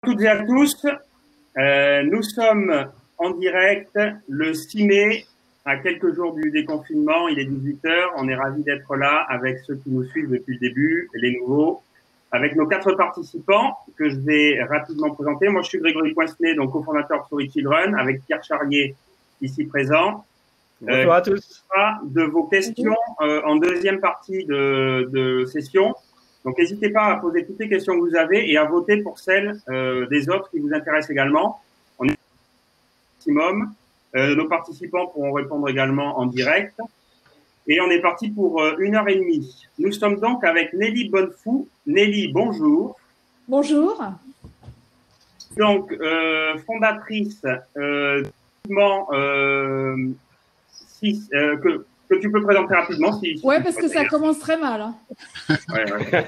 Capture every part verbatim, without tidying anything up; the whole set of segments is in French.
Toutes et à tous, euh, nous sommes en direct le six mai, à quelques jours du déconfinement, il est dix-huit heures, on est ravis d'être là avec ceux qui nous suivent depuis le début, les nouveaux, avec nos quatre participants que je vais rapidement présenter. Moi, je suis Grégory Poincenet, donc cofondateur de Story Children, avec Pierre Charrier, ici présent. Bonjour euh, à tous. De vos questions euh, en deuxième partie de, de session. Donc, n'hésitez pas à poser toutes les questions que vous avez et à voter pour celles euh, des autres qui vous intéressent également. On est maximum. Euh, nos participants pourront répondre également en direct. Et on est parti pour euh, une heure et demie. Nous sommes donc avec Nelly Bonnefou. Nelly, bonjour. Bonjour. Donc, euh, fondatrice euh, euh, six, euh, que que tu peux présenter rapidement. Si, si ouais, parce que ça commence très mal. Hein. Ouais, ouais.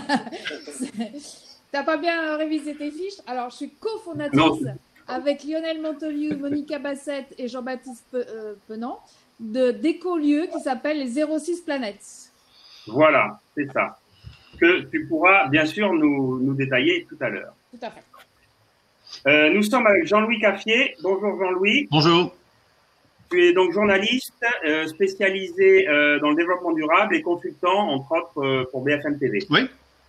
T'as pas bien révisé tes fiches. Alors, je suis cofondatrice avec Lionel Montoliu, Monica Bassett et Jean-Baptiste Pe euh, Penant de d'écolieux qui s'appelle les zéro six Planètes. Voilà, c'est ça. Que tu pourras bien sûr nous, nous détailler tout à l'heure. Tout à fait. Euh, nous sommes avec Jean-Louis Caffier. Bonjour Jean-Louis. Bonjour. Tu es donc journaliste euh, spécialisé euh, dans le développement durable et consultant, entre autres, euh, pour B F M T V. Oui.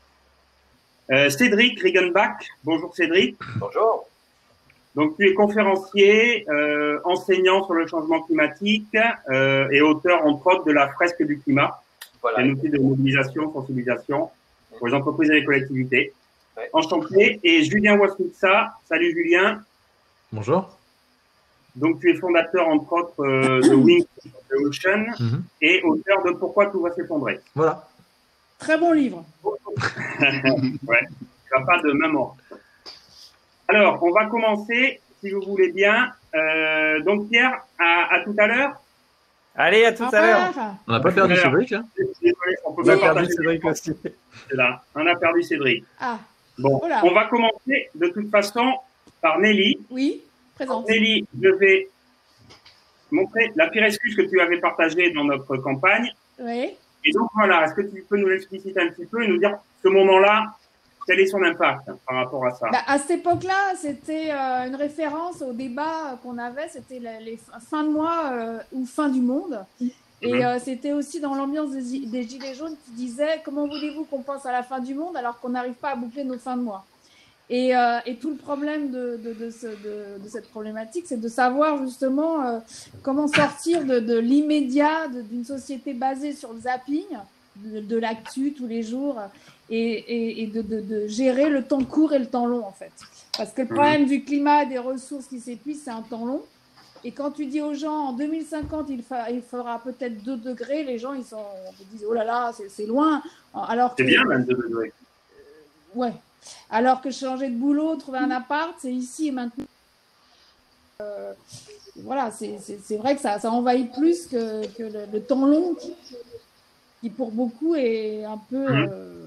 Euh, Cédric Riegenbach. Bonjour Cédric. Bonjour. Donc tu es conférencier, euh, enseignant sur le changement climatique euh, et auteur, entre autres, de la fresque du climat. Voilà. Un outil de mobilisation, sensibilisation pour les entreprises et les collectivités. Ouais. Enchanté. Et Julien Wasmitsa. Salut Julien. Bonjour. Donc, tu es fondateur, entre autres, euh, de Wings of the Ocean mm-hmm. et auteur de Pourquoi tout va s'effondrer. Voilà. Très bon livre. Ouais, tu n'as pas de même ordre. Alors, on va commencer, si vous voulez bien. Euh, donc, Pierre, à, à tout à l'heure. Allez, à tout à l'heure. On n'a pas perdu Cédric, hein. Désolé, on peut on a perdu Cédric aussi. C'est là, on a perdu Cédric. Ah. Bon, voilà. On va commencer, de toute façon, par Nelly. Oui. Présente. Nelly, je vais montrer la pire excuse que tu avais partagée dans notre campagne. Oui. Et donc, voilà, est-ce que tu peux nous l'expliciter un petit peu et nous dire ce moment-là, quel est son impact par rapport à ça? Bah, à cette époque-là, c'était euh, une référence au débat qu'on avait, c'était les, les fins de mois euh, ou fin du monde. Et mm-hmm. euh, c'était aussi dans l'ambiance des, des Gilets jaunes qui disaient « Comment voulez-vous qu'on pense à la fin du monde alors qu'on n'arrive pas à boucler nos fins de mois ?» Et, euh, et tout le problème de, de, de, ce, de, de cette problématique, c'est de savoir justement euh, comment sortir de, de l'immédiat, d'une société basée sur le zapping, de, de l'actu tous les jours, et, et, et de, de, de gérer le temps court et le temps long en fait. Parce que le problème du climat et des ressources qui s'épuisent, c'est un temps long. Et quand tu dis aux gens en deux mille cinquante, il, fa il fera peut-être deux degrés, les gens ils, sont, ils disent oh là là, c'est loin. C'est bien même deux degrés. Euh, ouais. Alors que changer de boulot, trouver un appart, c'est ici et maintenant. Euh, voilà, c'est vrai que ça, ça envahit plus que, que le, le temps long qui, qui, pour beaucoup, est un peu... Euh...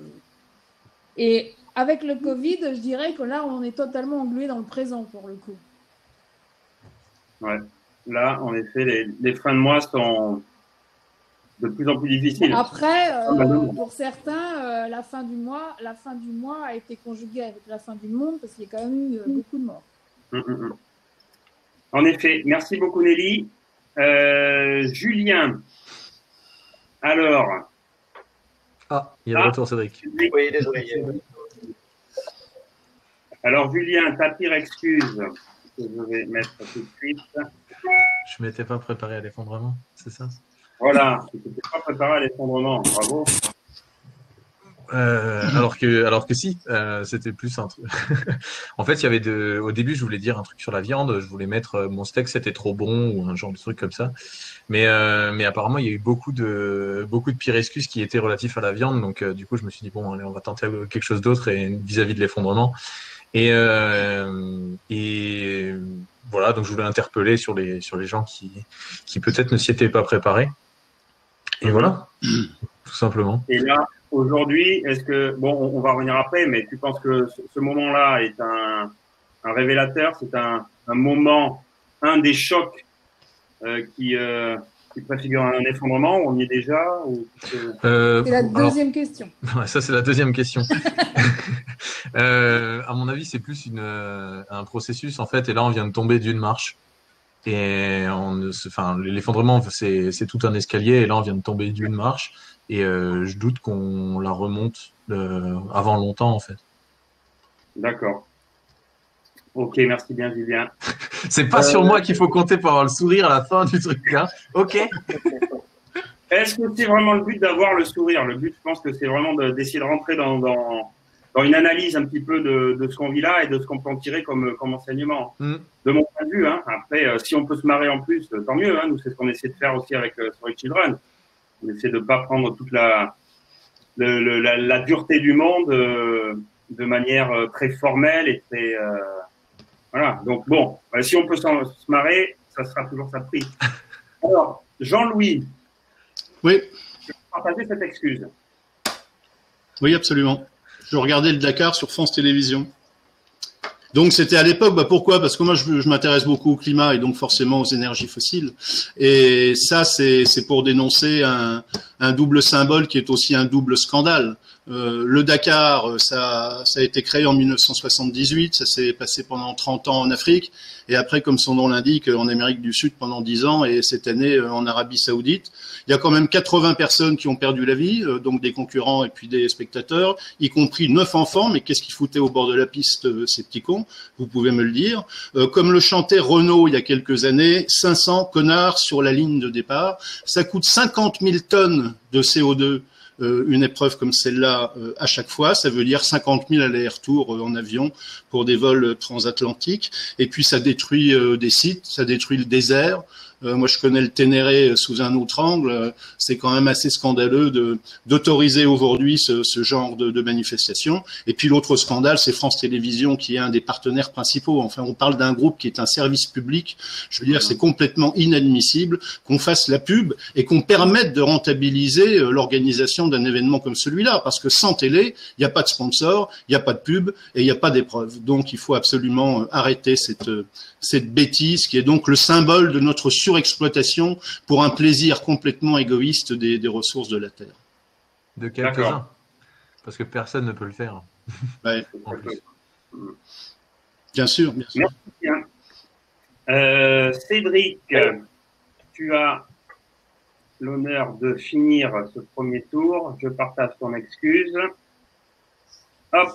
Et avec le Covid, je dirais que là, on est totalement englué dans le présent, pour le coup. Ouais. Là, en effet, les, les fins de mois sont de plus en plus difficile. Après, euh, pour certains, euh, la fin du mois, la fin du mois a été conjuguée avec la fin du monde parce qu'il y a quand même eu euh, beaucoup de morts. Mmh, mmh. En effet, merci beaucoup Nelly. Euh, Julien, alors. Ah, il y a le ah, retour Cédric. Oui, désolé. Alors Julien, ta pire excuse que je vais mettre tout de suite. Je m'étais pas préparé à l'effondrement, c'est ça? Voilà, tu n'étais pas préparé à l'effondrement, bravo. Euh, alors que, alors que si, euh, c'était plus un truc. En fait, il y avait de, au début, je voulais dire un truc sur la viande, je voulais mettre euh, mon steak, c'était trop bon ou un genre de truc comme ça. Mais, euh, mais apparemment, il y a eu beaucoup de, beaucoup de pires excuses qui étaient relatifs à la viande. Donc, euh, du coup, je me suis dit bon, allez, on va tenter quelque chose d'autre et vis-à-vis de l'effondrement. Et, euh, et voilà, donc je voulais interpeller sur les, sur les gens qui, qui peut-être ne s'y étaient pas préparés. Et voilà, tout simplement. Et là, aujourd'hui, est-ce que, bon, on, on va revenir après, mais tu penses que ce, ce moment-là est un, un révélateur, c'est un, un moment, un des chocs euh, qui, euh, qui préfigure un effondrement, on y est déjà ou... euh, C'est la deuxième alors, question. Ça, c'est la deuxième question. euh, à mon avis, c'est plus une, euh, un processus, en fait. Et là, on vient de tomber d'une marche. Et on, enfin, l'effondrement, c'est, c'est tout un escalier. Et là, on vient de tomber d'une marche. Et euh, je doute qu'on la remonte euh, avant longtemps, en fait. D'accord. Ok, merci bien, Julien. C'est pas euh, sur moi qu'il faut compter pour avoir le sourire à la fin du truc, hein. Ok. Est-ce que c'est vraiment le but d'avoir le sourire? Le but, je pense que c'est vraiment de, d'essayer de rentrer dans, dans, dans une analyse un petit peu de, de ce qu'on vit là et de ce qu'on peut en tirer comme, comme enseignement. Mm. De mon point de vue, hein. Après, euh, si on peut se marrer en plus, tant mieux. Hein. Nous, c'est ce qu'on essaie de faire aussi avec euh, Sorry Children. On essaie de pas prendre toute la, le, le, la, la dureté du monde euh, de manière euh, très formelle et très... Euh, voilà. Donc, bon, euh, si on peut s'en, se marrer, ça sera toujours ça de prix. Alors, Jean-Louis. Oui. Je vais partager cette excuse. Oui, absolument. Je regardais le Dakar sur France Télévisions. Donc, c'était à l'époque, bah, pourquoi? Parce que moi, je, je m'intéresse beaucoup au climat et donc forcément aux énergies fossiles. Et ça, c'est, c'est pour dénoncer un, un double symbole qui est aussi un double scandale. Euh, le Dakar, ça, ça a été créé en mille neuf cent soixante-dix-huit, ça s'est passé pendant trente ans en Afrique, et après, comme son nom l'indique, en Amérique du Sud pendant dix ans, et cette année en Arabie Saoudite. Il y a quand même quatre-vingts personnes qui ont perdu la vie, euh, donc des concurrents et puis des spectateurs, y compris neuf enfants, mais qu'est-ce qu'ils foutaient au bord de la piste, euh, ces petits cons? Vous pouvez me le dire. Euh, comme le chantait Renaud il y a quelques années, cinq cents connards sur la ligne de départ. Ça coûte cinquante mille tonnes de C O deux. Euh, une épreuve comme celle-là euh, à chaque fois, ça veut dire cinquante mille allers-retours euh, en avion pour des vols transatlantiques, et puis ça détruit euh, des sites, ça détruit le désert. Euh, moi, je connais le Ténéré sous un autre angle. C'est quand même assez scandaleux de d'autoriser aujourd'hui ce, ce genre de, de manifestation. Et puis l'autre scandale, c'est France Télévisions qui est un des partenaires principaux. Enfin, on parle d'un groupe qui est un service public. Je veux dire, c'est complètement inadmissible qu'on fasse la pub et qu'on permette de rentabiliser l'organisation d'un événement comme celui-là. Parce que sans télé, il n'y a pas de sponsor, il n'y a pas de pub et il n'y a pas d'épreuve. Donc, il faut absolument arrêter cette cette bêtise qui est donc le symbole de notre surexploitation pour un plaisir complètement égoïste des, des ressources de la Terre. De quelques-uns, parce que personne ne peut le faire. Ouais. Bien sûr, bien sûr. Merci bien. Euh, Cédric, tu as l'honneur de finir ce premier tour. Je partage ton excuse. Hop.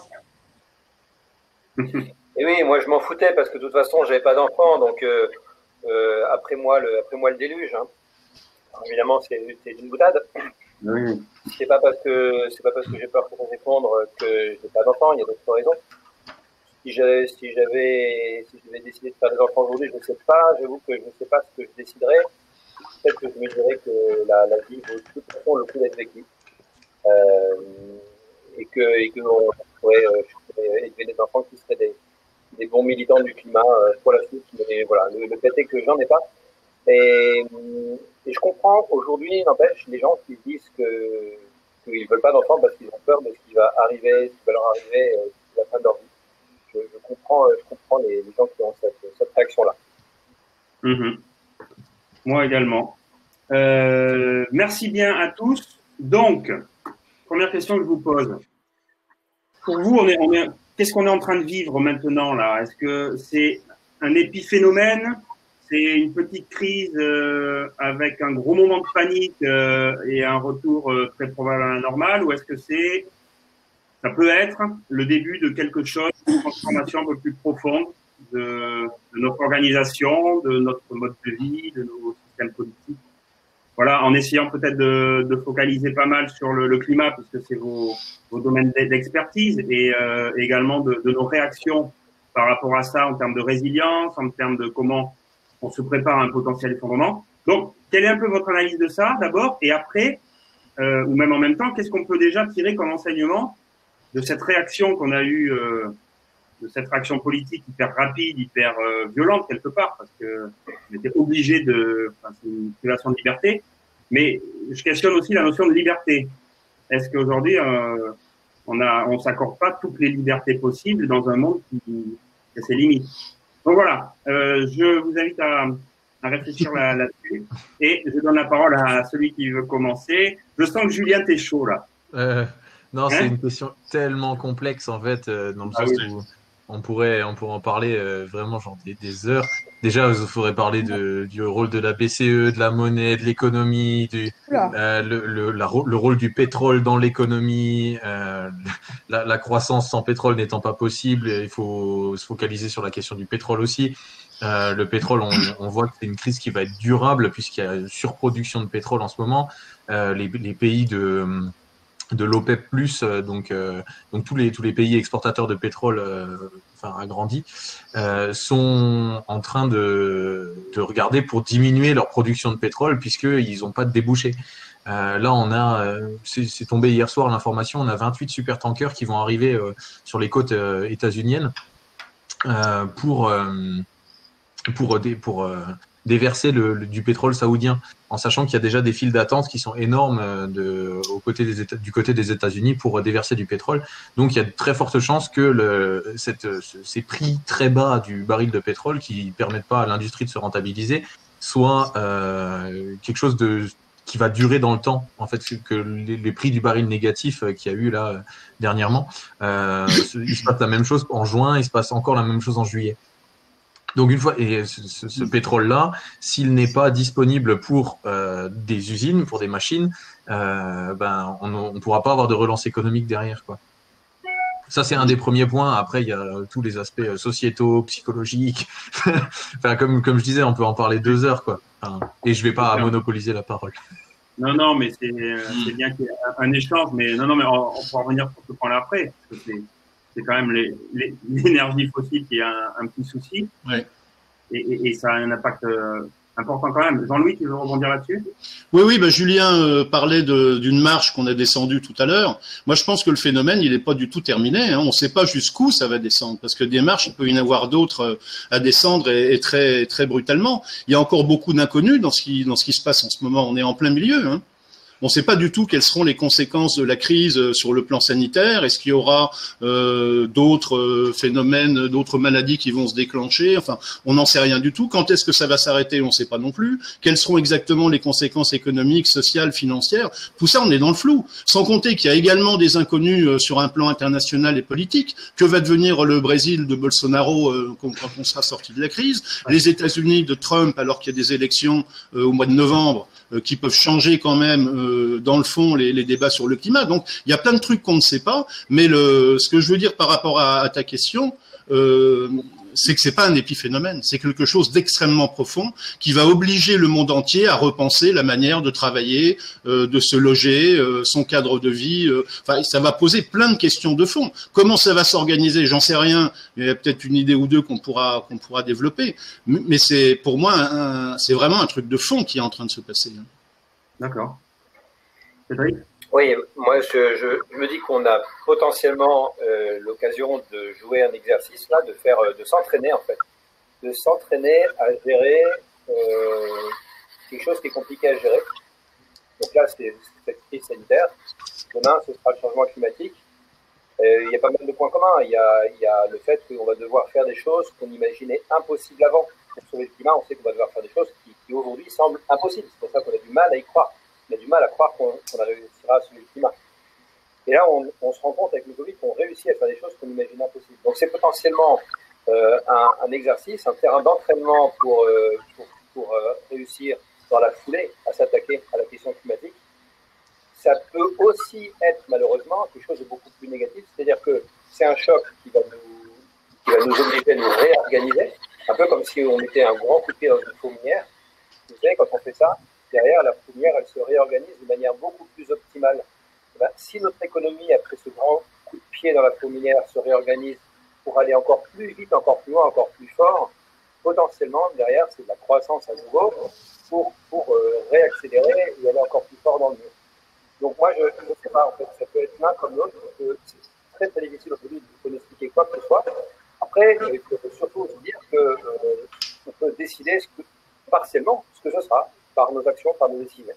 Et oui, moi je m'en foutais parce que de toute façon j'avais pas d'enfant, donc euh, euh, après moi le après moi le déluge. Hein. Alors, évidemment c'est c'est une boutade. Oui. C'est pas parce que c'est pas parce que j'ai peur que ça s'effondre que j'ai pas d'enfant. Il y a d'autres raisons. Si j'avais si j'avais si j'avais décidé de faire des enfants aujourd'hui, je ne sais pas. J'avoue que je ne sais pas ce que je déciderais. Peut-être que je me dirais que la la vie vaut de toute façon le coup d'être vécue. Euh, et que et que on pourrait, euh, je pourrais élever des enfants qui seraient des des bons militants du climat euh, pour la suite. Mais voilà, le, le fait est que j'en ai pas. Et, et je comprends aujourd'hui, n'empêche, les gens qui disent que qu'ils veulent pas d'enfants parce qu'ils ont peur de ce qui va arriver, ce qui va leur arriver euh, à la fin de leur vie. Je, je comprends, je comprends les, les gens qui ont cette, cette réaction-là. Mmh. Moi également. Euh, merci bien à tous. Donc, première question que je vous pose. Pour vous, on est, on est qu'est-ce qu'on est en train de vivre maintenant là? Est-ce que c'est un épiphénomène? C'est une petite crise euh, avec un gros moment de panique euh, et un retour euh, très probable à la normale? Ou est-ce que c'est, ça peut être le début de quelque chose, une transformation un peu plus profonde de, de notre organisation, de notre mode de vie, de nos systèmes politiques? Voilà, en essayant peut-être de, de focaliser pas mal sur le, le climat, puisque c'est vos, vos domaines d'expertise, et euh, également de, de nos réactions par rapport à ça en termes de résilience, en termes de comment on se prépare à un potentiel effondrement. Donc, quelle est un peu votre analyse de ça d'abord, et après, euh, ou même en même temps, qu'est-ce qu'on peut déjà tirer comme enseignement de cette réaction qu'on a eue, euh, de cette réaction politique hyper rapide, hyper euh, violente quelque part, parce que on était obligé de, enfin, c'est une privation de liberté. Mais je questionne aussi la notion de liberté. Est-ce qu'aujourd'hui, euh, on a, on s'accorde pas toutes les libertés possibles dans un monde qui, qui a ses limites? Donc voilà, euh, je vous invite à, à réfléchir là, là-dessus, et je donne la parole à celui qui veut commencer. Je sens que Julien, t'es chaud là. Euh, Non, Hein c'est une question tellement complexe en fait, euh, dans le Ah sens oui. où on pourrait, on pourrait en parler euh, vraiment genre des, des heures. Déjà, il faudrait parler de, du rôle de la B C E, de la monnaie, de l'économie, du Oula. euh, le, le, la ro- le rôle du pétrole dans l'économie, euh, la, la croissance sans pétrole n'étant pas possible, il faut se focaliser sur la question du pétrole aussi. Euh, le pétrole, on, on voit que c'est une crise qui va être durable puisqu'il y a une surproduction de pétrole en ce moment. Euh, les, les pays de de l'OPEP plus, euh, donc euh, donc tous les tous les pays exportateurs de pétrole, euh, enfin agrandis, euh, sont en train de de regarder pour diminuer leur production de pétrole puisqu'ils n'ont pas de débouchés. Euh, là, on a, euh, c'est, c'est tombé hier soir l'information, on a vingt-huit supertankers qui vont arriver euh, sur les côtes euh, états-uniennes euh, pour euh, pour dé- pour euh, déverser le, le- du pétrole saoudien, en sachant qu'il y a déjà des files d'attente qui sont énormes euh, de, au côté des États, du côté des États-Unis pour euh, déverser du pétrole. Donc il y a de très fortes chances que le, cette, ce- ces prix très bas du baril de pétrole qui permettent pas à l'industrie de se rentabiliser soient euh, quelque chose de qui va durer dans le temps. En fait, que les, les prix du baril négatif euh, qu'il y a eu là euh, dernièrement, euh, il se passe la même chose en juin, il se passe encore la même chose en juillet. Donc une fois, et ce, ce, ce pétrole-là, s'il n'est pas disponible pour euh, des usines, pour des machines, euh, ben on ne pourra pas avoir de relance économique derrière, quoi. Ça, c'est un des premiers points. Après, il y a tous les aspects sociétaux, psychologiques. Enfin, comme comme je disais, on peut en parler deux heures, quoi. Enfin, et je vais pas monopoliser la parole. Non, non, mais c'est c'est bien qu'il y ait un, un échange, mais non, non, mais on, on pourra revenir sur ce point-là après, parce que c'est c'est quand même les, les, l'énergie fossile qui est un, un petit souci. Ouais. Et, et, et ça a un impact euh, important quand même. Jean-Louis, tu veux rebondir là-dessus? Oui, oui, bah Julien euh, parlait de, d'une marche qu'on a descendue tout à l'heure. Moi, je pense que le phénomène, il n'est pas du tout terminé. Hein. On ne sait pas jusqu'où ça va descendre, parce que des marches, il peut y en avoir d'autres euh, à descendre et, et très, très brutalement. Il y a encore beaucoup d'inconnus dans ce qui, dans ce qui se passe en ce moment. On est en plein milieu. Hein. On ne sait pas du tout quelles seront les conséquences de la crise sur le plan sanitaire. Est-ce qu'il y aura euh, d'autres euh, phénomènes, d'autres maladies qui vont se déclencher? Enfin, on n'en sait rien du tout. Quand est-ce que ça va s'arrêter? On ne sait pas non plus. Quelles seront exactement les conséquences économiques, sociales, financières? Tout ça, on est dans le flou. Sans compter qu'il y a également des inconnus euh, sur un plan international et politique. Que va devenir le Brésil de Bolsonaro euh, quand on sera sorti de la crise? Les États-Unis de Trump, alors qu'il y a des élections euh, au mois de novembre, euh, qui peuvent changer quand même euh, dans le fond les, les débats sur le climat. Donc il y a plein de trucs qu'on ne sait pas, mais le, ce que je veux dire par rapport à, à ta question, euh, c'est que c'est pas un épiphénomène, c'est quelque chose d'extrêmement profond qui va obliger le monde entier à repenser la manière de travailler, euh, de se loger, euh, son cadre de vie. Euh, enfin, ça va poser plein de questions de fond. Comment ça va s'organiser? J'en sais rien. Il y a peut-être une idée ou deux qu'on pourra qu'on pourra développer, mais c'est pour moi un, c'est vraiment un truc de fond qui est en train de se passer. D'accord. Cédric? Oui, moi je, je, je me dis qu'on a potentiellement euh, l'occasion de jouer un exercice là, de faire, de s'entraîner en fait, de s'entraîner à gérer euh, quelque chose qui est compliqué à gérer. Donc là, c'est cette crise sanitaire. Demain, ce sera le changement climatique. Euh, il y a pas mal de points communs. Il y a, il y a le fait qu'on va devoir faire des choses qu'on imaginait impossibles avant. Pour sauver le climat, on sait qu'on va devoir faire des choses qui, qui aujourd'hui semblent impossibles. C'est pour ça qu'on a du mal à y croire. On a du mal à croire qu'on qu'on réussira à sauver le climat. Et là, on, on se rend compte avec le Covid qu'on réussit à faire des choses qu'on imagine impossibles. Donc c'est potentiellement euh, un, un exercice, un terrain d'entraînement pour, euh, pour, pour euh, réussir dans la foulée à s'attaquer à la question climatique. Ça peut aussi être malheureusement quelque chose de beaucoup plus négatif, c'est-à-dire que c'est un choc qui va nous, qui va nous obliger à nous réorganiser, un peu comme si on mettait un grand coup de pied dans une fourmilière. Vous savez, quand on fait ça, derrière, la fourmilière, elle se réorganise de manière beaucoup plus optimale. Ben, si notre économie, après ce grand coup de pied dans la fourmilière, se réorganise pour aller encore plus vite, encore plus loin, encore plus fort, potentiellement, derrière, c'est de la croissance à nouveau pour, pour euh, réaccélérer et aller encore plus fort dans le mur. Donc moi, je ne sais pas, en fait, ça peut être l'un comme l'autre, c'est très très difficile aujourd'hui de nous expliquer quoi que ce soit. Après, il faut surtout se dire qu'on euh, peut décider ce que, partiellement ce que ce sera, par nos actions, par nos décisions.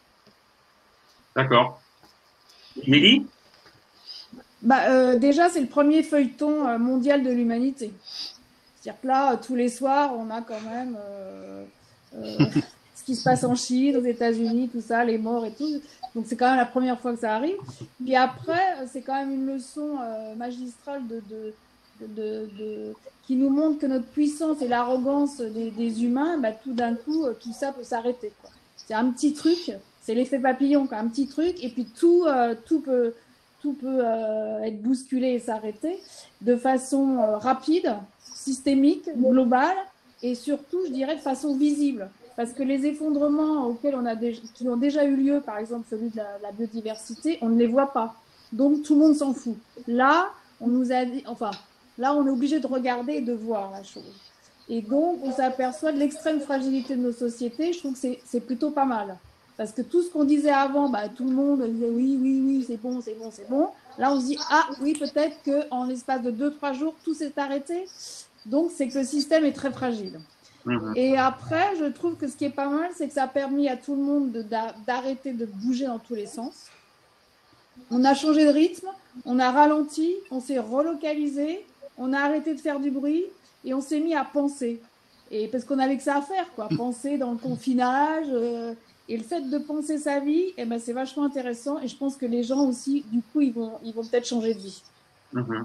D'accord. Nelly? Bah, euh, déjà, c'est le premier feuilleton euh, mondial de l'humanité. C'est-à-dire que là, tous les soirs, on a quand même euh, euh, ce qui se passe en Chine, aux États-Unis, tout ça, les morts et tout. Donc c'est quand même la première fois que ça arrive. Puis après, c'est quand même une leçon euh, magistrale de, de, de, de, de, qui nous montre que notre puissance et l'arrogance des, des humains, bah, tout d'un coup, tout ça peut s'arrêter, quoi. C'est un petit truc, c'est l'effet papillon, quoi, un petit truc, et puis tout, euh, tout peut, tout peut euh, être bousculé et s'arrêter de façon euh, rapide, systémique, globale, et surtout, je dirais, de façon visible. Parce que les effondrements auxquels on a déjà, qui ont déjà eu lieu, par exemple celui de la, la biodiversité, on ne les voit pas. Donc tout le monde s'en fout. Là, on nous a dit, enfin, là, on est obligé de regarder et de voir la chose. Et donc, on s'aperçoit de l'extrême fragilité de nos sociétés. Je trouve que c'est, c'est plutôt pas mal. Parce que tout ce qu'on disait avant, bah, tout le monde disait oui, oui, oui, c'est bon, c'est bon, c'est bon. Là, on se dit, ah oui, peut-être qu'en l'espace de deux, trois jours, tout s'est arrêté. Donc, c'est que le système est très fragile. Mmh. Et après, je trouve que ce qui est pas mal, c'est que ça a permis à tout le monde de, d'arrêter de bouger dans tous les sens. On a changé de rythme, on a ralenti, on s'est relocalisé, on a arrêté de faire du bruit et on s'est mis à penser. Et parce qu'on avait que ça à faire, quoi. Penser dans le confinage. Euh, et le fait de penser sa vie, eh ben, c'est vachement intéressant. Et je pense que les gens aussi, du coup, ils vont, ils vont peut-être changer de vie. Mmh.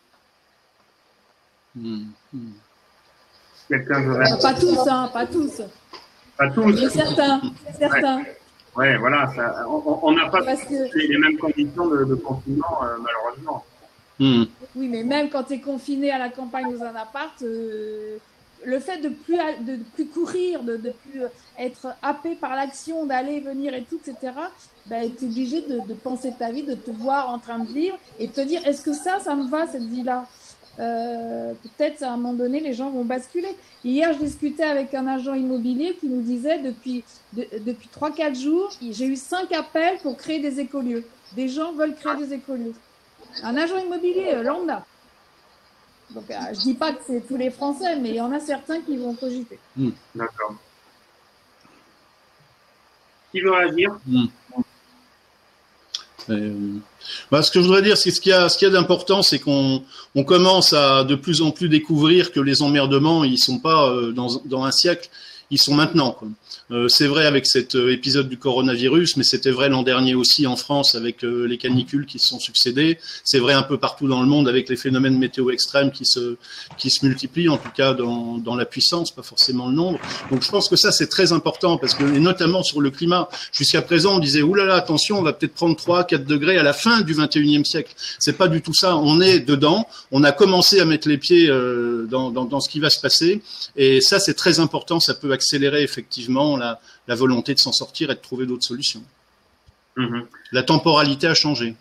Mmh. Quelqu'un veut rester... Pas tous, hein, pas tous. Pas tous. Mais certains, certains. Ouais, ouais voilà, ça, on n'a pas que... les mêmes conditions de, de confinement, euh, malheureusement. Mmh. Oui, mais même quand tu es confiné à la campagne dans un appart, euh, le fait de plus de plus courir, de, de plus être happé par l'action, d'aller, venir et tout, et cetera, ben, tu es obligé de, de penser ta vie, de te voir en train de vivre et de te dire, est-ce que ça, ça me va, cette vie-là? Euh, peut-être à un moment donné les gens vont basculer. Hier je discutais avec un agent immobilier qui nous disait depuis de, depuis trois quatre jours j'ai eu cinq appels pour créer des écolieux. Des gens veulent créer des écolieux. Un agent immobilier euh, lambda. Donc euh, je dis pas que c'est tous les Français, mais il y en a certains qui vont cogiter. Mmh. D'accord. Qui veut réagir? Mmh. Euh, bah, ce que je voudrais dire, c'est ce qu'il y a, ce qu'il y a d'important, c'est qu'on on commence à de plus en plus découvrir que les emmerdements, ils sont pas euh, dans, dans un siècle, ils sont maintenant, quoi. Euh, c'est vrai avec cet euh, épisode du coronavirus, mais c'était vrai l'an dernier aussi en France avec euh, les canicules qui se sont succédées. C'est vrai un peu partout dans le monde avec les phénomènes météo extrêmes qui se qui se multiplient, en tout cas dans dans la puissance, pas forcément le nombre. Donc je pense que ça c'est très important parce que et notamment sur le climat. Jusqu'à présent on disait oulala attention, on va peut-être prendre trois quatre degrés à la fin du vingt et unième siècle. C'est pas du tout ça. On est dedans. On a commencé à mettre les pieds euh, dans, dans dans ce qui va se passer et ça c'est très important. Ça peut accélérer effectivement La, la volonté de s'en sortir et de trouver d'autres solutions. Mmh. La temporalité a changé.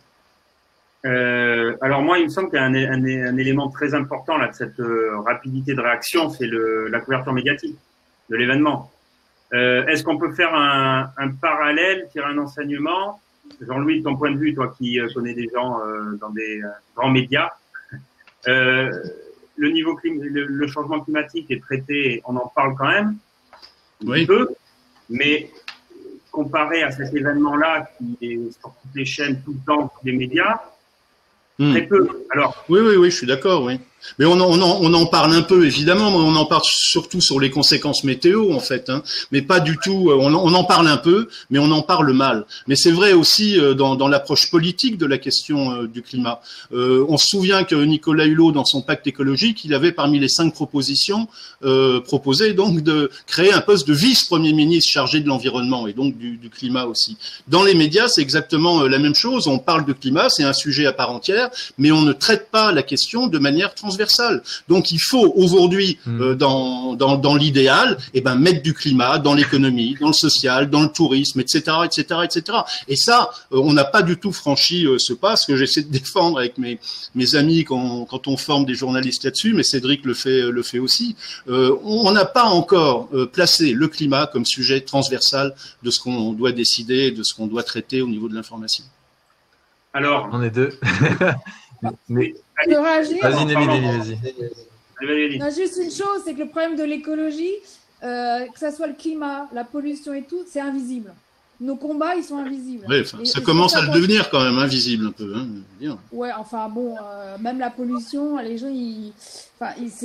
Euh, alors moi, il me semble qu'il y a un, un, un élément très important là de cette euh, rapidité de réaction, c'est le, la couverture médiatique de l'événement. Euh, est-ce qu'on peut faire un, un parallèle, tirer un enseignement? Jean-Louis, de ton point de vue, toi qui euh, connais des gens euh, dans des euh, grands médias, euh, le niveau clim- le, le changement climatique est traité, on en parle quand même. Oui. Peu, mais comparé à cet événement-là qui est sur toutes les chaînes, tout le temps, tous les médias, mmh. très peu. Alors, oui, oui, oui, je suis d'accord, oui. Mais on en, on, en, on en parle un peu, évidemment, mais on en parle surtout sur les conséquences météo, en fait, hein. Mais pas du tout, on, on en parle un peu, mais on en parle mal. Mais c'est vrai aussi dans, dans l'approche politique de la question euh, du climat. Euh, on se souvient que Nicolas Hulot, dans son pacte écologique, il avait parmi les cinq propositions euh, proposé donc de créer un poste de vice-premier ministre chargé de l'environnement et donc du, du climat aussi. Dans les médias, c'est exactement la même chose. On parle de climat, c'est un sujet à part entière, mais on ne traite pas la question de manière transversale. Donc il faut aujourd'hui, mmh. euh, dans, dans, dans l'idéal, eh ben, mettre du climat dans l'économie, dans le social, dans le tourisme, et cetera, et cetera, et cetera. Et ça, euh, on n'a pas du tout franchi euh, ce pas, ce que j'essaie de défendre avec mes, mes amis quand, quand on forme des journalistes là-dessus, mais Cédric le fait, le fait aussi. Euh, on n'a pas encore euh, placé le climat comme sujet transversal de ce qu'on doit décider, de ce qu'on doit traiter au niveau de l'information. Alors, on est deux. Mais... Je peux réagir? Vas-y, Nelly, vas-y. Non, juste une chose, c'est que le problème de l'écologie, euh, que ça soit le climat, la pollution et tout, c'est invisible. Nos combats, ils sont invisibles. Oui, enfin, et, ça et commence à le devenir quand même invisible un peu. Hein, ouais, enfin bon, euh, même la pollution, les gens, ils, enfin, ils, c'est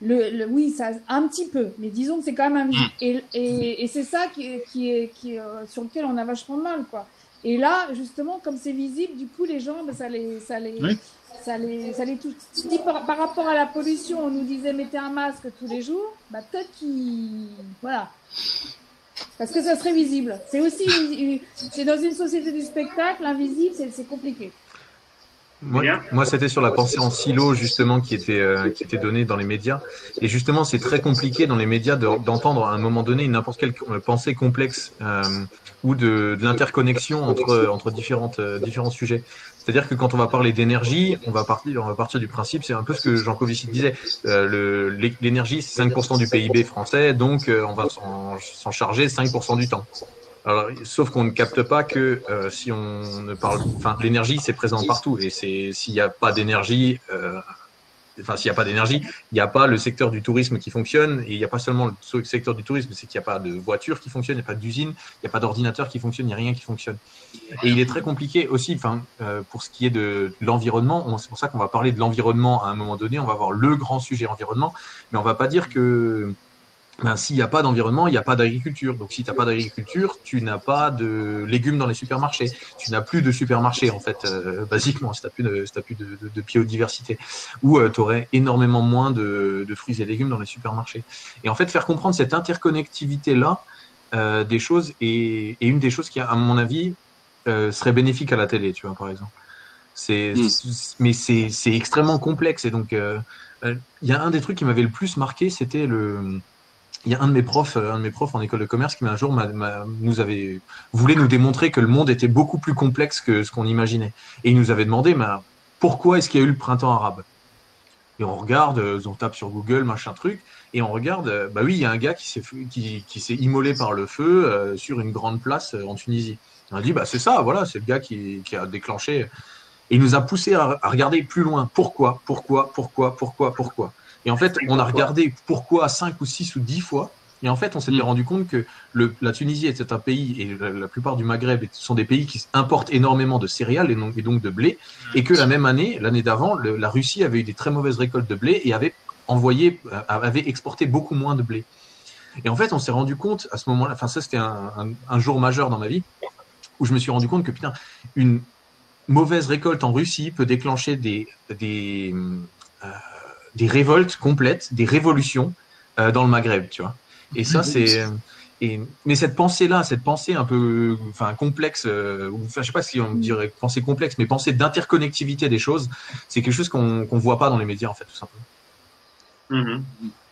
Le, le, oui, ça, un petit peu, mais disons que c'est quand même invisible. Et, et, et c'est ça qui est, qui est, qui est, euh, sur lequel on a vachement de mal, quoi. Et là, justement, comme c'est visible, du coup, les gens, ben, ça les, ça les, oui. ça les, ça les touche. Si par, par rapport à la pollution, on nous disait mettez un masque tous les jours, bah peut-être qu'ils, voilà, parce que ça serait visible. C'est aussi, c'est dans une société du spectacle, l'invisible, c'est, c'est compliqué. Moi, moi c'était sur la pensée en silo justement qui était euh, qui était donnée dans les médias. Et justement, c'est très compliqué dans les médias de, d'entendre à un moment donné n'importe quelle pensée complexe euh, ou de, de l'interconnexion entre entre différentes euh, différents sujets. C'est-à-dire que quand on va parler d'énergie, on va partir on va partir du principe, c'est un peu ce que Jean Covici disait. Euh, le, l'énergie, c'est cinq pour cent du P I B français, donc euh, on va s'en, s'en charger cinq pour cent du temps. Alors, sauf qu'on ne capte pas que euh, si on ne parle, enfin, l'énergie c'est présent partout et c'est s'il n'y a pas d'énergie, euh, enfin s'il n'y a pas d'énergie, il n'y a pas le secteur du tourisme qui fonctionne et il n'y a pas seulement le secteur du tourisme, c'est qu'il n'y a pas de voitures qui fonctionnent, il n'y a pas d'usine, il n'y a pas d'ordinateur qui fonctionne, il n'y a rien qui fonctionne. Et il est très compliqué aussi, enfin, euh, pour ce qui est de, de l'environnement, on, c'est pour ça qu'on va parler de l'environnement à un moment donné, on va voir le grand sujet environnement, mais on va pas dire que ben, s'il n'y a pas d'environnement, il n'y a pas d'agriculture. Donc, si tu n'as pas d'agriculture, tu n'as pas de légumes dans les supermarchés. Tu n'as plus de supermarchés, en fait, euh, basiquement, si tu n'as plus de, si t'as plus de, de, de biodiversité. Ou euh, tu aurais énormément moins de, de fruits et légumes dans les supermarchés. Et en fait, faire comprendre cette interconnectivité-là euh, des choses est, est une des choses qui, à mon avis, euh, serait bénéfique à la télé, tu vois, par exemple. C'est, mmh. c'est, mais c'est, c'est extrêmement complexe. Et donc, il euh, euh, y a un des trucs qui m'avait le plus marqué, c'était le... Il y a un de mes profs, un de mes profs en école de commerce qui un jour m'a, m'a, nous avait voulait nous démontrer que le monde était beaucoup plus complexe que ce qu'on imaginait. Et il nous avait demandé, mais pourquoi est-ce qu'il y a eu le printemps arabe ? Et on regarde, on tape sur Google, machin truc, et on regarde, bah oui, il y a un gars qui s'est qui, qui s'est immolé par le feu euh, sur une grande place en Tunisie. On a dit, bah c'est ça, voilà, c'est le gars qui, qui a déclenché. Et il nous a poussé à, à regarder plus loin. Pourquoi, pourquoi, pourquoi, pourquoi, pourquoi ? Et en fait, on a regardé pourquoi cinq ou six ou dix fois. Et en fait, on s'était mmh. rendu compte que le, la Tunisie était un pays, et la, la plupart du Maghreb sont des pays qui importent énormément de céréales et, non, et donc de blé. Et que la même année, l'année d'avant, le, la Russie avait eu des très mauvaises récoltes de blé et avait envoyé, avait exporté beaucoup moins de blé. Et en fait, on s'est rendu compte à ce moment-là, enfin ça c'était un, un, un jour majeur dans ma vie, où je me suis rendu compte que putain, une mauvaise récolte en Russie peut déclencher des... des euh, des révoltes complètes, des révolutions euh, dans le Maghreb, tu vois. Et ça, c'est... Et, mais cette pensée-là, cette pensée un peu enfin, complexe, euh, ou, enfin, je sais pas si on dirait pensée complexe, mais pensée d'interconnectivité des choses, c'est quelque chose qu'on qu'on voit pas dans les médias, en fait, tout simplement. Mmh.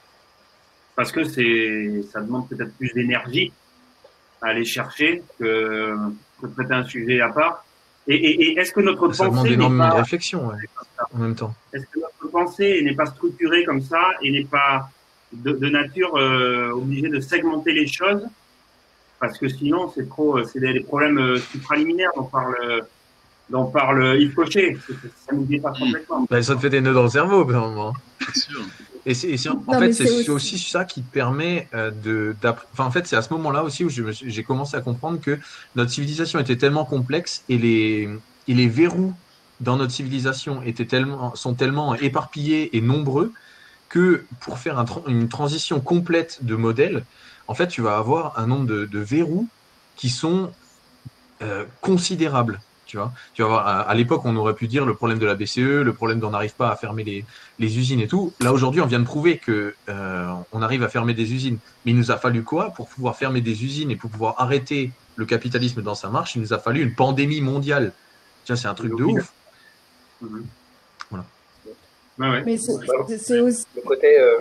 Parce que c'est, ça demande peut-être plus d'énergie à aller chercher que, que de traiter un sujet à part. Et, et, et est-ce que notre ça pensée demande n'est pas... de réflexion, ouais, en même temps. Est-ce que notre pensée n'est pas structurée comme ça et n'est pas de, de nature euh, obligée de segmenter les choses? Parce que sinon, c'est trop, c'est des, des problèmes supraliminaires dont parle, dont parle Yves Cochet. Ça nous dépasse complètement. Ben, ça te fait des nœuds dans le cerveau, par moment. C'est sûr. Et c'est, et c'est, en non, fait, c'est, c'est aussi... aussi ça qui te permet euh, de, enfin, en fait, c'est à ce moment-là aussi où je, j'ai commencé à comprendre que notre civilisation était tellement complexe et les, et les verrous dans notre civilisation étaient tellement, sont tellement éparpillés et nombreux que pour faire un, une transition complète de modèle, en fait, tu vas avoir un nombre de, de verrous qui sont euh, considérables. Tu vois, tu vas voir, à, à l'époque, on aurait pu dire le problème de la B C E, le problème d'on n'arrive pas à fermer les, les usines et tout. Là, aujourd'hui, on vient de prouver que euh, on arrive à fermer des usines. Mais il nous a fallu quoi pour pouvoir fermer des usines et pour pouvoir arrêter le capitalisme dans sa marche? Il nous a fallu une pandémie mondiale. Tiens, c'est un truc de ouf. Mmh. Voilà. Ouais, ouais. Mais c'est, c'est, c'est aussi... Le côté... Euh...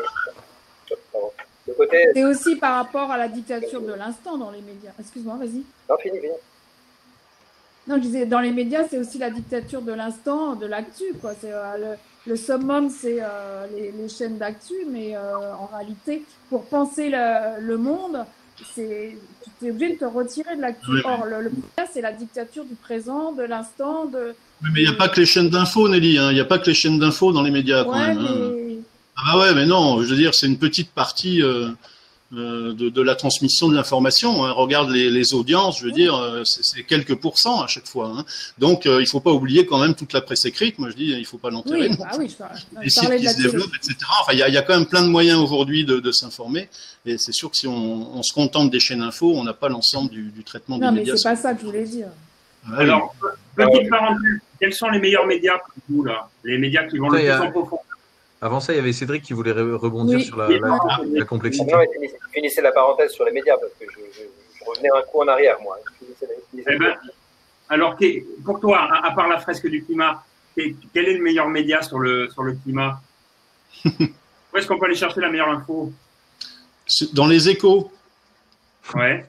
Le côté... C'est aussi par rapport à la dictature de l'instant dans les médias. Excuse-moi, vas-y. Non, fini, fini. Non, je disais, dans les médias, c'est aussi la dictature de l'instant, de l'actu, quoi. C'est, euh, le, le summum, c'est euh, les, les chaînes d'actu, mais euh, en réalité, pour penser le, le monde, c'est, tu es obligé de te retirer de l'actu. Oui. Or, le, le média, c'est la dictature du présent, de l'instant, de... Oui, mais il n'y a pas que les chaînes d'infos, Nelly, hein. Il n'y a pas que les chaînes d'infos dans les médias, quand ouais, même. Mais... Hein. Ah ouais, mais non, je veux dire, c'est une petite partie... Euh... euh, de, de la transmission de l'information. Hein. Regarde les, les audiences, je veux dire, euh, c'est quelques pourcents à chaque fois. Hein. Donc, euh, il faut pas oublier quand même toute la presse écrite. Moi, je dis, il faut pas l'enterrer. Oui, bah oui, je, je, les sites qui se développent, et cetera. Enfin, il y a, il y a quand même plein de moyens aujourd'hui de, de s'informer. Et c'est sûr que si on, on se contente des chaînes info, on n'a pas l'ensemble du, du traitement des médias. Non, médias. mais c'est pas ça que je voulais dire. Ah, alors, oui. Petite parenthèse, quels sont les meilleurs médias pour vous, là? Les médias qui vont le plus en profond? Avant ça, il y avait Cédric qui voulait rebondir oui. sur la, la, la, la complexité. Non, finissez, finissez la parenthèse sur les médias, parce que je, je, je revenais un coup en arrière, moi. Finissez, finissez eh ben, alors, pour toi, à, à part la fresque du climat, quel est le meilleur média sur le, sur le climat? Où est-ce qu'on peut aller chercher la meilleure info? Dans les Échos. Ouais.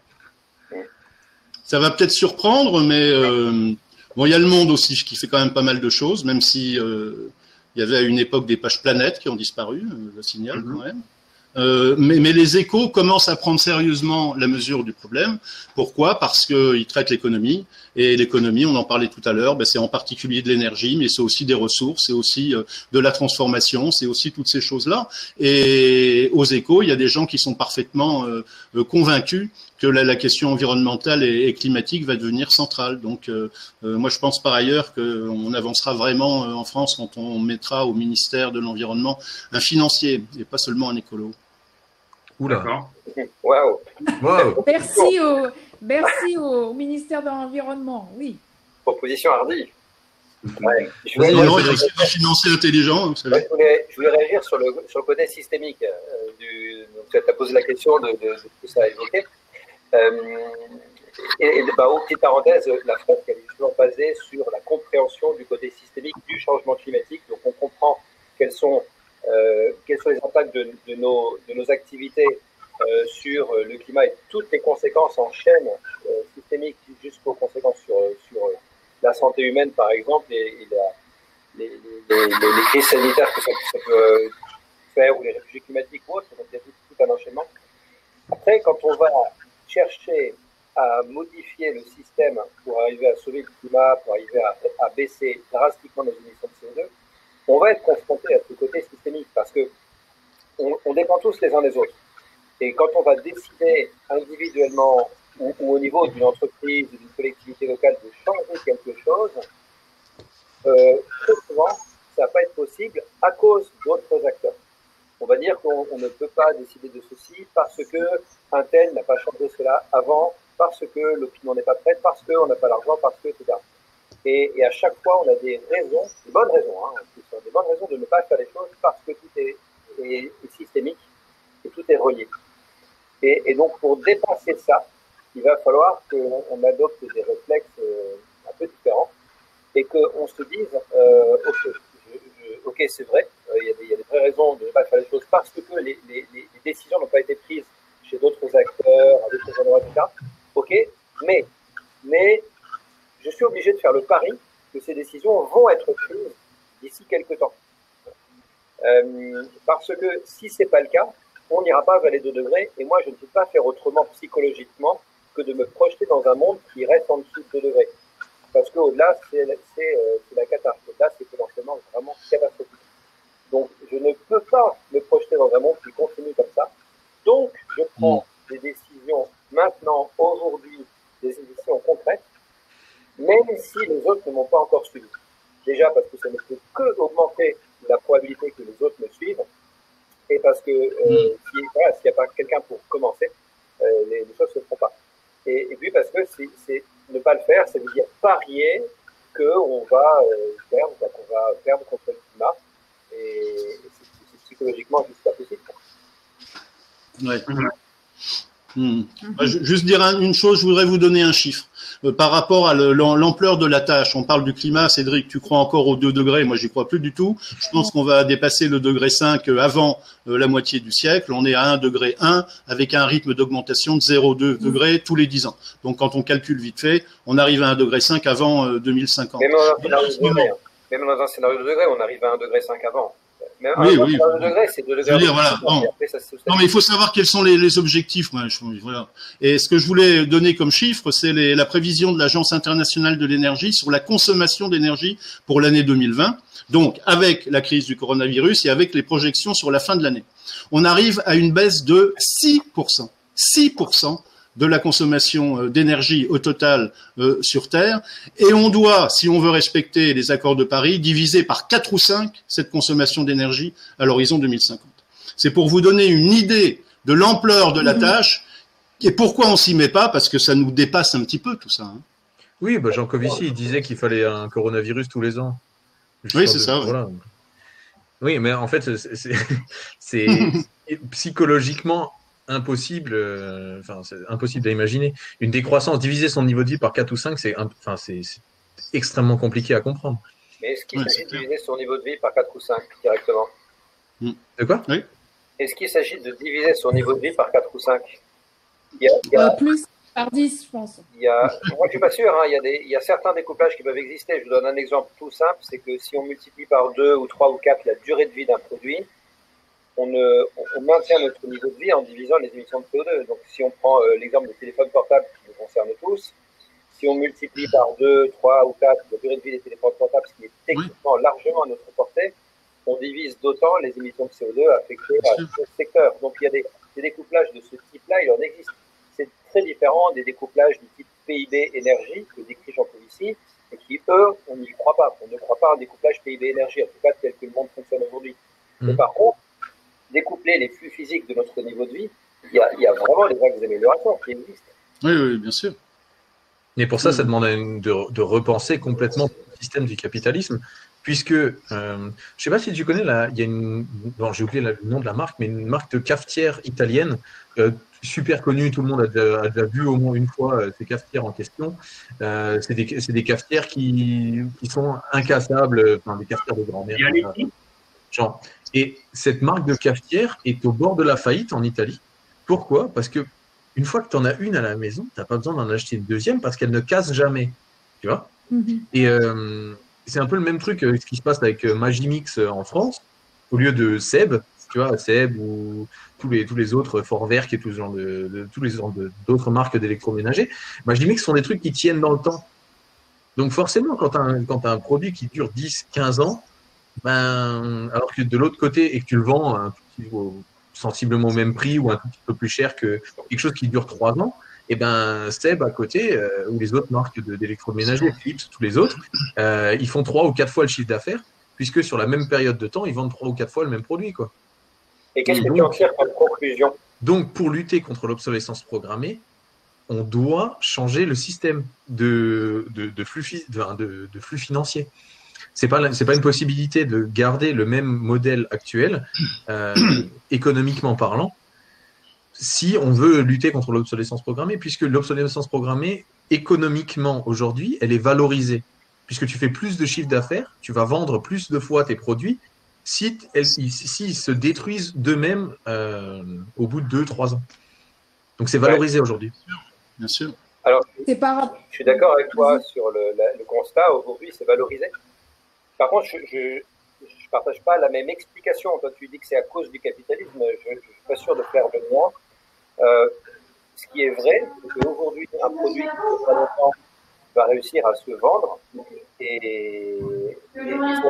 Ça va peut-être surprendre, mais euh, bon, il y a Le Monde aussi qui fait quand même pas mal de choses, même si euh, il y avait à une époque des pages planètes qui ont disparu, euh, le signal mm-hmm. quand même. Euh, mais, mais les Échos commencent à prendre sérieusement la mesure du problème. Pourquoi? Parce qu'ils traitent l'économie. Et l'économie, on en parlait tout à l'heure, ben c'est en particulier de l'énergie, mais c'est aussi des ressources, c'est aussi euh, de la transformation, c'est aussi toutes ces choses-là. Et aux Échos, il y a des gens qui sont parfaitement euh, convaincus que la, la question environnementale et, et climatique va devenir centrale. Donc, euh, euh, moi, je pense par ailleurs qu'on avancera vraiment euh, en France quand on mettra au ministère de l'Environnement un financier et pas seulement un écolo. Oula. Waouh. Wow. Merci au, merci au ministère de l'Environnement, oui. Proposition hardie. Ouais. Je voulais, non, il y a aussi des financiers intelligents. Vous savez. Ouais, je, voulais, je voulais réagir sur le, sur le côté systémique. Euh, du, donc, tu as posé la question de, de, de tout ça à évoquer. Euh, et, et bah, aux petites parenthèses, la France elle est toujours basée sur la compréhension du côté systémique du changement climatique. Donc, on comprend quels sont Euh, quels sont les impacts de, de, nos, de nos activités euh, sur le climat et toutes les conséquences en chaîne euh, systémique jusqu'aux conséquences sur, sur la santé humaine, par exemple, et, et la, les, les, les, les crises sanitaires que ça, que ça peut faire, ou les réfugiés climatiques ou autres. Donc, il y a tout, tout un enchaînement. Après, quand on va chercher à modifier le système pour arriver à sauver le climat, pour arriver à, à baisser drastiquement nos émissions de C O deux, on va être confronté à ce côté systémique parce que on, on dépend tous les uns des autres. Et quand on va décider individuellement ou, ou au niveau d'une entreprise ou d'une collectivité locale de changer quelque chose, euh, très souvent, ça ne va pas être possible à cause d'autres acteurs. On va dire qu'on on ne peut pas décider de ceci parce que un tel n'a pas changé cela avant, parce que l'opinion n'est pas prête, parce qu'on n'a pas l'argent, parce que, et cetera. Et, et à chaque fois, on a des raisons, des bonnes raisons, hein, des bonnes raisons de ne pas faire les choses parce que tout est, est, est systémique et tout est relié. Et, et donc, pour dépasser ça, il va falloir qu'on on adopte des réflexes euh, un peu différents et qu'on se dise, euh, ok, je, je, ok, c'est vrai, euh, il, y a des, il y a des vraies raisons de ne pas faire les choses parce que les, les, les décisions n'ont pas été prises chez d'autres acteurs, à d'autres endroits, et cetera. Ok, mais, mais je suis obligé de faire le pari que ces décisions vont être prises d'ici quelques temps. Euh, parce que si c'est pas le cas, on n'ira pas vers les deux degrés, et moi je ne peux pas faire autrement psychologiquement que de me projeter dans un monde qui reste en dessous de deux degrés. Parce qu'au-delà, c'est euh, la catastrophe. Au-delà, c'est potentiellement vraiment catastrophique. Donc, je ne peux pas me projeter dans un monde qui continue comme ça. Donc, je prends mmh. des décisions maintenant, aujourd'hui, des décisions concrètes, même si les autres ne m'ont pas encore suivi. Déjà parce que ça ne peut que augmenter la probabilité que les autres me suivent, et parce que euh, mmh. si, voilà, s'il n'y a pas quelqu'un pour commencer, euh, les, les choses ne se feront pas. Et, et puis parce que c'est ne pas le faire, ça veut dire parier qu'on va euh, perdre, qu'on va perdre contre le climat, et c'est psychologiquement juste pas possible. Ouais. Mmh. Mmh. Bah, juste dire une chose, je voudrais vous donner un chiffre. Euh, par rapport à l'ampleur de la tâche, on parle du climat, Cédric, tu crois encore aux deux degrés, moi j'y crois plus du tout. Je pense qu'on va dépasser le degré cinq avant euh, la moitié du siècle. On est à un degré un avec un rythme d'augmentation de zéro virgule deux degrés tous les dix ans. Donc quand on calcule vite fait, on arrive à un degré cinq avant euh, deux mille cinquante. Même dans un scénario de degré, même dans un scénario de degré, on arrive à un degré cinq avant. Mais oui, un, oui. un degré, c'est deux degrés. Je veux dire, voilà. Bon. Après, ça, ça, non, mais il faut savoir quels sont les, les objectifs. Moi, je, voilà. Et ce que je voulais donner comme chiffre, c'est les, la prévision de l'Agence internationale de l'énergie sur la consommation d'énergie pour l'année deux mille vingt. Donc, avec la crise du coronavirus et avec les projections sur la fin de l'année, on arrive à une baisse de six pour cent. six pour cent de la consommation d'énergie au total euh, sur Terre. Et on doit, si on veut respecter les accords de Paris, diviser par quatre ou cinq cette consommation d'énergie à l'horizon deux mille cinquante. C'est pour vous donner une idée de l'ampleur de la tâche et pourquoi on s'y met pas, parce que ça nous dépasse un petit peu tout ça. Hein. Oui, bah Jean Covici, il disait qu'il fallait un coronavirus tous les ans. Oui, c'est ça. Voilà. Oui. oui, mais en fait, c'est psychologiquement impossible, euh, enfin, c'est impossible à imaginer. Une décroissance, diviser son niveau de vie par quatre ou cinq, c'est enfin, c'est extrêmement compliqué à comprendre. Mais est-ce qu'il ouais, s'agit de diviser son niveau de vie par quatre ou cinq directement? De quoi? Oui. Est-ce qu'il s'agit de diviser son niveau de vie par quatre ou cinq? Il y a, il y a, euh, plus par dix, je pense. Il y a, moi, je suis pas sûr. Hein, il, y a des, il y a certains découplages qui peuvent exister. Je vous donne un exemple tout simple, c'est que si on multiplie par deux ou trois ou quatre la durée de vie d'un produit, On, euh, on maintient notre niveau de vie en divisant les émissions de C O deux. Donc, si on prend euh, l'exemple des téléphones portables qui nous concerne tous, si on multiplie par deux, trois ou quatre la durée de vie des téléphones portables, ce qui est techniquement oui. largement à notre portée, on divise d'autant les émissions de C O deux affectées à ce secteur. Donc, il y a des, des découplages de ce type-là, il en existe. C'est très différent des découplages du type P I B énergie que décrit Jean Covici, et qui, eux, on n'y croit pas. On ne croit pas à un découplage P I B énergie, en tout cas tel que le monde fonctionne aujourd'hui. Mmh. Mais par contre, découpler les flux physiques de notre niveau de vie, il y a, il y a vraiment des axes d'amélioration qui existent. Oui, oui, bien sûr. Et pour ça, ça demande de, de repenser complètement le système du capitalisme, puisque, euh, je ne sais pas si tu connais, là, il y a une, bon, j'ai oublié le nom de la marque, mais une marque de cafetière italienne, euh, super connue, tout le monde a déjà, a déjà vu au moins une fois euh, ces cafetières en question. Euh, c'est des, c'est des cafetières qui, qui sont incassables, enfin des cafetières de grand-mère. Genre. Et cette marque de cafetière est au bord de la faillite en Italie. Pourquoi? Parce que une fois que tu en as une à la maison, tu n'as pas besoin d'en acheter une deuxième parce qu'elle ne casse jamais. Tu vois? Mm-hmm. Et euh, c'est un peu le même truc euh, ce qui se passe avec euh, Magimix euh, en France, au lieu de Seb, tu vois, Seb ou tous les, tous les autres Fortwerk et tout ce genre de, de tous les d'autres marques d'électroménager. Magimix sont des trucs qui tiennent dans le temps. Donc forcément, quand tu as un, quand tu as un produit qui dure dix, quinze ans, ben, alors que de l'autre côté, et que tu le vends un petit, sensiblement au même prix ou un tout petit peu plus cher que quelque chose qui dure trois ans, et ben Seb à côté, euh, ou les autres marques d'électroménager, Philips, tous les autres, euh, ils font trois ou quatre fois le chiffre d'affaires, puisque sur la même période de temps, ils vendent trois ou quatre fois le même produit, quoi. Et qu'est-ce que tu en tires comme conclusion? Donc, pour lutter contre l'obsolescence programmée, on doit changer le système de, de, de, flux, de, de, de flux financiers. C'est pas c'est pas une possibilité de garder le même modèle actuel euh, économiquement parlant si on veut lutter contre l'obsolescence programmée, puisque l'obsolescence programmée économiquement aujourd'hui elle est valorisée, puisque tu fais plus de chiffre d'affaires, tu vas vendre plus de fois tes produits si elles si, si se détruisent d'eux-mêmes euh, au bout de deux trois ans. Donc c'est valorisé ouais. aujourd'hui. Bien sûr. Alors c'est pas... je suis d'accord avec toi sur le, la, le constat. Aujourd'hui c'est valorisé. Par contre, je ne partage pas la même explication. Toi, tu dis que c'est à cause du capitalisme. Je ne suis pas sûr de faire le moins. Euh, ce qui est vrai, c'est qu'aujourd'hui, un produit qui ne pas longtemps va réussir à se vendre et, et, et,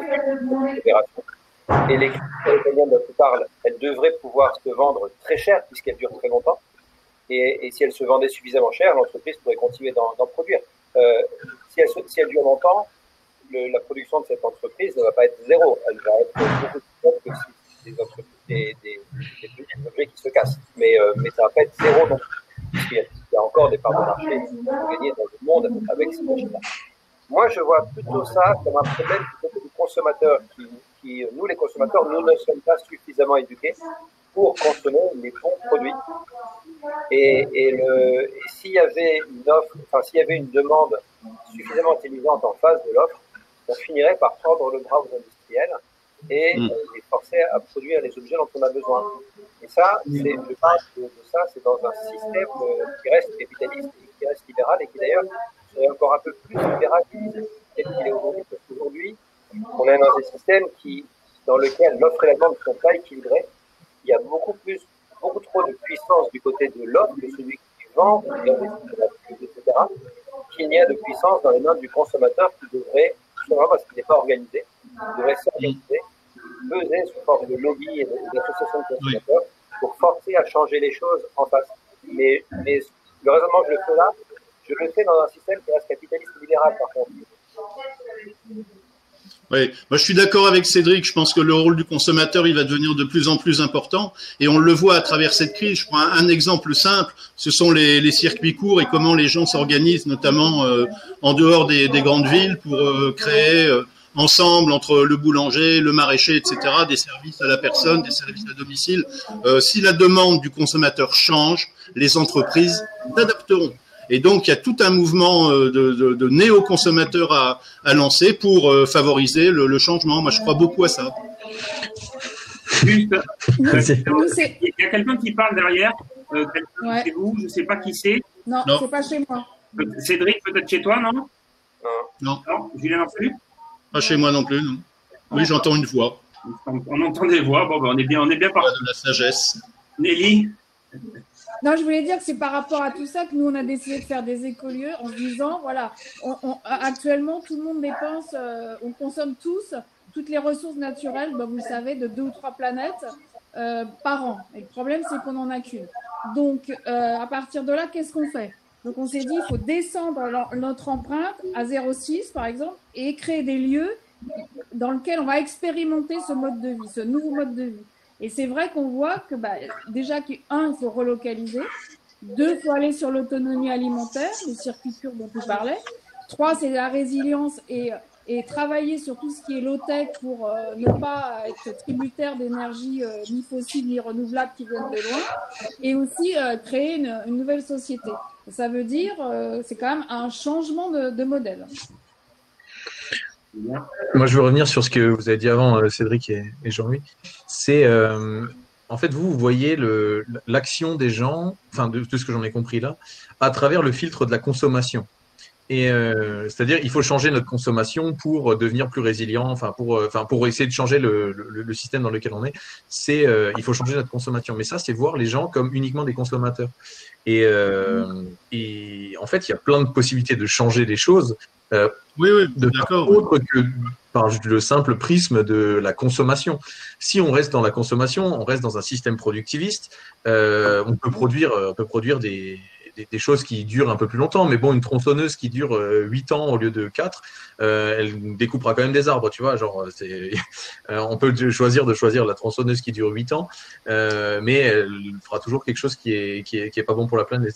et les italiennes dont tu parles, elles devraient pouvoir se vendre très cher puisqu'elles durent très longtemps. Et, et si elles se vendaient suffisamment cher, l'entreprise pourrait continuer d'en produire. Euh, si, elle, si elle dure longtemps, Le, la production de cette entreprise ne va pas être zéro, elle va être beaucoup plus forte que si des, des, des, des, des objets qui se cassent. Mais, euh, mais ça ne va pas être zéro non plus, puisqu'il y a, il y a encore des parts de marché à gagner dans le monde avec ces machines-là. Moi, je vois plutôt ça comme un problème du consommateur. Qui, qui, nous, les consommateurs, nous ne sommes pas suffisamment éduqués pour consommer les bons produits. Et, et, le, et s'il y avait une offre, enfin s'il y avait une demande suffisamment intelligente en face de l'offre, on finirait par prendre le bras aux industriels et mmh. euh, les forcer à produire les objets dont on a besoin. Et ça, c'est, je parle de, de ça, c'est dans un système euh, qui reste capitaliste et qui reste libéral et qui d'ailleurs serait encore un peu plus libéral qu'il est aujourd'hui, parce qu'aujourd'hui, on est dans des systèmes qui, dans lequel l'offre et la demande ne sont pas équilibrées, il y a beaucoup plus, beaucoup trop de puissance du côté de l'offre, de celui qui vend, qui investit, et cetera, qu'il n'y a de puissance dans les mains du consommateur qui devrait, justement parce qu'il n'est pas organisé, devrait s'organiser, peser sous forme de lobby et d'associations de consommateurs pour forcer à changer les choses en face. Mais, mais le raisonnement que je fais là, je le fais dans un système qui reste capitaliste libéral, par contre. Oui, moi je suis d'accord avec Cédric. Je pense que le rôle du consommateur, il va devenir de plus en plus important, et on le voit à travers cette crise. Je prends un, un exemple simple, ce sont les, les circuits courts et comment les gens s'organisent, notamment euh, en dehors des, des grandes villes, pour euh, créer euh, ensemble entre le boulanger, le maraîcher, et cetera, des services à la personne, des services à domicile. Euh, si la demande du consommateur change, les entreprises s'adapteront. Et donc, il y a tout un mouvement de, de, de néo-consommateurs à, à lancer pour euh, favoriser le, le changement. Moi, je crois beaucoup à ça. Juste, euh, il y a quelqu'un qui parle derrière. Euh, ouais. C'est vous, je ne sais pas qui c'est. Non, non. C'est pas chez moi. Cédric, peut-être chez toi, non? Non. Non. Julien non plus? Pas chez moi non plus, non. Oui, j'entends une voix. On, on entend des voix. Bon, ben, on est bien, on est bien parti. De la sagesse. Nelly? Non, je voulais dire que c'est par rapport à tout ça que nous, on a décidé de faire des écolieux en se disant, voilà, on, on, actuellement, tout le monde dépense, euh, on consomme tous toutes les ressources naturelles, bah, vous le savez, de deux ou trois planètes euh, par an. Et le problème, c'est qu'on n'en a qu'une. Donc, euh, à partir de là, qu'est-ce qu'on fait? Donc, on s'est dit, il faut descendre notre empreinte à zéro virgule six, par exemple, et créer des lieux dans lesquels on va expérimenter ce mode de vie, ce nouveau mode de vie. Et c'est vrai qu'on voit que bah, déjà, qu'un, il faut relocaliser. Deux, il faut aller sur l'autonomie alimentaire, les circuits courts dont tu parlais. Trois, c'est la résilience et, et travailler sur tout ce qui est low-tech pour euh, ne pas être tributaire d'énergie euh, ni fossile ni renouvelable qui viennent de loin. Et aussi euh, créer une, une nouvelle société. Ça veut dire, euh, c'est quand même un changement de, de modèle. Moi, je veux revenir sur ce que vous avez dit avant, Cédric et, et Jean-Louis. C'est, euh, en fait, vous, vous voyez le, l'action des gens, enfin, de tout ce que j'en ai compris là, à travers le filtre de la consommation. Et euh, c'est-à-dire, il faut changer notre consommation pour devenir plus résilient, enfin, pour, enfin, pour essayer de changer le, le, le système dans lequel on est. C'est, euh, il faut changer notre consommation. Mais ça, c'est voir les gens comme uniquement des consommateurs. Et, euh, et en fait, il y a plein de possibilités de changer les choses. Euh, oui, oui, de d'accord. Autre que par le simple prisme de la consommation. Si on reste dans la consommation, on reste dans un système productiviste. Euh, on peut produire, on peut produire des, des, des choses qui durent un peu plus longtemps. Mais bon, une tronçonneuse qui dure huit ans au lieu de quatre, euh, elle découpera quand même des arbres, tu vois. Genre, c'est, on peut choisir de choisir la tronçonneuse qui dure huit ans, euh, mais elle fera toujours quelque chose qui est, qui est, qui est pas bon pour la planète.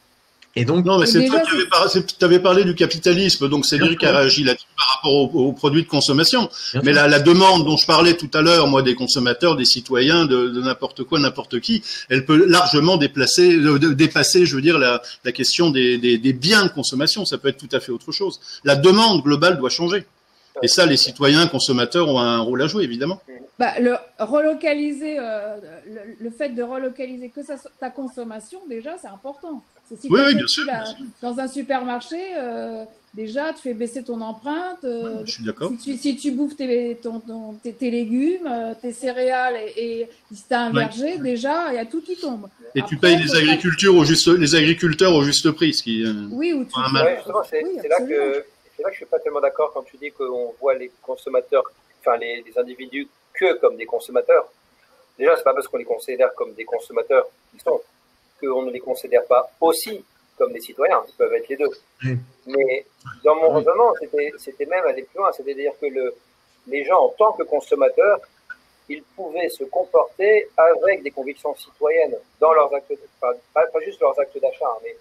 Et donc, non, mais c'est toi qui avais parlé, tu avais parlé du capitalisme, donc Cédric a réagi là-dessus par rapport aux, aux produits de consommation. Bien mais la, la demande dont je parlais tout à l'heure, moi, des consommateurs, des citoyens, de, de n'importe quoi, n'importe qui, elle peut largement déplacer, de, de, dépasser, je veux dire, la, la question des, des, des biens de consommation. Ça peut être tout à fait autre chose. La demande globale doit changer. Et ça, les citoyens consommateurs ont un rôle à jouer, évidemment. Bah, le relocaliser, euh, le, le fait de relocaliser que ça, ta consommation, déjà, c'est important. Si oui, oui, bien sûr, la, bien sûr. Dans un supermarché, euh, déjà, tu fais baisser ton empreinte. Euh, ouais, je suis d'accord. Si tu, si tu bouffes tes, ton, ton, tes, tes légumes, euh, tes céréales et, et si tu as un ouais. verger, déjà, il y a tout qui tombe. Et Après, tu payes les, agricultures au juste, les agriculteurs au juste prix. Ce qui, euh, oui, ou tu ouais, justement, c'est, oui, c'est là que c'est là que je suis pas tellement d'accord quand tu dis qu'on voit les consommateurs, enfin les, les individus que comme des consommateurs. Déjà, c'est pas parce qu'on les considère comme des consommateurs qu'ils sont qu'on ne les considère pas aussi comme des citoyens. Ils peuvent être les deux. Mmh. Mais dans mon raisonnement, c'était, c'était même aller plus loin. C'est-à-dire que le, les gens, en tant que consommateurs, ils pouvaient se comporter avec des convictions citoyennes dans leurs actes, enfin, pas, pas juste leurs actes d'achat, mais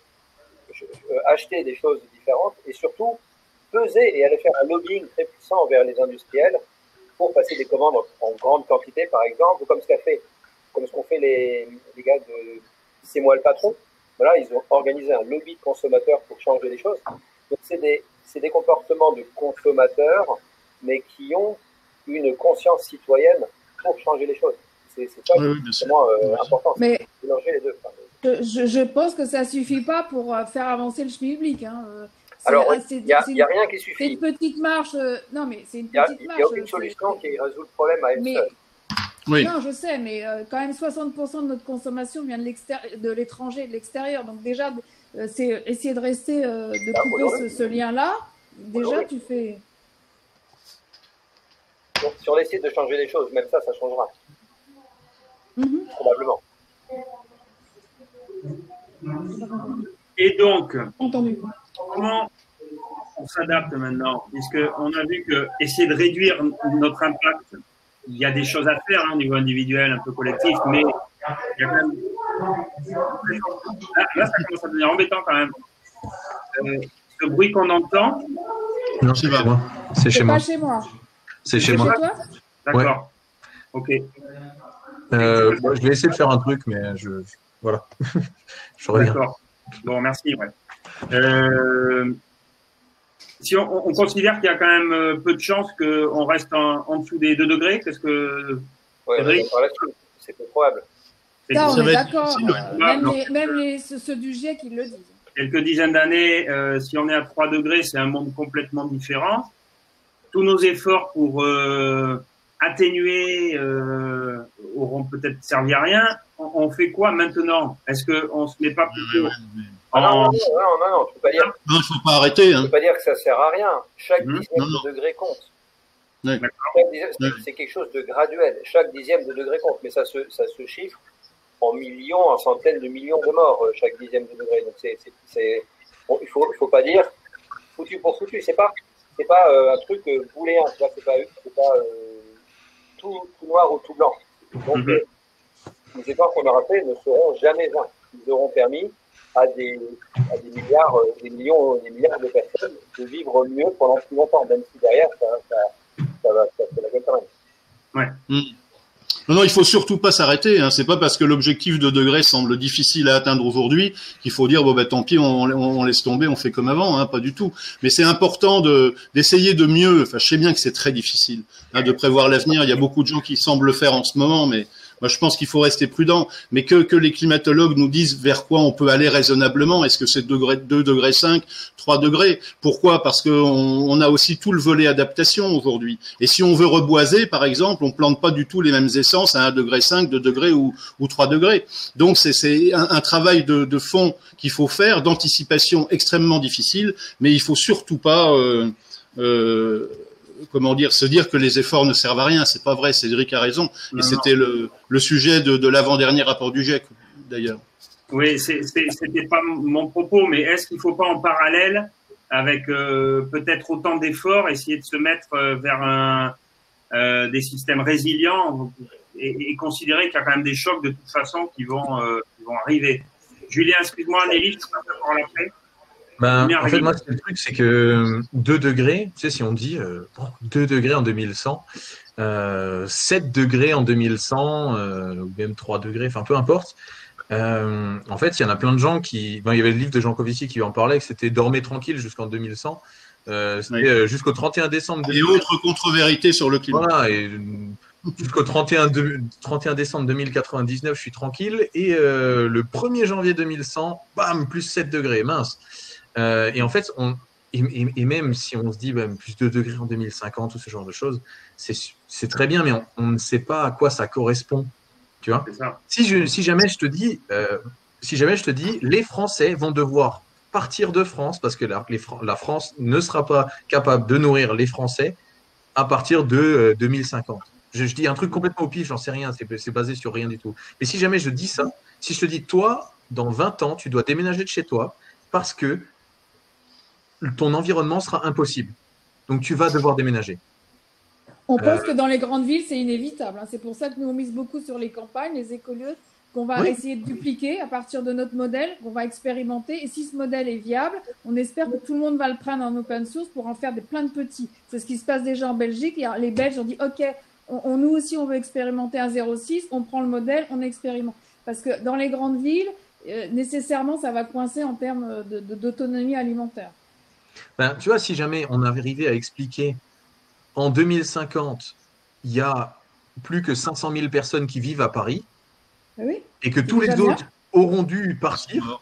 euh, acheter des choses différentes et surtout peser et aller faire un lobbying très puissant envers les industriels pour passer des commandes en, en grande quantité, par exemple, ou comme ce qu'a fait, comme ce qu'ont fait les, les gars de C'est moi le patron. Voilà, ils ont organisé un lobby de consommateurs pour changer les choses. Donc, c'est des, c'est des comportements de consommateurs, mais qui ont une conscience citoyenne pour changer les choses. C'est, c'est ça oui, qui est vraiment euh, important. Mais c'est mélanger les deux. Je, je pense que ça suffit pas pour faire avancer le schmilblick. Hein. Alors, il n'y a, a rien qui suffit. C'est une petite marche. Euh, non, mais c'est une petite marche. Il n'y a aucune solution qui résout le problème à elle mais, seule. Oui. Non, je sais, mais euh, quand même soixante pour cent de notre consommation vient de l'étranger et de l'extérieur. Donc déjà, euh, c'est essayer de rester, euh, de bah, couper ce, ce lien-là. Déjà, tu fais... Donc, si on essaie de changer les choses, même ça, ça changera. Mm-hmm. Probablement. Et donc, Entendu. Comment on s'adapte maintenant? Puisqu'on a vu que essayer de réduire notre impact, il y a des choses à faire hein, au niveau individuel, un peu collectif, mais il y a quand même... Là, là ça commence à devenir embêtant quand même. Euh, ce bruit qu'on entend... Non, c'est pas moi. C'est chez moi. C'est pas chez moi. C'est chez moi. Toi D'accord. Ouais. Ok. Euh, moi, je vais essayer de faire un truc, mais je... je voilà. je reviens. D'accord. Bon, merci. Ouais. Euh, si on, on considère qu'il y a quand même peu de chances qu'on reste en, en dessous des deux degrés, qu'est-ce que... Oui, c'est peu probable. Ça, on est d'accord. Même, les, même les, ceux du GIEC, ils le disent. Quelques dizaines d'années, euh, si on est à trois degrés, c'est un monde complètement différent. Tous nos efforts pour euh, atténuer euh, auront peut-être servi à rien. On, on fait quoi maintenant? Est-ce qu'on ne se met pas plutôt... Ouais, ouais, ouais. Ah non, non, non, non, non, tu peux pas dire. Non, il faut pas arrêter. Hein. Tu peux pas dire que ça sert à rien. Chaque mmh, dixième non, non. de degré compte. Ouais. C'est ouais. quelque chose de graduel. Chaque dixième de degré compte, mais ça se, ça se chiffre en millions, en centaines de millions de morts chaque dixième de degré. Donc c'est, c'est, c'est bon, il faut, il faut pas dire foutu pour foutu. C'est pas, c'est pas euh, un truc euh, booléen. Tu vois, c'est pas, c'est pas euh, tout, tout noir ou tout blanc. Donc mmh. euh, les efforts qu'on aura fait ne seront jamais vains. Ils auront permis à des, à des milliards, euh, des millions, des milliards de personnes de vivre mieux pendant plus longtemps, même si derrière, ça, ça, ça va ça fait la gueule quand même. Ouais. Mmh. Non, non, il faut surtout pas s'arrêter. Hein. C'est pas parce que l'objectif de degré semble difficile à atteindre aujourd'hui qu'il faut dire bon ben tant pis, on, on, on laisse tomber, on fait comme avant. Hein, pas du tout. Mais c'est important de d'essayer de mieux. Enfin, je sais bien que c'est très difficile hein, de prévoir l'avenir. Il y a beaucoup de gens qui semblent le faire en ce moment, mais moi, je pense qu'il faut rester prudent, mais que, que les climatologues nous disent vers quoi on peut aller raisonnablement. Est-ce que c'est degré, deux degrés cinq, trois degrés? Pourquoi? Parce qu'on on a aussi tout le volet adaptation aujourd'hui. Et si on veut reboiser, par exemple, on plante pas du tout les mêmes essences à un degré cinq, deux degrés ou, ou trois degrés. Donc, c'est, c'est un, un travail de, de fond qu'il faut faire, d'anticipation extrêmement difficile, mais il faut surtout pas... Euh, euh, comment dire, se dire que les efforts ne servent à rien, c'est pas vrai. Cédric a raison, et c'était le, le sujet de, de l'avant-dernier rapport du GIEC, d'ailleurs. Oui, c'est, c'est, c'était pas mon propos, mais est-ce qu'il faut pas en parallèle, avec euh, peut-être autant d'efforts, essayer de se mettre euh, vers un, euh, des systèmes résilients et, et considérer qu'il y a quand même des chocs de toute façon qui vont, euh, qui vont arriver. Julien, excuse-moi, Nelly, je te parle après. Ben, en fait, moi, le truc, c'est que deux degrés, tu sais, si on dit euh, deux degrés en deux mille cent, euh, sept degrés en deux mille cent, euh, ou même trois degrés, enfin, peu importe. Euh, en fait, il y en a plein de gens qui... Ben, il y avait le livre de Jean Covici qui en parlait, que c'était « Dormez tranquille jusqu'en deux mille cent euh, ». C'était oui. jusqu'au trente et un décembre deux mille cent. Et autres contre-vérités sur le climat. Voilà, et jusqu'au trente et un décembre deux mille quatre-vingt-dix-neuf, je suis tranquille. Et euh, le premier janvier deux mille cent, bam, plus sept degrés, mince. Euh, et en fait, on, et, et même si on se dit bah, plus deux degrés en deux mille cinquante ou ce genre de choses, c'est, c'est très bien, mais on, on ne sait pas à quoi ça correspond. Tu vois ? Si, je, si jamais je te dis, euh, si jamais je te dis, les Français vont devoir partir de France parce que la, les, la France ne sera pas capable de nourrir les Français à partir de euh, deux mille cinquante. Je, je dis un truc complètement au pif, j'en sais rien, c'est, c'est basé sur rien du tout. Mais si jamais je dis ça, si je te dis, toi, dans vingt ans, tu dois déménager de chez toi parce que ton environnement sera impossible. Donc, tu vas devoir déménager. On pense euh... que dans les grandes villes, c'est inévitable. Hein. C'est pour ça que nous, on mise beaucoup sur les campagnes, les écolieux, qu'on va oui. essayer de dupliquer à partir de notre modèle, qu'on va expérimenter. Et si ce modèle est viable, on espère que tout le monde va le prendre en open source pour en faire des, plein de petits. C'est ce qui se passe déjà en Belgique. Les Belges ont dit, OK, on, on, nous aussi, on veut expérimenter un zéro six, on prend le modèle, on expérimente. Parce que dans les grandes villes, euh, nécessairement, ça va coincer en termes de, de, d'autonomie alimentaire. Ben, tu vois, si jamais on arrivait à expliquer en deux mille cinquante, il y a plus que cinq cent mille personnes qui vivent à Paris oui, et que tous les autres bien. auront dû partir,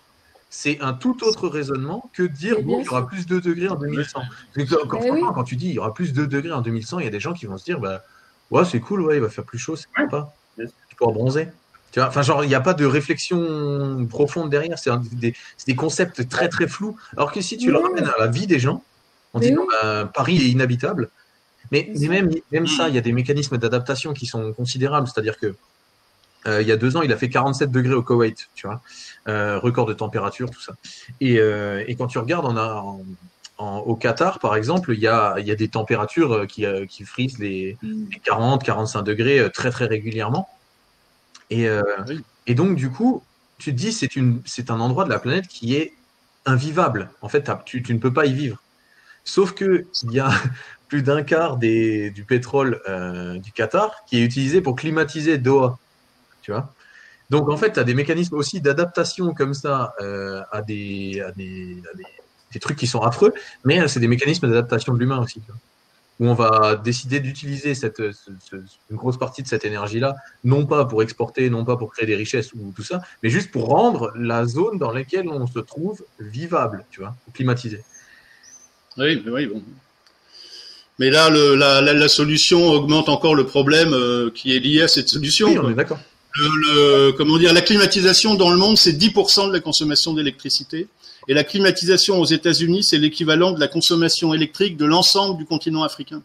c'est un tout autre raisonnement que de dire bon, il y aura plus de deux degrés en deux mille cent. Quand, quand, oui. quand tu dis il y aura plus de deux degrés en deux mille cent, il y a des gens qui vont se dire bah, ouais, c'est cool, ouais, il va faire plus chaud, c'est sympa. Tu pourras bronzer. Tu vois, enfin, genre, il n'y a pas de réflexion profonde derrière, c'est des, des concepts très très flous. Alors que si tu oui. le ramènes à la vie des gens, en disant oui. bah, Paris est inhabitable, mais, mais même, même ça, il y a des mécanismes d'adaptation qui sont considérables, c'est-à-dire que Euh, il y a deux ans, il a fait quarante-sept degrés au Koweït, tu vois, euh, record de température, tout ça. Et, euh, et quand tu regardes en, en, en, au Qatar, par exemple, il y a, il y a des températures qui, euh, qui frisent les, les quarante, quarante-cinq degrés très, très régulièrement. Et, euh, oui. et donc, du coup, tu te dis, c'est, une, c'est un endroit de la planète qui est invivable. En fait, tu, tu ne peux pas y vivre. Sauf qu'il y a plus d'un quart des, du pétrole euh, du Qatar qui est utilisé pour climatiser Doha. Tu vois, donc en fait, tu as des mécanismes aussi d'adaptation comme ça euh, à, des, à, des, à des, des trucs qui sont affreux, mais c'est des mécanismes d'adaptation de l'humain aussi, tu vois, où on va décider d'utiliser cette, ce, ce, une grosse partie de cette énergie-là, non pas pour exporter, non pas pour créer des richesses ou tout ça, mais juste pour rendre la zone dans laquelle on se trouve vivable, tu vois, climatisée. Oui, oui, bon. Mais là, le, la, la, la solution augmente encore le problème euh, qui est lié à cette solution. Oui, on est d'accord. Le, le, comment dire, la climatisation dans le monde, c'est dix pour cent de la consommation d'électricité. Et la climatisation aux États-Unis, c'est l'équivalent de la consommation électrique de l'ensemble du continent africain.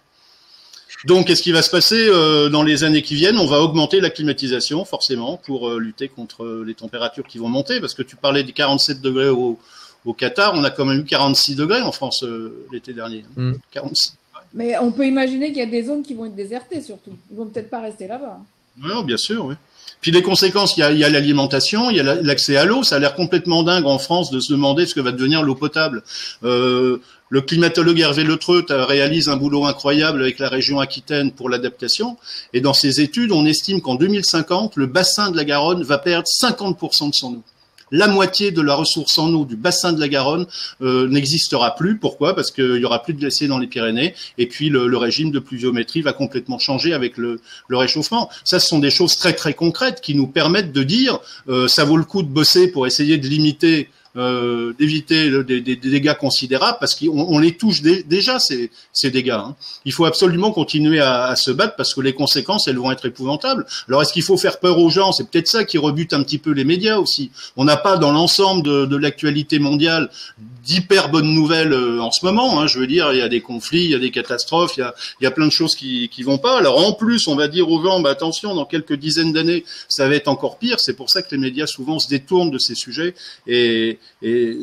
Donc, qu'est-ce qui va se passer euh, dans les années qui viennent? On va augmenter la climatisation, forcément, pour euh, lutter contre les températures qui vont monter. Parce que tu parlais des quarante-sept degrés au, au Qatar, on a quand même eu quarante-six degrés en France euh, l'été dernier. Mm. quarante-six. Mais on peut imaginer qu'il y a des zones qui vont être désertées, surtout. Ils vont peut-être pas rester là-bas. Oui, bien sûr, oui. Puis les conséquences, il y a, il y a l'alimentation, il y a l'accès à l'eau. Ça a l'air complètement dingue en France de se demander ce que va devenir l'eau potable. Euh, le climatologue Hervé Letreut réalise un boulot incroyable avec la région Aquitaine pour l'adaptation. Et dans ses études, on estime qu'en deux mille cinquante, le bassin de la Garonne va perdre cinquante pour cent de son eau. La moitié de la ressource en eau du bassin de la Garonne euh, n'existera plus. Pourquoi? Parce qu'il y aura plus de glaciers dans les Pyrénées et puis le, le régime de pluviométrie va complètement changer avec le, le réchauffement. Ça, ce sont des choses très très concrètes qui nous permettent de dire euh, ça vaut le coup de bosser pour essayer de limiter Euh, d'éviter des, des, des dégâts considérables parce qu'on on les touche dé, déjà ces, ces dégâts. Hein. Il faut absolument continuer à, à se battre parce que les conséquences elles vont être épouvantables. Alors est-ce qu'il faut faire peur aux gens? C'est peut-être ça qui rebute un petit peu les médias aussi. On n'a pas dans l'ensemble de, de l'actualité mondiale d'hyper bonnes nouvelles euh, en ce moment. Hein. Je veux dire, il y a des conflits, il y a des catastrophes, il y a, il y a plein de choses qui qui vont pas. Alors en plus, on va dire aux gens, bah, attention, dans quelques dizaines d'années, ça va être encore pire. C'est pour ça que les médias souvent se détournent de ces sujets et et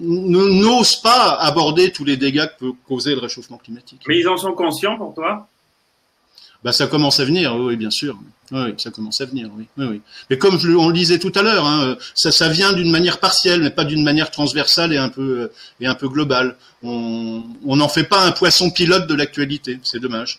n'osent pas aborder tous les dégâts que peut causer le réchauffement climatique. Mais ils en sont conscients pour toi? Bah, ça commence à venir, oui, bien sûr. Oui, ça commence à venir, oui. oui, oui. Mais comme je, on le disait tout à l'heure, hein, ça, ça vient d'une manière partielle, mais pas d'une manière transversale et un peu, et un peu globale. On n'en fait pas un poisson pilote de l'actualité, c'est dommage.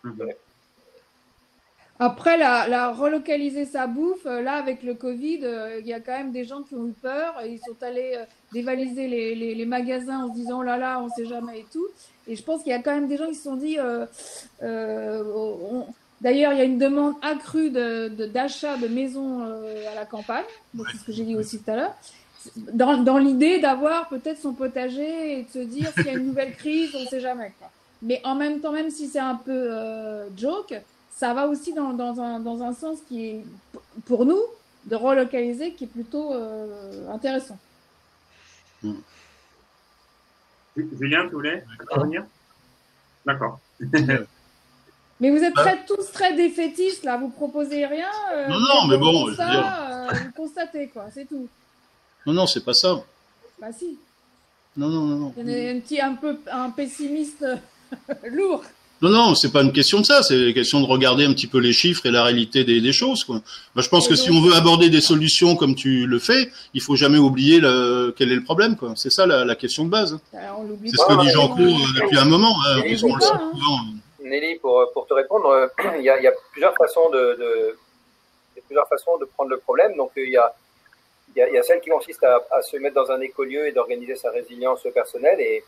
Après, la, la relocaliser sa bouffe, là, avec le Covid, il euh, y a quand même des gens qui ont eu peur. Et ils sont allés euh, dévaliser les, les, les magasins en se disant, oh là là, on sait jamais et tout. Et je pense qu'il y a quand même des gens qui se sont dit, euh, euh, on... d'ailleurs, il y a une demande accrue de, de, d'achat de maisons euh, à la campagne. Donc, c'est ce que j'ai dit aussi tout à l'heure. Dans, dans l'idée d'avoir peut-être son potager et de se dire, s'il y a une nouvelle crise, on sait jamais, quoi. Mais en même temps, même si c'est un peu euh, joke, ça va aussi dans, dans, un, dans un sens qui est, pour nous, de relocaliser, qui est plutôt euh, intéressant. Mmh. Julien, tu voulais revenir? D'accord. Mais vous êtes très, tous très défaitistes, là. Vous proposez rien. Euh, non, non, mais bon, ça, je veux dire... euh, vous constatez, quoi. C'est tout. Non, non, c'est pas ça. Bah si. Non, non, non, non. Il y a un petit, un peu, un pessimiste lourd. Non, non, c'est pas une question de ça, c'est une question de regarder un petit peu les chiffres et la réalité des, des choses, quoi. Moi, je pense et que donc... si on veut aborder des solutions comme tu le fais, il faut jamais oublier le, quel est le problème, quoi. C'est ça la, la question de base. Alors, c'est ce que dit Jean-Claude euh, depuis un moment. Hein, Nelly, on le sait souvent. Nelly, pour, pour te répondre, il y a, il y a plusieurs façons de, de, il y a plusieurs façons de prendre le problème. Donc, il y a, il y a, il y a celle qui consiste à, à se mettre dans un écolieu et d'organiser sa résilience personnelle et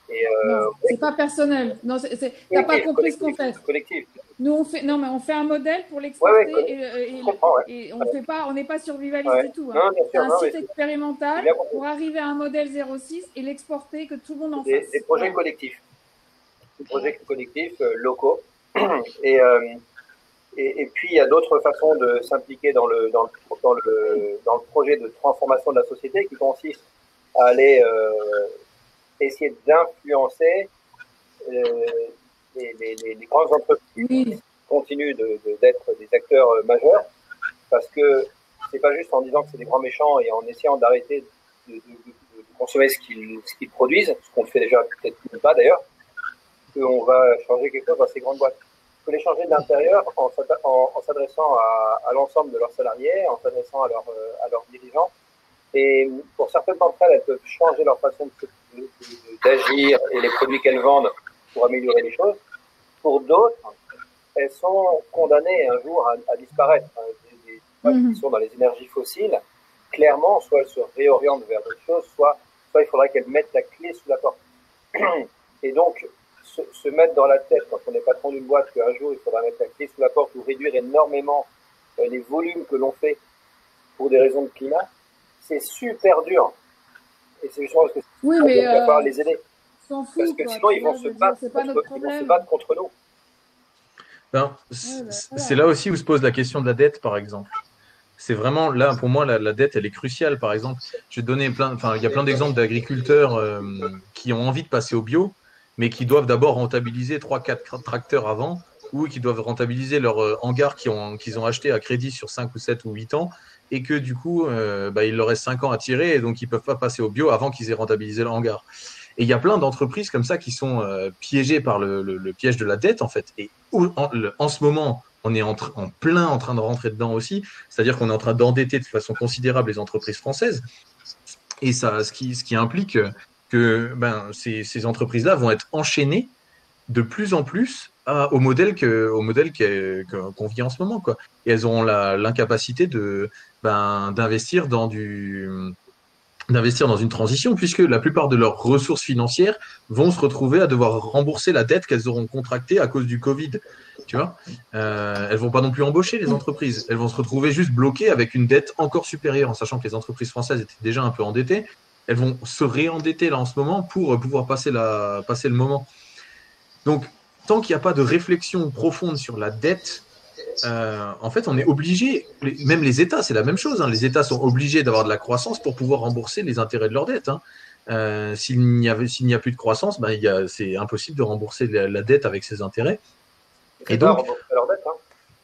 Et, euh, non, c'est pas personnel. Non, t'as pas compris ce qu'on fait. Collectif. Nous, on fait, non, mais on fait un modèle pour l'exporter ouais, ouais, et, et, ouais. et on fait pas, on n'est pas survivaliste ouais. du tout. Hein. C'est un non, site expérimental pour arriver à un modèle zéro six et l'exporter, que tout le monde en des, fasse. Des projets ouais. collectifs, des projets collectifs euh, locaux. Et, euh, et, et puis il y a d'autres façons de s'impliquer dans le dans le dans le dans le projet de transformation de la société qui consiste à aller euh, essayer d'influencer euh, les, les, les, les grandes entreprises oui. qui continuent de, de, d'être des acteurs euh, majeurs, parce que c'est pas juste en disant que c'est des grands méchants et en essayant d'arrêter de, de, de, de consommer ce qu'ils, ce qu'ils produisent, ce qu'on fait déjà peut-être pas d'ailleurs, qu'on va changer quelque chose dans ces grandes boîtes. Il faut les changer de l'intérieur en, en, en s'adressant à, à l'ensemble de leurs salariés, en s'adressant à, leur, à leurs dirigeants. Et pour certaines d'entre elles, elles peuvent changer leur façon de, de, de, d'agir et les produits qu'elles vendent pour améliorer les choses. Pour d'autres, elles sont condamnées un jour à, à disparaître. Des, des boîtes mmh. qui sont dans les énergies fossiles, clairement, soit elles se réorientent vers d'autres choses, soit, soit il faudrait qu'elles mettent la clé sous la porte. Et donc, se, se mettre dans la tête, quand on est patron d'une boîte, qu'un jour, il faudra mettre la clé sous la porte ou réduire énormément les volumes que l'on fait pour des raisons de climat, c'est super dur. Et c'est justement parce que oui, mais il va euh, falloir les aider. S'en fout, parce que quoi. sinon, ils vont, là, se dire, battre, contre, ils vont se battre contre nous. Ben, c'est, ouais, ben, c'est là aussi où se pose la question de la dette, par exemple. C'est vraiment là, pour moi, la, la dette, elle est cruciale. Par exemple, je vais donner plein, enfin, il y a plein d'exemples d'agriculteurs euh, qui ont envie de passer au bio, mais qui doivent d'abord rentabiliser trois, quatre tracteurs avant, ou qui doivent rentabiliser leur euh, hangar qu'ils ont, qu'ils ont acheté à crédit sur cinq ou sept ou huit ans, et que du coup, euh, bah, il leur reste cinq ans à tirer, et donc ils peuvent pas passer au bio avant qu'ils aient rentabilisé leur hangar. Et il y a plein d'entreprises comme ça qui sont euh, piégées par le, le, le piège de la dette, en fait. Et en, le, en ce moment, on est en, tr- en plein en train de rentrer dedans aussi. C'est-à-dire qu'on est en train d'endetter de façon considérable les entreprises françaises. Et ça, ce qui, ce qui implique que ben, ces, ces entreprises-là vont être enchaînées de plus en plus à, au modèle, que, au modèle que, que, qu'on vit en ce moment, quoi. Et elles auront la, l'incapacité de, ben, d'investir dans du... d'investir dans une transition, puisque la plupart de leurs ressources financières vont se retrouver à devoir rembourser la dette qu'elles auront contractée à cause du Covid. Tu vois, euh, elles vont pas non plus embaucher les entreprises. Elles vont se retrouver juste bloquées avec une dette encore supérieure, en sachant que les entreprises françaises étaient déjà un peu endettées. Elles vont se réendetter là en ce moment pour pouvoir passer, la, passer le moment. Donc, tant qu'il n'y a pas de réflexion profonde sur la dette, Euh, en fait, on est obligé, même les États, c'est la même chose. Hein, les États sont obligés d'avoir de la croissance pour pouvoir rembourser les intérêts de leur dette. Hein. Euh, s'il n'y avait, s'il n'y a plus de croissance, ben, il y a, c'est impossible de rembourser la, la dette avec ses intérêts. Les États ne remboursent pas leur dette. Hein.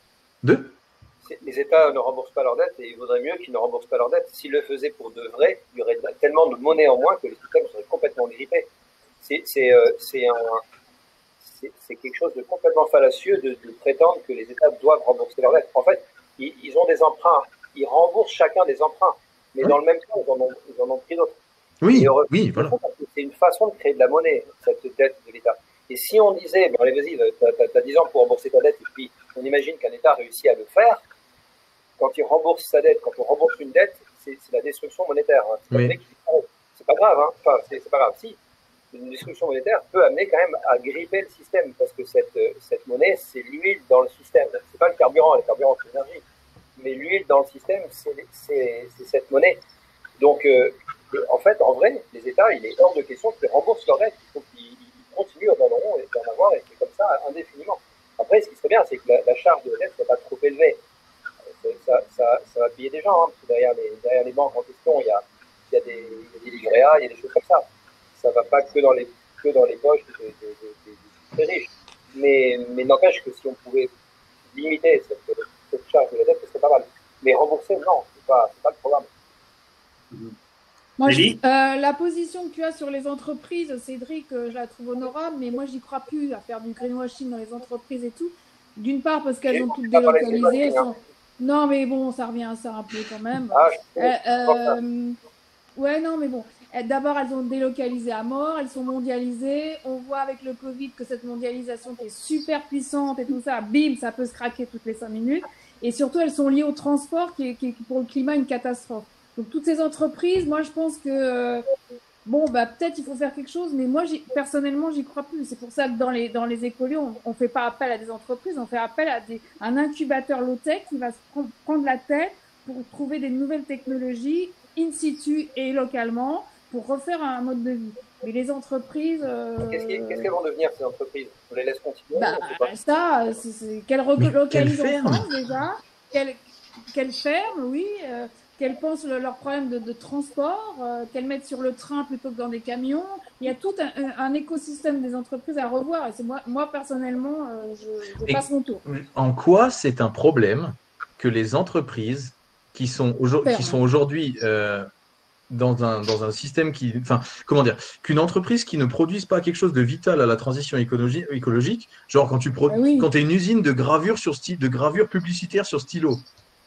De Les États ne remboursent pas leur dette et il vaudrait mieux qu'ils ne remboursent pas leur dette. S'ils le faisaient pour de vrai, il y aurait tellement de monnaie en moins que les systèmes seraient complètement grippés. C'est, c'est, euh, c'est un... C'est, c'est quelque chose de complètement fallacieux de, de prétendre que les États doivent rembourser leurs dettes. En fait, ils, ils ont des emprunts. Ils remboursent chacun des emprunts. Mais dans le même temps, ils en ont, ils en ont pris d'autres. Oui, oui, voilà. C'est une façon de créer de la monnaie, cette dette de l'État. Et si on disait, ben allez, vas-y, t'as, t'as, t'as dix ans pour rembourser ta dette, et puis on imagine qu'un État réussit à le faire, quand il rembourse sa dette, quand on rembourse une dette, c'est, c'est la destruction monétaire. Hein. C'est, oui. qui, oh, c'est pas grave, hein. Enfin, c'est, c'est pas grave. Si, une destruction monétaire peut amener quand même à gripper le système, parce que cette, cette monnaie, c'est l'huile dans le système. C'est pas le carburant, le carburant, c'est l'énergie. Mais l'huile dans le système, c'est, c'est, c'est cette monnaie. Donc, euh, en fait, en vrai, les États, il est hors de question qu'ils remboursent leur dette. Il faut qu'ils continuent à en avoir et d'en avoir, et c'est comme ça indéfiniment. Après, ce qui serait bien, c'est que la, la charge de la dette ne soit pas trop élevée. Ça, ça, ça va payer des gens, hein, parce que derrière les, derrière les banques en question, il y a, il y a des, il y a des livrets A, il y a des choses comme ça. Ça va pas que dans les, que dans les poches des, des, des, des très riches. Mais, mais n'empêche que si on pouvait limiter cette, cette charge de la dette, ce serait pas mal. Mais rembourser, non, c'est pas, c'est pas le programme. Moi, je, euh, la position que tu as sur les entreprises, Cédric, euh, je la trouve honorable, mais moi, j'y crois plus à faire du greenwashing dans les entreprises et tout. D'une part, parce qu'elles ont toutes délocalisé. Elles sont... Non, mais bon, ça revient à ça un peu quand même. Ah, je euh, euh, ouais, non, mais bon. D'abord, elles ont délocalisé à mort, elles sont mondialisées. On voit avec le Covid que cette mondialisation qui est super puissante et tout ça, bim, ça peut se craquer toutes les cinq minutes. Et surtout, elles sont liées au transport qui est, qui est pour le climat une catastrophe. Donc, toutes ces entreprises, moi, je pense que euh, bon, bah, peut-être il faut faire quelque chose, mais moi, personnellement, j'y crois plus. C'est pour ça que dans les, dans les écolieux, on ne fait pas appel à des entreprises, on fait appel à des, un incubateur low-tech qui va se prendre la tête pour trouver des nouvelles technologies in situ et localement pour refaire un mode de vie. Mais les entreprises… Euh... Qu'est-ce qu'elles vont devenir, ces entreprises? On les laisse continuer? Bah, ça, c'est qu'elles relocalisent en France déjà, qu'elles qu'elles ferment, oui, euh, qu'elles pensent le, leurs problèmes de, de transport, euh, qu'elles mettent sur le train plutôt que dans des camions. Il y a tout un, un écosystème des entreprises à revoir. Et c'est moi, moi, personnellement, euh, je, je passe mon tour. En quoi c'est un problème que les entreprises qui sont, qui sont aujourd'hui… Euh, Dans un, dans un système qui, enfin, comment dire, qu'une entreprise qui ne produise pas quelque chose de vital à la transition écologie, écologique, genre quand tu pro, ah oui. quand tu es une usine de gravure sur style, de gravure publicitaire sur stylo,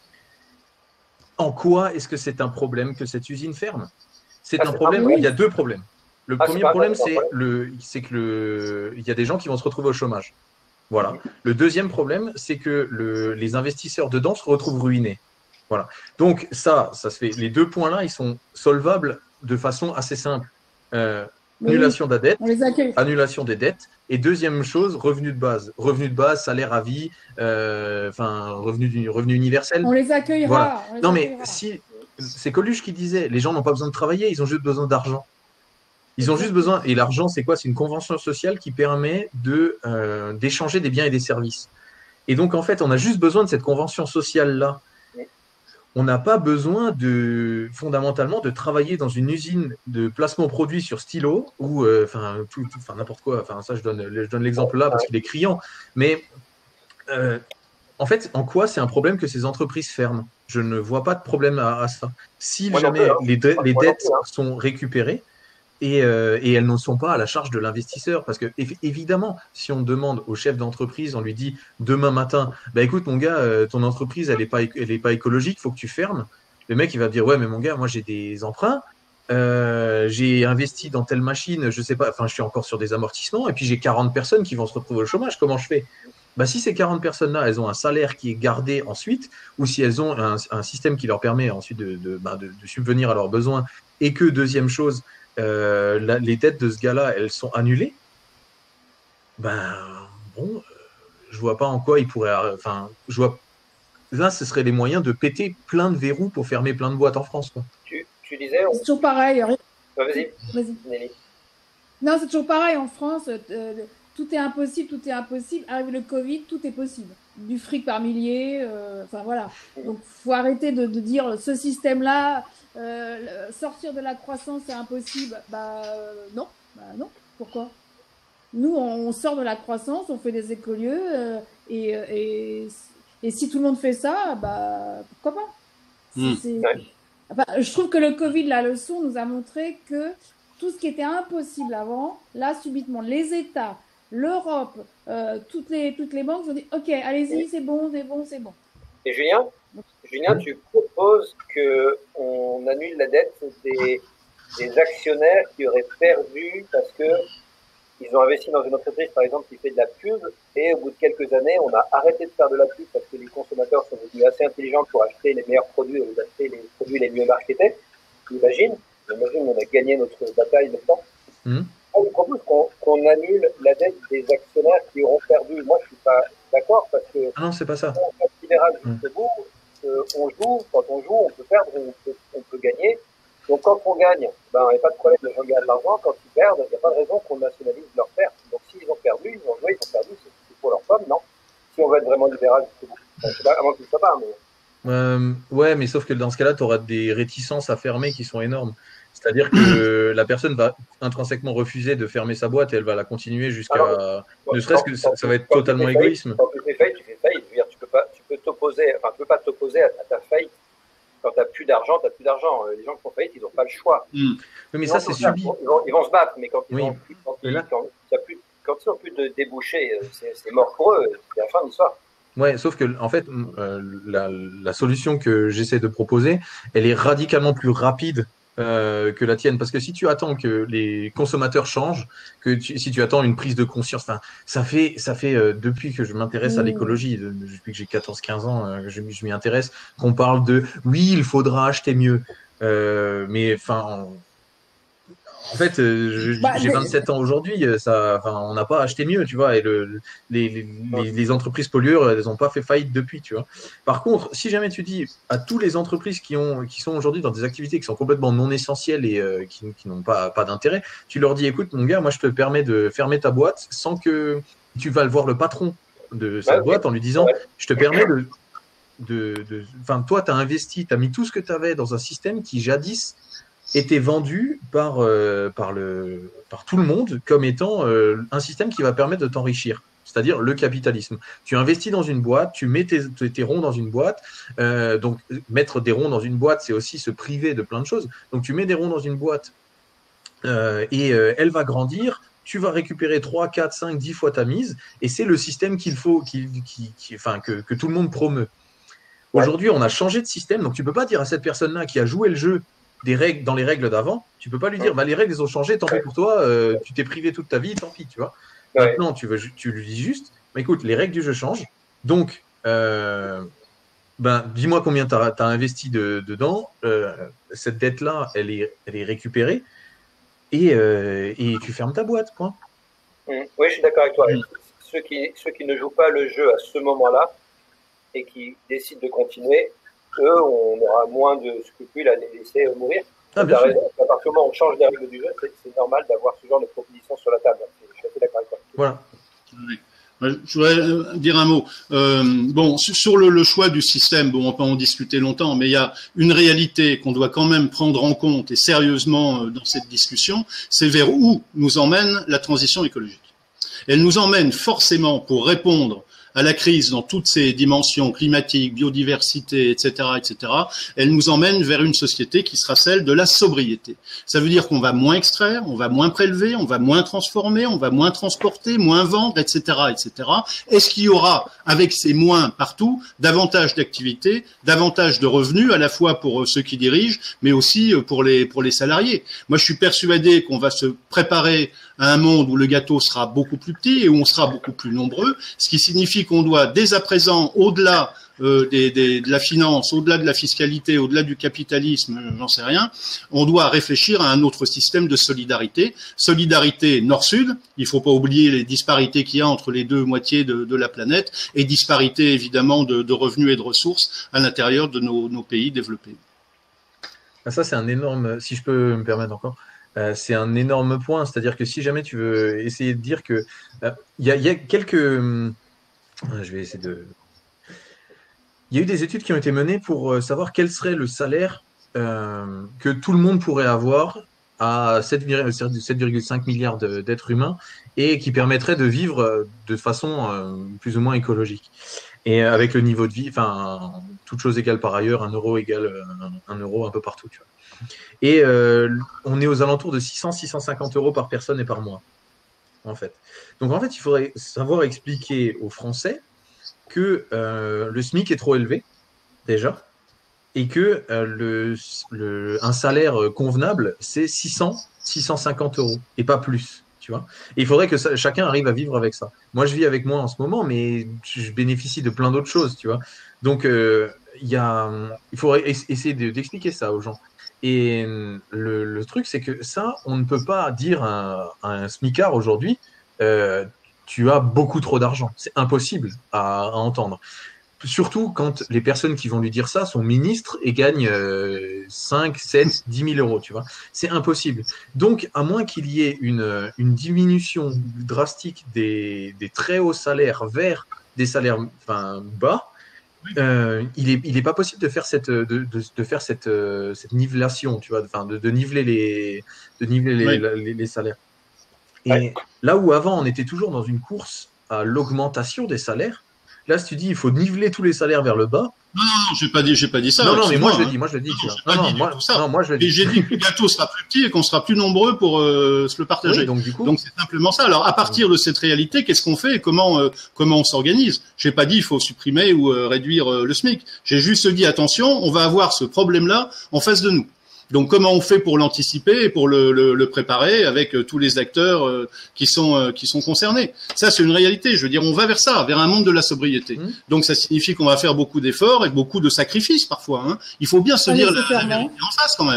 en quoi est-ce que c'est un problème que cette usine ferme? C'est ah, un problème. Pas, oui. Il y a deux problèmes. Le ah, premier problème, c'est le, c'est que le, il y a des gens qui vont se retrouver au chômage. Voilà. Le deuxième problème, c'est que le, les investisseurs dedans se retrouvent ruinés. Voilà. Donc ça, ça se fait. Les deux points-là, ils sont solvables de façon assez simple. Euh, oui, annulation de la dette, annulation des dettes. Et deuxième chose, revenu de base. Revenu de base, salaire à vie, euh, enfin revenu, revenu universel. On les accueillera. Voilà. On les non accueillera. mais si, c'est Coluche qui disait, les gens n'ont pas besoin de travailler, ils ont juste besoin d'argent. Ils ont juste besoin. Et l'argent, c'est quoi? C'est une convention sociale qui permet de euh, d'échanger des biens et des services. Et donc en fait, on a juste besoin de cette convention sociale-là. On n'a pas besoin de, fondamentalement, de travailler dans une usine de placement produit sur stylo ou, enfin, euh, tout, tout, n'importe quoi. Enfin, ça, je donne, je donne l'exemple là parce qu'il est criant. Mais euh, en fait, en quoi c'est un problème que ces entreprises ferment? Je ne vois pas de problème à, à ça. Si Moi jamais les, de, les dettes sont récupérées, Et, euh, et elles ne sont pas à la charge de l'investisseur. Parce que, évidemment, si on demande au chef d'entreprise, on lui dit demain matin, bah écoute, mon gars, euh, ton entreprise, elle n'est pas, elle est pas écologique, il faut que tu fermes. Le mec, il va dire, ouais, mais mon gars, moi, j'ai des emprunts, euh, j'ai investi dans telle machine, je sais pas, enfin, je suis encore sur des amortissements, et puis j'ai quarante personnes qui vont se retrouver au chômage. Comment je fais? Bah, si ces quarante personnes-là, elles ont un salaire qui est gardé ensuite, ou si elles ont un, un système qui leur permet ensuite de, de, bah, de, de subvenir à leurs besoins, et que, deuxième chose, Euh, la, les dettes de ce gars-là, elles sont annulées, ben bon, euh, je vois pas en quoi il pourrait. Enfin, je vois. Là, ce serait les moyens de péter plein de verrous pour fermer plein de boîtes en France, quoi. Tu, tu disais. On... C'est toujours pareil. Ouais, vas-y. Vas-y. Nelly. Non, c'est toujours pareil en France. Euh, tout est impossible, tout est impossible. Arrive le Covid, tout est possible. Du fric par milliers. Euh, enfin voilà. Donc, faut arrêter de, de dire ce système-là. Euh, sortir de la croissance, c'est impossible. Bah euh, non, bah non. Pourquoi? Nous, on, on sort de la croissance, on fait des écolieux, euh, et, et, et si tout le monde fait ça, bah pourquoi pas? Mmh. C'est, bah, je trouve que le Covid, la leçon, nous a montré que tout ce qui était impossible avant, là, subitement, les États, l'Europe, euh, toutes les toutes les banques ont dit, ok, allez-y, c'est bon, c'est bon, c'est bon. Et Julien? Julien, tu proposes qu'on annule la dette des, des actionnaires qui auraient perdu parce qu'ils ont investi dans une entreprise, par exemple, qui fait de la pub, et au bout de quelques années, on a arrêté de faire de la pub parce que les consommateurs sont devenus assez intelligents pour acheter les meilleurs produits et acheter les produits les mieux marketés. Imagine, imagine, on a gagné notre bataille maintenant. Mmh. On vous propose qu'on, qu'on annule la dette des actionnaires qui auront perdu. Moi, je suis pas d'accord parce que… Ah non, c'est pas ça. On est libéral jusqu'au bout. Euh, on joue, quand on joue, on peut perdre, on peut, on peut gagner. Donc quand on gagne, ben, il n'y a pas de problème, les gens gagnent de l'argent. Quand ils perdent, il n'y a pas de raison qu'on nationalise leur perte. Donc s'ils ont perdu, ils ont joué, ils ont perdu, c'est, c'est pour leur pomme, non? Si on veut être vraiment libéral, c'est bon. Enfin, je sais pas, avant qu'ils ne soient pas, mais… Euh, ouais, mais sauf que dans ce cas-là, tu auras des réticences à fermer qui sont énormes. C'est-à-dire que la personne va intrinsèquement refuser de fermer sa boîte et elle va la continuer jusqu'à… Ah non, ne serait-ce que ça, ça va être totalement égoïsme. Quand tu fais faillite, tu fais faillite. Je veux dire, tu peux pas, tu peux t'opposer, enfin, tu peux pas t'opposer à, à ta faillite. Quand tu n'as plus d'argent, tu n'as plus d'argent. Les gens qui font faillite, ils n'ont pas le choix. Mmh. Oui, mais ça, c'est subi. Ils vont, ils vont se battre, mais quand ils oui. n'ont plus, quand ils, quand, plus, quand ils ont plus de débouchés, c'est, c'est mort pour eux. C'est la fin de l'histoire. Ouais, sauf que en fait, euh, la, la solution que j'essaie de proposer, elle est radicalement plus rapide euh, que la tienne, parce que si tu attends que les consommateurs changent, que tu, si tu attends une prise de conscience, enfin, ça fait, ça fait euh, depuis que je m'intéresse mmh. à l'écologie, de, depuis que j'ai quatorze quinze ans, euh, je, je m'y intéresse, qu'on parle de oui, il faudra acheter mieux, euh, mais enfin, En fait, euh, Bah, j'ai mais- vingt-sept ans aujourd'hui, ça, enfin, on n'a pas acheté mieux, tu vois, et le, les, les, les, les entreprises pollueurs, elles n'ont pas fait faillite depuis, tu vois. Par contre, si jamais tu dis à toutes les entreprises qui ont, qui sont aujourd'hui dans des activités qui sont complètement non essentielles et euh, qui, qui n'ont pas, pas d'intérêt, tu leur dis, écoute, mon gars, moi, je te permets de fermer ta boîte sans que tu vas le voir le patron de cette Ouais, boîte en lui disant, ouais. je te permets de, de, de, enfin, toi, tu as investi, tu as mis tout ce que tu avais dans un système qui jadis était vendu par, euh, par, le, par tout le monde comme étant euh, un système qui va permettre de t'enrichir, c'est-à-dire le capitalisme. Tu investis dans une boîte, tu mets tes, tes ronds dans une boîte, euh, donc mettre des ronds dans une boîte, c'est aussi se priver de plein de choses. Donc tu mets des ronds dans une boîte euh, et euh, elle va grandir, tu vas récupérer trois, quatre, cinq, dix fois ta mise, et c'est le système qu'il faut, qui, qui, qui, enfin, que, que tout le monde promeut. Aujourd'hui, on a changé de système, donc tu ne peux pas dire à cette personne-là qui a joué le jeu des règles dans les règles d'avant, tu peux pas lui dire bah les règles elles ont changé, tant pis pour toi, euh, tu t'es privé toute ta vie, tant pis, tu vois. Ouais. Maintenant tu veux tu lui dis juste bah, écoute, les règles du jeu changent, donc euh, ben dis-moi combien tu as investi de, dedans, euh, cette dette là elle est elle est récupérée et, euh, et tu fermes ta boîte, point. Mmh. Oui, je suis d'accord avec toi. Mmh. Ceux qui ceux qui ne jouent pas le jeu à ce moment-là et qui décident de continuer, eux, on aura moins de scrupules à les laisser mourir. Ah, bien raison. À partir du moment où on change les règles du jeu, c'est normal d'avoir ce genre de proposition sur la table. Je suis assez d'accord avec toi. Voilà. Oui. Je voudrais dire un mot. Euh, bon, sur le, le choix du système, bon, on peut en discuter longtemps, mais il y a une réalité qu'on doit quand même prendre en compte et sérieusement dans cette discussion, c'est vers où nous emmène la transition écologique. Elle nous emmène forcément pour répondre à la crise dans toutes ses dimensions climatiques, biodiversité, et cetera, et cetera, elle nous emmène vers une société qui sera celle de la sobriété. Ça veut dire qu'on va moins extraire, on va moins prélever, on va moins transformer, on va moins transporter, moins vendre, et cetera, et cetera. Est-ce qu'il y aura, avec ces moins partout, davantage d'activités, davantage de revenus, à la fois pour ceux qui dirigent, mais aussi pour les, pour les salariés? Moi, je suis persuadé qu'on va se préparer à un monde où le gâteau sera beaucoup plus petit et où on sera beaucoup plus nombreux, ce qui signifie qu'on doit dès à présent, au-delà euh, des, des, de la finance, au-delà de la fiscalité, au-delà du capitalisme, j'en sais rien, on doit réfléchir à un autre système de solidarité. Solidarité nord-sud, il ne faut pas oublier les disparités qu'il y a entre les deux moitiés de, de la planète, et disparités évidemment de, de revenus et de ressources à l'intérieur de nos, nos pays développés. Ça, c'est un énorme, si je peux me permettre encore, Euh, c'est un énorme point, c'est-à-dire que si jamais tu veux essayer de dire que il euh, y, y a quelques, euh, je vais essayer de, il y a eu des études qui ont été menées pour euh, savoir quel serait le salaire euh, que tout le monde pourrait avoir à sept virgule cinq milliards d'êtres humains et qui permettrait de vivre de façon euh, plus ou moins écologique. Et avec le niveau de vie, enfin, toute chose égale par ailleurs, un euro égale un, un euro un peu partout, tu vois. Et euh, on est aux alentours de six cents à six cent cinquante euros par personne et par mois, en fait. Donc, en fait, il faudrait savoir expliquer aux Français que euh, le SMIC est trop élevé, déjà, et que euh, le, le, un salaire convenable, c'est six cents à six cent cinquante euros, et pas plus, tu vois. Et il faudrait que ça, chacun arrive à vivre avec ça. Moi, je vis avec moi en ce moment, mais je bénéficie de plein d'autres choses, tu vois. Donc, euh, y a, il faudrait essayer d'expliquer ça aux gens. Et le, le truc, c'est que ça, on ne peut pas dire à, à un smicard aujourd'hui, euh, tu as beaucoup trop d'argent. C'est impossible à, à entendre. Surtout quand les personnes qui vont lui dire ça sont ministres et gagnent euh, cinq, sept, dix mille euros, tu vois. C'est impossible. Donc, à moins qu'il y ait une, une diminution drastique des, des très hauts salaires vers des salaires enfin, bas, Euh, il est il est pas possible de faire cette de, de, de faire cette euh, cette nivellation, tu vois, enfin de, de niveler les de niveler les, oui. les, les salaires. Et ouais. Là où avant on était toujours dans une course à l'augmentation des salaires, là si tu dis il faut niveler tous les salaires vers le bas. Non, non, j'ai pas dit, j'ai pas dit ça. Non, non, mais moi, moi je le dis, moi je le dis. Non, tu vois. Non, non, moi, ça. non, moi je le dis. Et j'ai dit que le gâteau sera plus petit et qu'on sera plus nombreux pour euh, se le partager. Oui, donc du coup. Donc c'est simplement ça. Alors à partir de cette réalité, qu'est-ce qu'on fait et comment euh, comment on s'organise? J'ai pas dit il faut supprimer ou euh, réduire euh, le SMIC. J'ai juste dit attention, on va avoir ce problème-là en face de nous. Donc, comment on fait pour l'anticiper et pour le, le, le préparer avec euh, tous les acteurs euh, qui sont euh, qui sont concernés? Ça, c'est une réalité. Je veux dire, on va vers ça, vers un monde de la sobriété. Mmh. Donc, ça signifie qu'on va faire beaucoup d'efforts et beaucoup de sacrifices parfois. Hein. Il faut bien se dire la, la vérité en face quand même. Hein.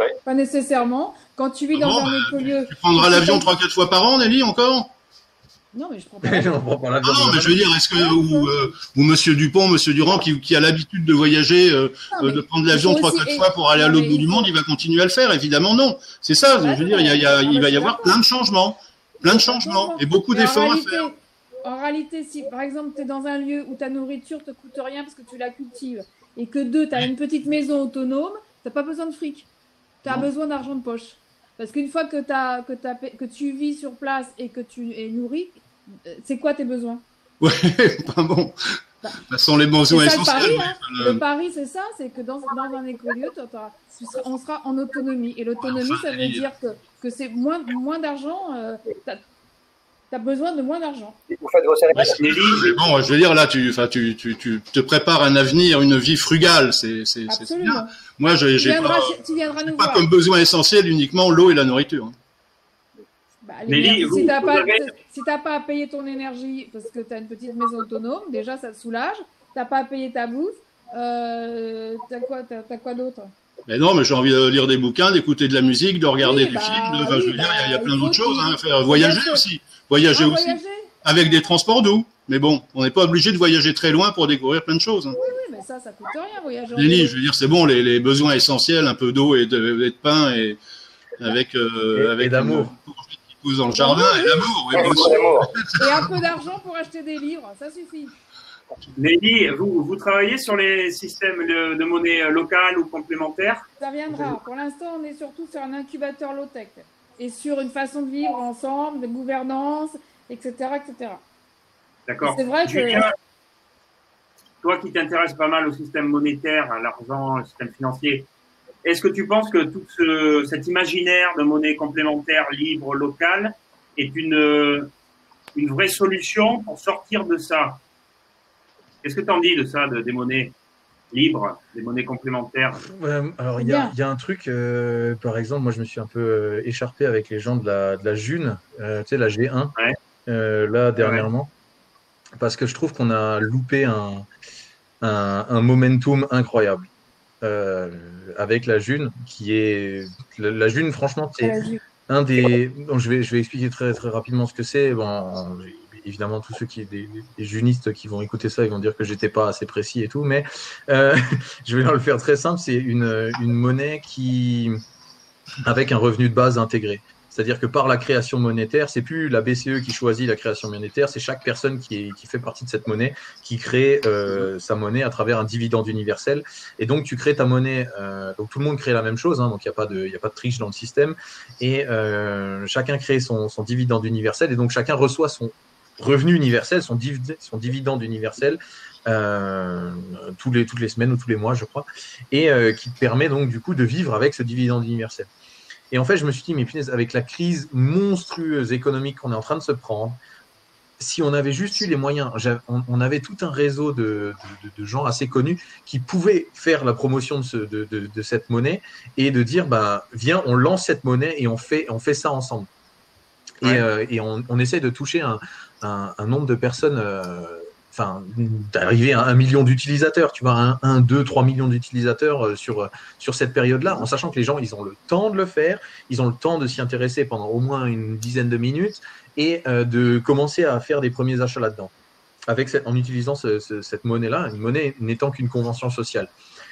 Ouais. Pas nécessairement. Quand tu vis Ah dans bon, un bah, écolieu. Tu prendras l'avion trois quatre fois par an, Nelly, encore? Non, mais je prends pas l'avion. On prend pas l'avion. Ah non, mais je veux dire, est-ce que ou, euh, ou Monsieur Dupont, Monsieur Durand, qui, qui a l'habitude de voyager, euh, Non, mais de prendre l'avion il faut trois aussi- quatre et- fois pour aller à non, l'autre mais bout il du faut- monde, il va continuer à le faire? Évidemment, non. C'est ça. Ah, Je veux dire, il y a, il y a, non, il mais va je y suis avoir d'accord. plein de changements, plein de changements et beaucoup Mais en d'efforts à réalité- faire. En réalité, si par exemple tu es dans un lieu où ta nourriture te coûte rien parce que tu la cultives, et que deux, tu as une petite maison autonome, tu n'as pas besoin de fric. Tu as Non. besoin d'argent de poche. Parce qu'une fois que, t'as- que, t'as- que tu vis sur place et que tu es nourri, euh, c'est quoi tes besoins? Ouais, pas bon. Bah, Ce sont les besoins C'est ça le essentiels. pari, hein. oui. Le pari, c'est ça, c'est que dans, dans un écolieu, t'auras- t'auras- tu seras- on sera en autonomie. Et l'autonomie, Enfin, ça veut il- dire que, que c'est moins, moins d'argent, euh, tu as besoin de moins d'argent. Vous faites vos cérémonies. Nelly, Mais bon, je veux dire, là, tu, enfin, tu, tu, tu te prépares un avenir, une vie frugale. C'est, c'est, c'est Absolument. bien. Moi, j'ai, Tu j'ai viendras, pas, tu viendras j'ai nous pas voir. comme besoin essentiel uniquement l'eau et la nourriture. Bah, Nelly, l'énergie, vous- si t'as vous pas, avez- si t'as pas à payer ton énergie parce que tu as une petite maison autonome, déjà ça te soulage. T'as pas à payer ta bouffe. Euh, t'as quoi, t'as, t'as quoi d'autre? Mais non, mais j'ai envie de lire des bouquins, d'écouter de la musique, de regarder Oui, des bah, films. Enfin, oui, je veux dire, il y a- il y a bah, plein il d'autres faut choses. qu'il- Hein, faire voyager Voyager. aussi, voyager Ah, aussi, voyager. avec des transports doux. Mais bon, on n'est pas obligé de voyager très loin pour découvrir plein de choses. Hein. Oui, mais ça, ça coûte rien voyager. en Nelly, vélo. je veux dire, c'est bon, les, les besoins essentiels, un peu d'eau et de, et de pain et avec euh, Et- avec et d'amour. une courgette qui pousse dans le jardin et l'amour. Oui, Ouais, bien beaucoup sûr. d'amour. Et un peu d'argent pour acheter des livres, ça suffit. Nelly, vous, vous travaillez sur les systèmes de, de monnaie locale ou complémentaire? Ça viendra. Pour l'instant, on est surtout sur un incubateur low-tech et sur une façon de vivre ensemble, de gouvernance, et cetera, et cetera. D'accord. C'est vrai que- Julien, toi qui t'intéresses pas mal au système monétaire, à l'argent, au système financier, est-ce que tu penses que tout ce, cet imaginaire de monnaie complémentaire, libre, locale, est une, une vraie solution pour sortir de ça? Qu'est-ce que tu en dis de ça, de, des monnaies libres, des monnaies complémentaires? Ouais, alors, il y, Bien. a- il y a un truc, euh, par exemple, moi, je me suis un peu euh, écharpé avec les gens de la, de la June, euh, tu sais, la G un, Ouais. euh, là, dernièrement, parce que je trouve qu'on a loupé un, un, un momentum incroyable euh, avec la June, qui est. La, la June, franchement, c'est Voilà, j'ai- un des. Bon, je, vais, je vais expliquer très, très rapidement ce que c'est. Bon, évidemment, tous ceux qui des, des junistes qui vont écouter ça, ils vont dire que j'étais pas assez précis et tout, mais euh, je vais leur le faire très simple. C'est une, une monnaie qui avec un revenu de base intégré. C'est-à-dire que par la création monétaire, c'est plus la B C E qui choisit la création monétaire, c'est chaque personne qui, est, qui fait partie de cette monnaie qui crée euh, sa monnaie à travers un dividende universel. Et donc, tu crées ta monnaie, euh, donc tout le monde crée la même chose, hein, donc il n'y a pas de, il y a pas de triche dans le système. Et euh, chacun crée son, son dividende universel, et donc chacun reçoit son revenu universel, son, div, son dividende universel euh, tous les, toutes les semaines ou tous les mois, je crois, et euh, qui te permet donc du coup de vivre avec ce dividende universel. Et en fait, je me suis dit, mais punaise, avec la crise monstrueuse économique qu'on est en train de se prendre, si on avait juste eu les moyens, on, on avait tout un réseau de, de, de gens assez connus qui pouvaient faire la promotion de, ce, de, de, de cette monnaie et de dire, bah, viens, on lance cette monnaie et on fait, on fait ça ensemble. Ouais. Et, euh, et on, on essaie de toucher un, un, un nombre de personnes, euh, enfin, d'arriver à un million d'utilisateurs, tu vois, un, un, deux, trois millions d'utilisateurs sur, sur cette période-là, en sachant que les gens, ils ont le temps de le faire, ils ont le temps de s'y intéresser pendant au moins une dizaine de minutes et euh, de commencer à faire des premiers achats là-dedans, avec cette, en utilisant ce, ce, cette monnaie-là, une monnaie n'étant qu'une convention sociale.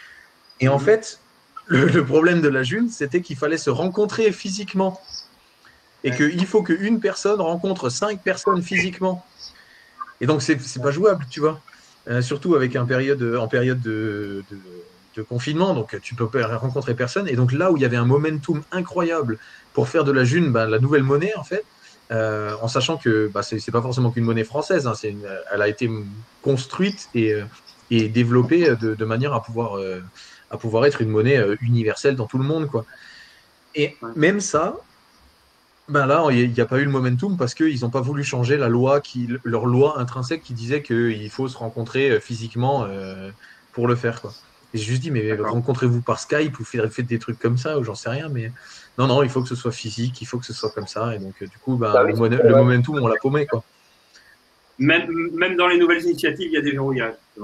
Et en fait, le, le problème de la June, c'était qu'il fallait se rencontrer physiquement et ouais. qu'il faut qu'une personne rencontre cinq personnes physiquement. Et donc, c'est, c'est pas jouable, tu vois. Euh, surtout avec un période, en période de, de, de confinement, donc tu peux rencontrer personne. Et donc, là où il y avait un momentum incroyable pour faire de la June, ben, la nouvelle monnaie, en fait, euh, en sachant que bah, c'est, c'est pas forcément qu'une monnaie française, hein, c'est une, elle a été construite et, et développée de, de manière à pouvoir, euh, à pouvoir être une monnaie universelle dans tout le monde, quoi. Et même ça, ben là, il n'y a pas eu le momentum parce qu'ils n'ont pas voulu changer la loi, qui, leur loi intrinsèque qui disait qu'il faut se rencontrer physiquement euh, pour le faire, quoi. Et j'ai juste dit, mais D'accord. rencontrez-vous par Skype ou faites des trucs comme ça, ou j'en sais rien, mais non, non, il faut que ce soit physique, il faut que ce soit comme ça. Et donc, du coup, ben, bah oui, le, mon- le momentum, on l'a paumé, quoi. Même, même dans les nouvelles initiatives, il y a des verrouillages, tu vois.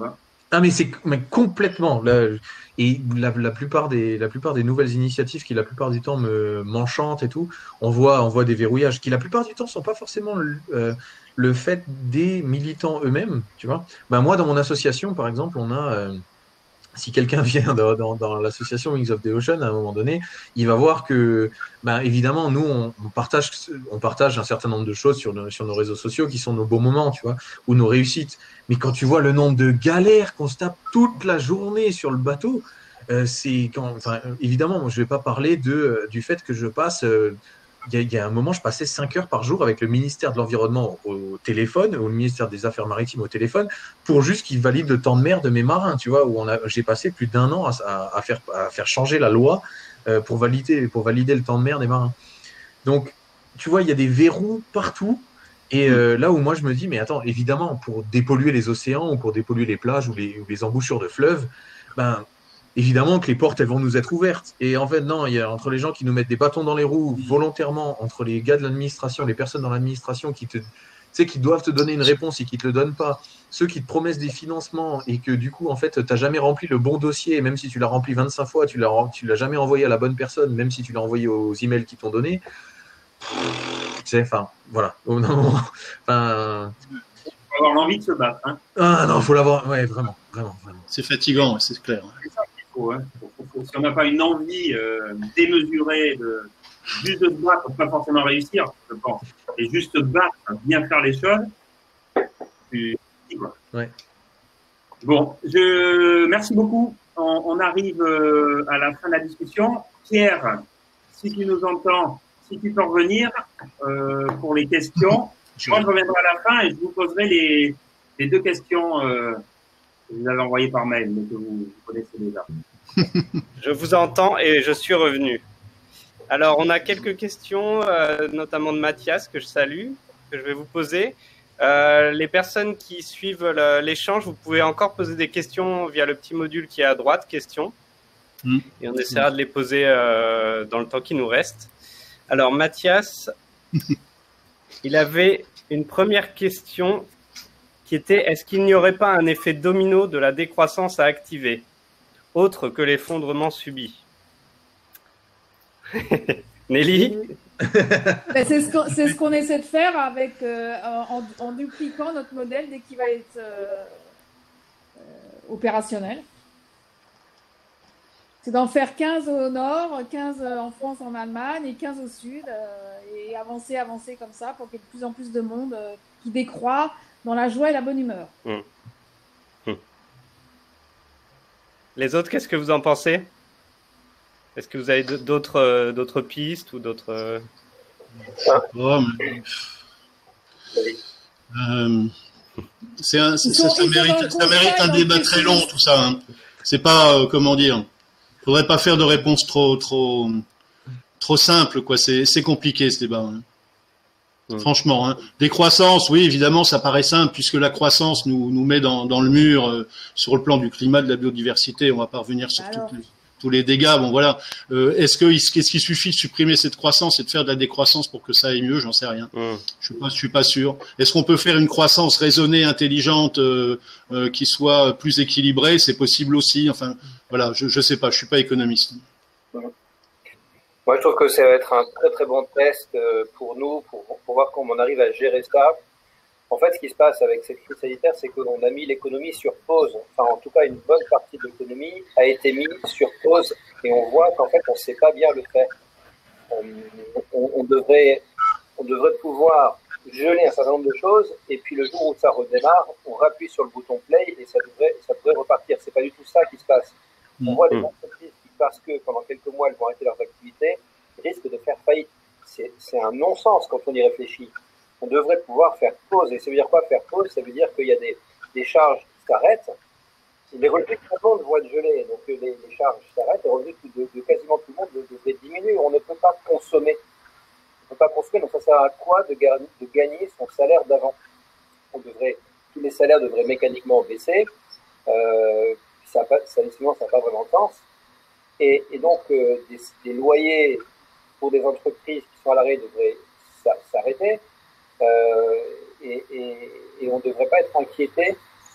Ah mais c'est mais complètement là, et la, la plupart des la plupart des nouvelles initiatives qui la plupart du temps me m'enchantent et tout, on voit on voit des verrouillages qui la plupart du temps sont pas forcément le, euh, le fait des militants eux-mêmes, tu vois. Ben moi dans mon association par exemple, on a euh, si quelqu'un vient dans, dans, dans l'association Wings of the Ocean, à un moment donné, il va voir que, ben, évidemment, nous, on, on, partage, on partage un certain nombre de choses sur, nos, sur nos réseaux sociaux qui sont nos beaux moments, tu vois, ou nos réussites. Mais quand tu vois le nombre de galères qu'on se tape toute la journée sur le bateau, euh, c'est quand, enfin, évidemment, moi, je vais pas parler de, du fait que je passe. Euh, Il y, a, il y a un moment, je passais cinq heures par jour avec le ministère de l'Environnement au téléphone, ou le ministère des Affaires maritimes au téléphone, pour juste qu'ils valident le temps de mer de mes marins, tu vois, où on a, j'ai passé plus d'un an à, à, à, faire, à faire changer la loi euh, pour, valider, pour valider le temps de mer des marins. Donc, tu vois, il y a des verrous partout. Et euh, là où moi, je me dis, mais attends, évidemment, pour dépolluer les océans, ou pour dépolluer les plages, ou les, ou les embouchures de fleuves, ben, évidemment que les portes, elles vont nous être ouvertes. Et en fait, non, il y a entre les gens qui nous mettent des bâtons dans les roues volontairement, entre les gars de l'administration, les personnes dans l'administration qui te, tu sais, qui doivent te donner une réponse et qui te le donnent pas, ceux qui te promettent des financements et que du coup, en fait, t'as jamais rempli le bon dossier, même si tu l'as rempli vingt-cinq fois, tu l'as, tu l'as jamais envoyé à la bonne personne, même si tu l'as envoyé aux emails qui t'ont donné. Tu sais, enfin, voilà. Oh, non, enfin. Faut avoir l'envie de se battre, hein. Ah non, faut l'avoir, ouais, vraiment, vraiment, vraiment. C'est fatigant, c'est clair. C'est ça qu'il faut, hein. Faut, faut, faut, si on n'a pas une envie euh, démesurée de juste de se battre, on ne peut pas forcément réussir, je pense. Et juste se battre, bien faire les choses, tu dis quoi. Ouais. Bon, je merci beaucoup. On, on arrive euh, à la fin de la discussion. Pierre, si tu nous entends, si tu peux revenir euh, pour les questions. Moi, je reviendrai à la fin et je vous poserai les, les deux questions euh, que vous avez envoyées par mail, mais que vous, vous connaissez déjà. Je vous entends et je suis revenu. Alors, on a quelques questions, euh, notamment de Mathias, que je salue, que je vais vous poser. Euh, les personnes qui suivent le, l'échange, vous pouvez encore poser des questions via le petit module qui est à droite, questions. Mmh. Et on essaiera de les poser euh, dans le temps qui nous reste. Alors, Mathias, il avait une première question qui était: est-ce qu'il n'y aurait pas un effet domino de la décroissance à activer, autre que l'effondrement subi? Nelly? Ben, c'est ce qu'on c'est ce qu'on essaie de faire avec, euh, en, en dupliquant notre modèle dès qu'il va être euh, euh, opérationnel. C'est d'en faire quinze au nord, quinze en France, en Allemagne et quinze au sud, euh, et avancer, avancer comme ça pour qu'il y ait de plus en plus de monde euh, qui décroît dans la joie et la bonne humeur. Mmh. Mmh. Les autres, qu'est-ce que vous en pensez? Est-ce que vous avez d'autres, euh, d'autres pistes ou d'autres... Euh... Oh, mais... euh, c'est un, c'est, ça, ça, mérite, ça mérite un débat très long, tout ça. Hein. C'est pas, euh, comment dire, faudrait pas faire de réponse trop, trop, trop simple, quoi. C'est, c'est compliqué, ce débat. Hein. Mmh. Franchement, hein. Décroissance, oui, évidemment, ça paraît simple, puisque la croissance nous, nous met dans, dans le mur euh, sur le plan du climat, de la biodiversité. On va pas revenir sur Alors... toutes les... tous les dégâts, bon voilà. Euh, est-ce que est-ce qu'il suffit de supprimer cette croissance et de faire de la décroissance pour que ça aille mieux? J'en sais rien. Mmh. Je suis pas, je suis pas sûr. Est-ce qu'on peut faire une croissance raisonnée, intelligente, euh, euh, qui soit plus équilibrée? C'est possible aussi. Enfin, voilà, je, je sais pas. Je suis pas économiste. Mmh. Moi, je trouve que ça va être un très très bon test pour nous, pour, pour voir comment on arrive à gérer ça. En fait, ce qui se passe avec cette crise sanitaire, c'est qu'on a mis l'économie sur pause. Enfin, en tout cas, une bonne partie de l'économie a été mise sur pause et on voit qu'en fait, on ne sait pas bien le faire. On, on, on, devrait, on devrait pouvoir geler un certain nombre de choses et puis le jour où ça redémarre, on rappuie sur le bouton play et ça devrait, ça devrait repartir. C'est pas du tout ça qui se passe. On mmh. voit des entreprises qui, parce que pendant quelques mois, elles vont arrêter leurs activités, risquent de faire faillite. C'est, c'est un non-sens quand on y réfléchit. On devrait pouvoir faire pause. Et ça veut dire quoi, faire pause? Ça veut dire qu'il y a des, des charges qui s'arrêtent. Les revenus de tout le monde vont être gelés. Donc les, les charges s'arrêtent. Les revenus de, de quasiment tout le monde devraient diminuer. On ne peut pas consommer. On ne peut pas consommer. Donc ça sert à quoi de, de gagner son salaire d'avant? On devrait, tous les salaires devraient mécaniquement baisser. Euh, ça n'a pas, ça, sinon, ça n'a pas vraiment de sens. Et, et donc euh, des, des loyers pour des entreprises qui sont à l'arrêt devraient s'arrêter. Euh, et, et, et on ne devrait pas être inquiété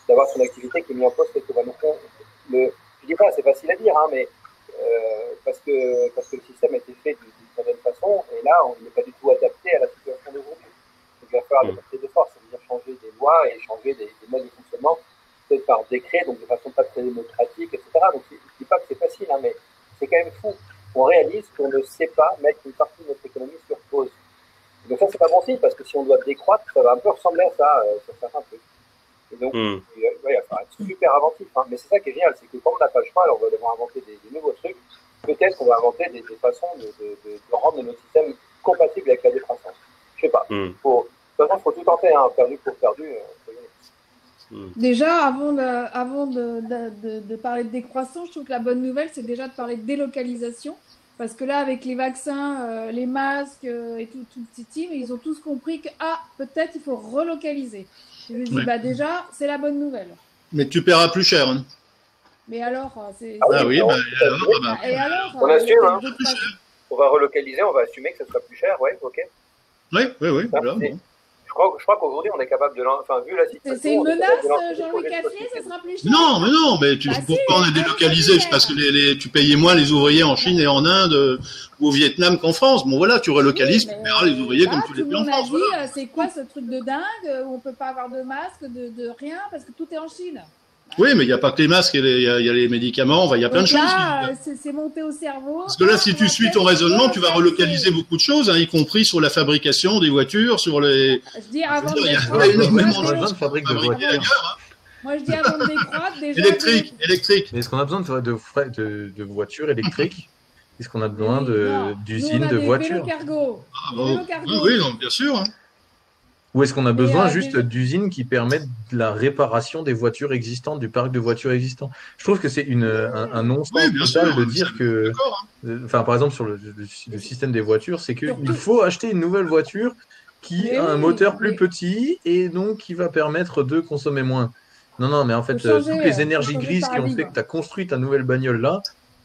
d'avoir son activité qui est mise en place quelque part. Donc, on, le, je dis pas, c'est facile à dire, hein, mais euh, parce que parce que le système a été fait d'une certaine façon, et là, on n'est pas du tout adapté à la situation d'aujourd'hui. Donc, il va falloir des parties de force, c'est-à-dire changer des lois et changer des, des modes de fonctionnement, peut-être par décret, donc de façon pas très démocratique, et cetera. Donc, je ne dis pas que c'est facile, hein, mais c'est quand même fou. On réalise qu'on ne sait pas mettre une partie de notre économie sur pause. Donc ça, c'est pas bon signe, parce que si on doit décroître, ça va un peu ressembler à ça, euh, sur certains trucs. Et donc, mm. il, ouais, il va falloir être super inventif. Hein. Mais c'est ça qui est génial, c'est que quand on n'a pas le choix, alors on va devoir inventer des, des nouveaux trucs. Peut-être qu'on va inventer des, des façons de, de, de, de rendre notre système compatible avec la décroissance. Je sais pas. Mm. Faut, de toute façon, il faut tout tenter, hein, perdu pour perdu. Euh, mm. Déjà, avant, de, avant de, de, de, de parler de décroissance, je trouve que la bonne nouvelle, c'est déjà de parler de délocalisation. Parce que là, avec les vaccins, euh, les masques euh, et tout, tout le petit team, ils ont tous compris que, ah, peut-être il faut relocaliser. Je me dis, oui. bah déjà, c'est la bonne nouvelle. Mais tu paieras plus cher. Hein. Mais alors, c'est... Ah, ah oui, bah, et alors, bah, et alors on assume, hein. On va relocaliser, on va assumer que ça sera plus cher, ouais, ok. Oui, oui, oui. Ça, voilà, bon. Je crois, je crois qu'aujourd'hui, on est capable de lancer, enfin, vu la situation. C'est une menace, Jean-Louis Caffier, ça sera plus cher. Non, mais non, mais tu, bah, pourquoi si, on est délocalisé? C'est parce que les, les, tu payais moins les ouvriers en Chine et en Inde ou au Vietnam qu'en France. Bon, voilà, tu relocalises, oui, tu paieras les ouvriers là, comme tous les pays en France. On a dit, voilà. C'est quoi ce truc de dingue où on peut pas avoir de masque, de, de rien, parce que tout est en Chine. Oui, mais il n'y a pas que les masques, il y, y a les médicaments, il y a plein de choses. Là, c'est monté au cerveau. Parce que là, si tu suis ton raisonnement, tu vas relocaliser beaucoup de choses, hein, y compris sur la fabrication des voitures, sur les... Je dis avant il y a pas énormément de choses fabriquer de voitures. Hein. Moi, je dis avant de décroître, déjà... Électrique, de... électrique. Mais est-ce qu'on a besoin de, de, de, de voitures électriques? Est-ce qu'on a besoin d'usines de, de voitures? Cargo. Ah, bon. Oui, oui, non, bien sûr. Hein. Ou est-ce qu'on a besoin euh, juste des... d'usines qui permettent de la réparation des voitures existantes, du parc de voitures existant? Je trouve que c'est une un, un non-sens oui, total sûr, de dire que, hein. Enfin, par exemple sur le, le, le système des voitures, c'est qu'il faut acheter une nouvelle voiture qui mais a un oui, moteur plus mais... petit et donc qui va permettre de consommer moins. Non, non, mais en fait, changer, toutes les énergies grises qui ont fait que tu as construit ta nouvelle bagnole là,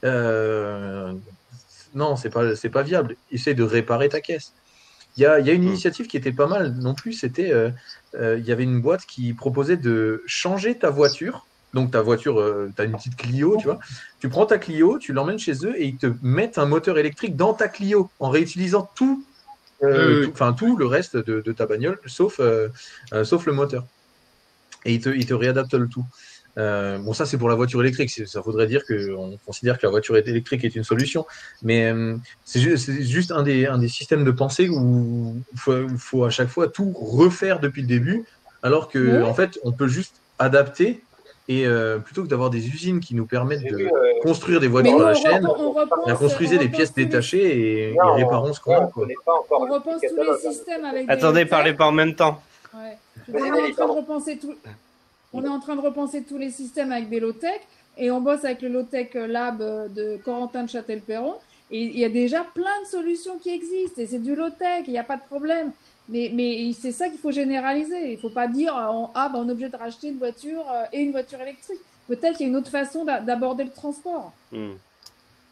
euh, non, c'est pas c'est pas viable. Essaye de réparer ta caisse. Il y a, il y a une initiative qui était pas mal non plus, c'était euh, euh, il y avait une boîte qui proposait de changer ta voiture. Donc ta voiture, euh, tu as une petite Clio, tu vois. Tu prends ta Clio, tu l'emmènes chez eux et ils te mettent un moteur électrique dans ta Clio en réutilisant tout, euh, enfin tout, tout le reste de, de ta bagnole, sauf, euh, euh, sauf le moteur. Et ils te, ils te réadaptent le tout. Euh, bon, ça, c'est pour la voiture électrique. Ça voudrait dire qu'on considère que la voiture électrique est une solution. Mais euh, c'est juste, juste un, des, un des systèmes de pensée où il faut, faut à chaque fois tout refaire depuis le début, alors que oui. en fait, on peut juste adapter. Et euh, plutôt que d'avoir des usines qui nous permettent de vu, euh, construire des voitures à la chaîne, on, on, on construisait des pièces détachées les... et, non, et réparons ce qu'on a. Quoi. On repense tous les systèmes avec Attendez, des... parlez pas en même temps. Ouais. On est en train de repenser tout... On est en train de repenser tous les systèmes avec des low-tech et on bosse avec le low-tech lab de Corentin de Châtel-Perron et il y a déjà plein de solutions qui existent et c'est du low-tech, il n'y a pas de problème. Mais, mais c'est ça qu'il faut généraliser. Il ne faut pas dire on, ah, ben, on est obligé de racheter une voiture et une voiture électrique. Peut-être qu'il y a une autre façon d'aborder le transport. Mmh. Cédric ?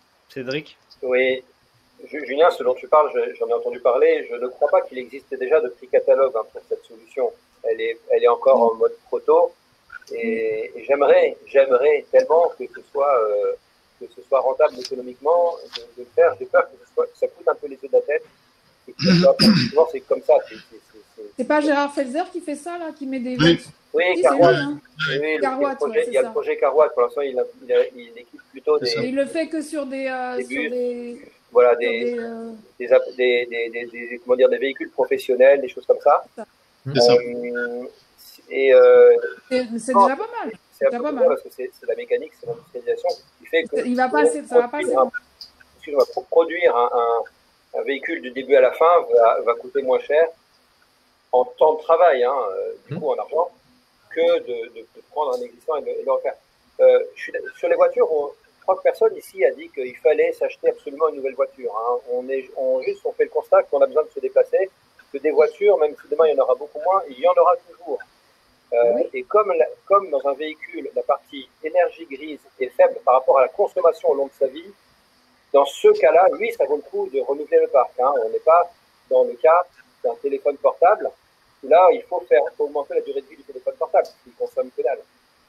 Oui. Julien, ce dont tu parles, j'en ai entendu parler. Je ne crois pas qu'il existe déjà de prix catalogue hein, pour cette solution. Elle est, elle est encore mmh. en mode proto. Et, et j'aimerais, j'aimerais tellement que ce soit, euh, que ce soit rentable économiquement de, de le faire. J'ai peur que, ce soit, que ça coûte un peu les yeux de la tête. Souvent, c'est comme ça. C'est pas Gérard Felzer qui fait ça, là, qui met des... Oui, oui, oui Carwatt. Hein. Oui, oui, Carwatt, le, le projet, ouais, il y a ça. le projet Carwatt. Pour l'instant, il, a, il, a, il équipe plutôt des... Et il le fait que sur des... Euh, des, sur des voilà, des, des, euh... des, des, des, des, des, comment dire, des véhicules professionnels, des choses comme ça. C'est ça. Euh, et euh, c'est déjà pas mal. C'est déjà pas mal. Parce que c'est la mécanique, c'est l'industrialisation qui fait que... Il va passer, ça va passer. Excuse-moi, pour produire un... un un véhicule du début à la fin va, va coûter moins cher en temps de travail, hein, du coup en argent, que de, de, de prendre un existant et de, et de le refaire. Euh, je suis, sur les voitures, on, je crois que personne ici a dit qu'il fallait s'acheter absolument une nouvelle voiture. Hein. On, est, on, juste, on fait le constat qu'on a besoin de se déplacer, que des voitures, même si demain il y en aura beaucoup moins, il y en aura toujours. Euh, oui. Et comme, la, comme dans un véhicule, la partie énergie grise est faible par rapport à la consommation au long de sa vie, dans ce cas-là, oui, ça vaut le coup de renouveler le parc. Hein. On n'est pas dans le cas d'un téléphone portable. Là, il faut faire faut augmenter la durée de vie du téléphone portable, parce qu'il consomme que dalle.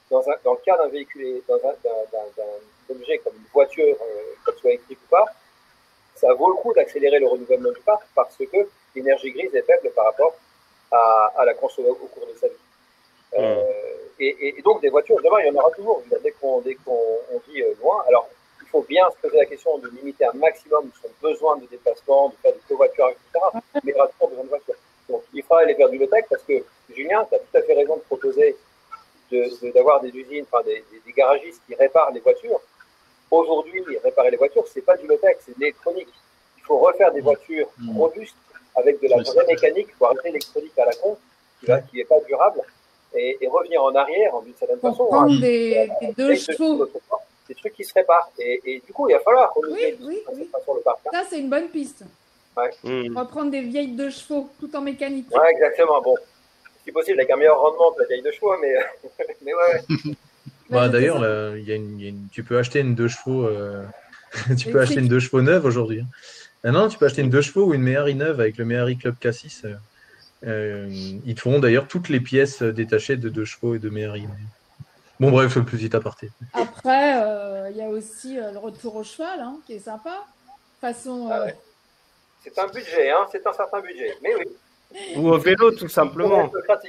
dans, un, dans le cas d'un véhicule, dans un, d'un, d'un objet comme une voiture, euh, qu'elle soit électrique ou pas, ça vaut le coup d'accélérer le renouvellement du parc parce que l'énergie grise est faible par rapport à, à la consommation au cours de sa vie. Mmh. Euh, et, et donc, des voitures, demain, il y en aura toujours. Dès qu'on, dès qu'on on vit loin, alors il faut bien se poser la question de limiter un maximum son besoin de déplacement, de faire du covoiturage, et cetera. Mais il y aura toujours besoin de voitures. Donc, il faudra aller vers du low-tech parce que, Julien, tu as tout à fait raison de proposer de, de, d'avoir des usines, enfin des, des, des garagistes qui réparent les voitures. Aujourd'hui, réparer les voitures, c'est pas du low-tech, c'est de l'électronique. Il faut refaire des voitures mmh. robustes avec de la vraie mécanique, pour arrêter l'électronique à la con, qui n'est qui pas durable, et, et revenir en arrière, d'une certaine pour façon. Prendre hein, des, des deux chevaux. Des trucs qui se réparent. Et, et du coup, il va falloir renouveler oui, oui, oui. façon le parc. Hein. Ça, c'est une bonne piste. Ouais. Mmh. Reprendre des vieilles deux chevaux, tout en mécanique. Ouais, exactement. Bon, si possible, avec un meilleur rendement que la vieille deux chevaux, mais, mais ouais. ouais. Bah, d'ailleurs, là, y a une, y a une, tu peux acheter une deux chevaux. Euh, tu peux acheter une deux chevaux neuve aujourd'hui. Hein. Ah non, tu peux acheter une deux chevaux ou une Méhari neuve avec le Méhari Club K six. Euh, euh, ils te feront d'ailleurs toutes les pièces détachées de deux chevaux et de Méhari. Bon, bref, petit aparté. Après, il euh, y a aussi euh, le retour au cheval, hein, qui est sympa. Façon. Ah ouais. C'est un budget, hein, c'est un certain budget. Mais oui. Ou au vélo, tout simplement.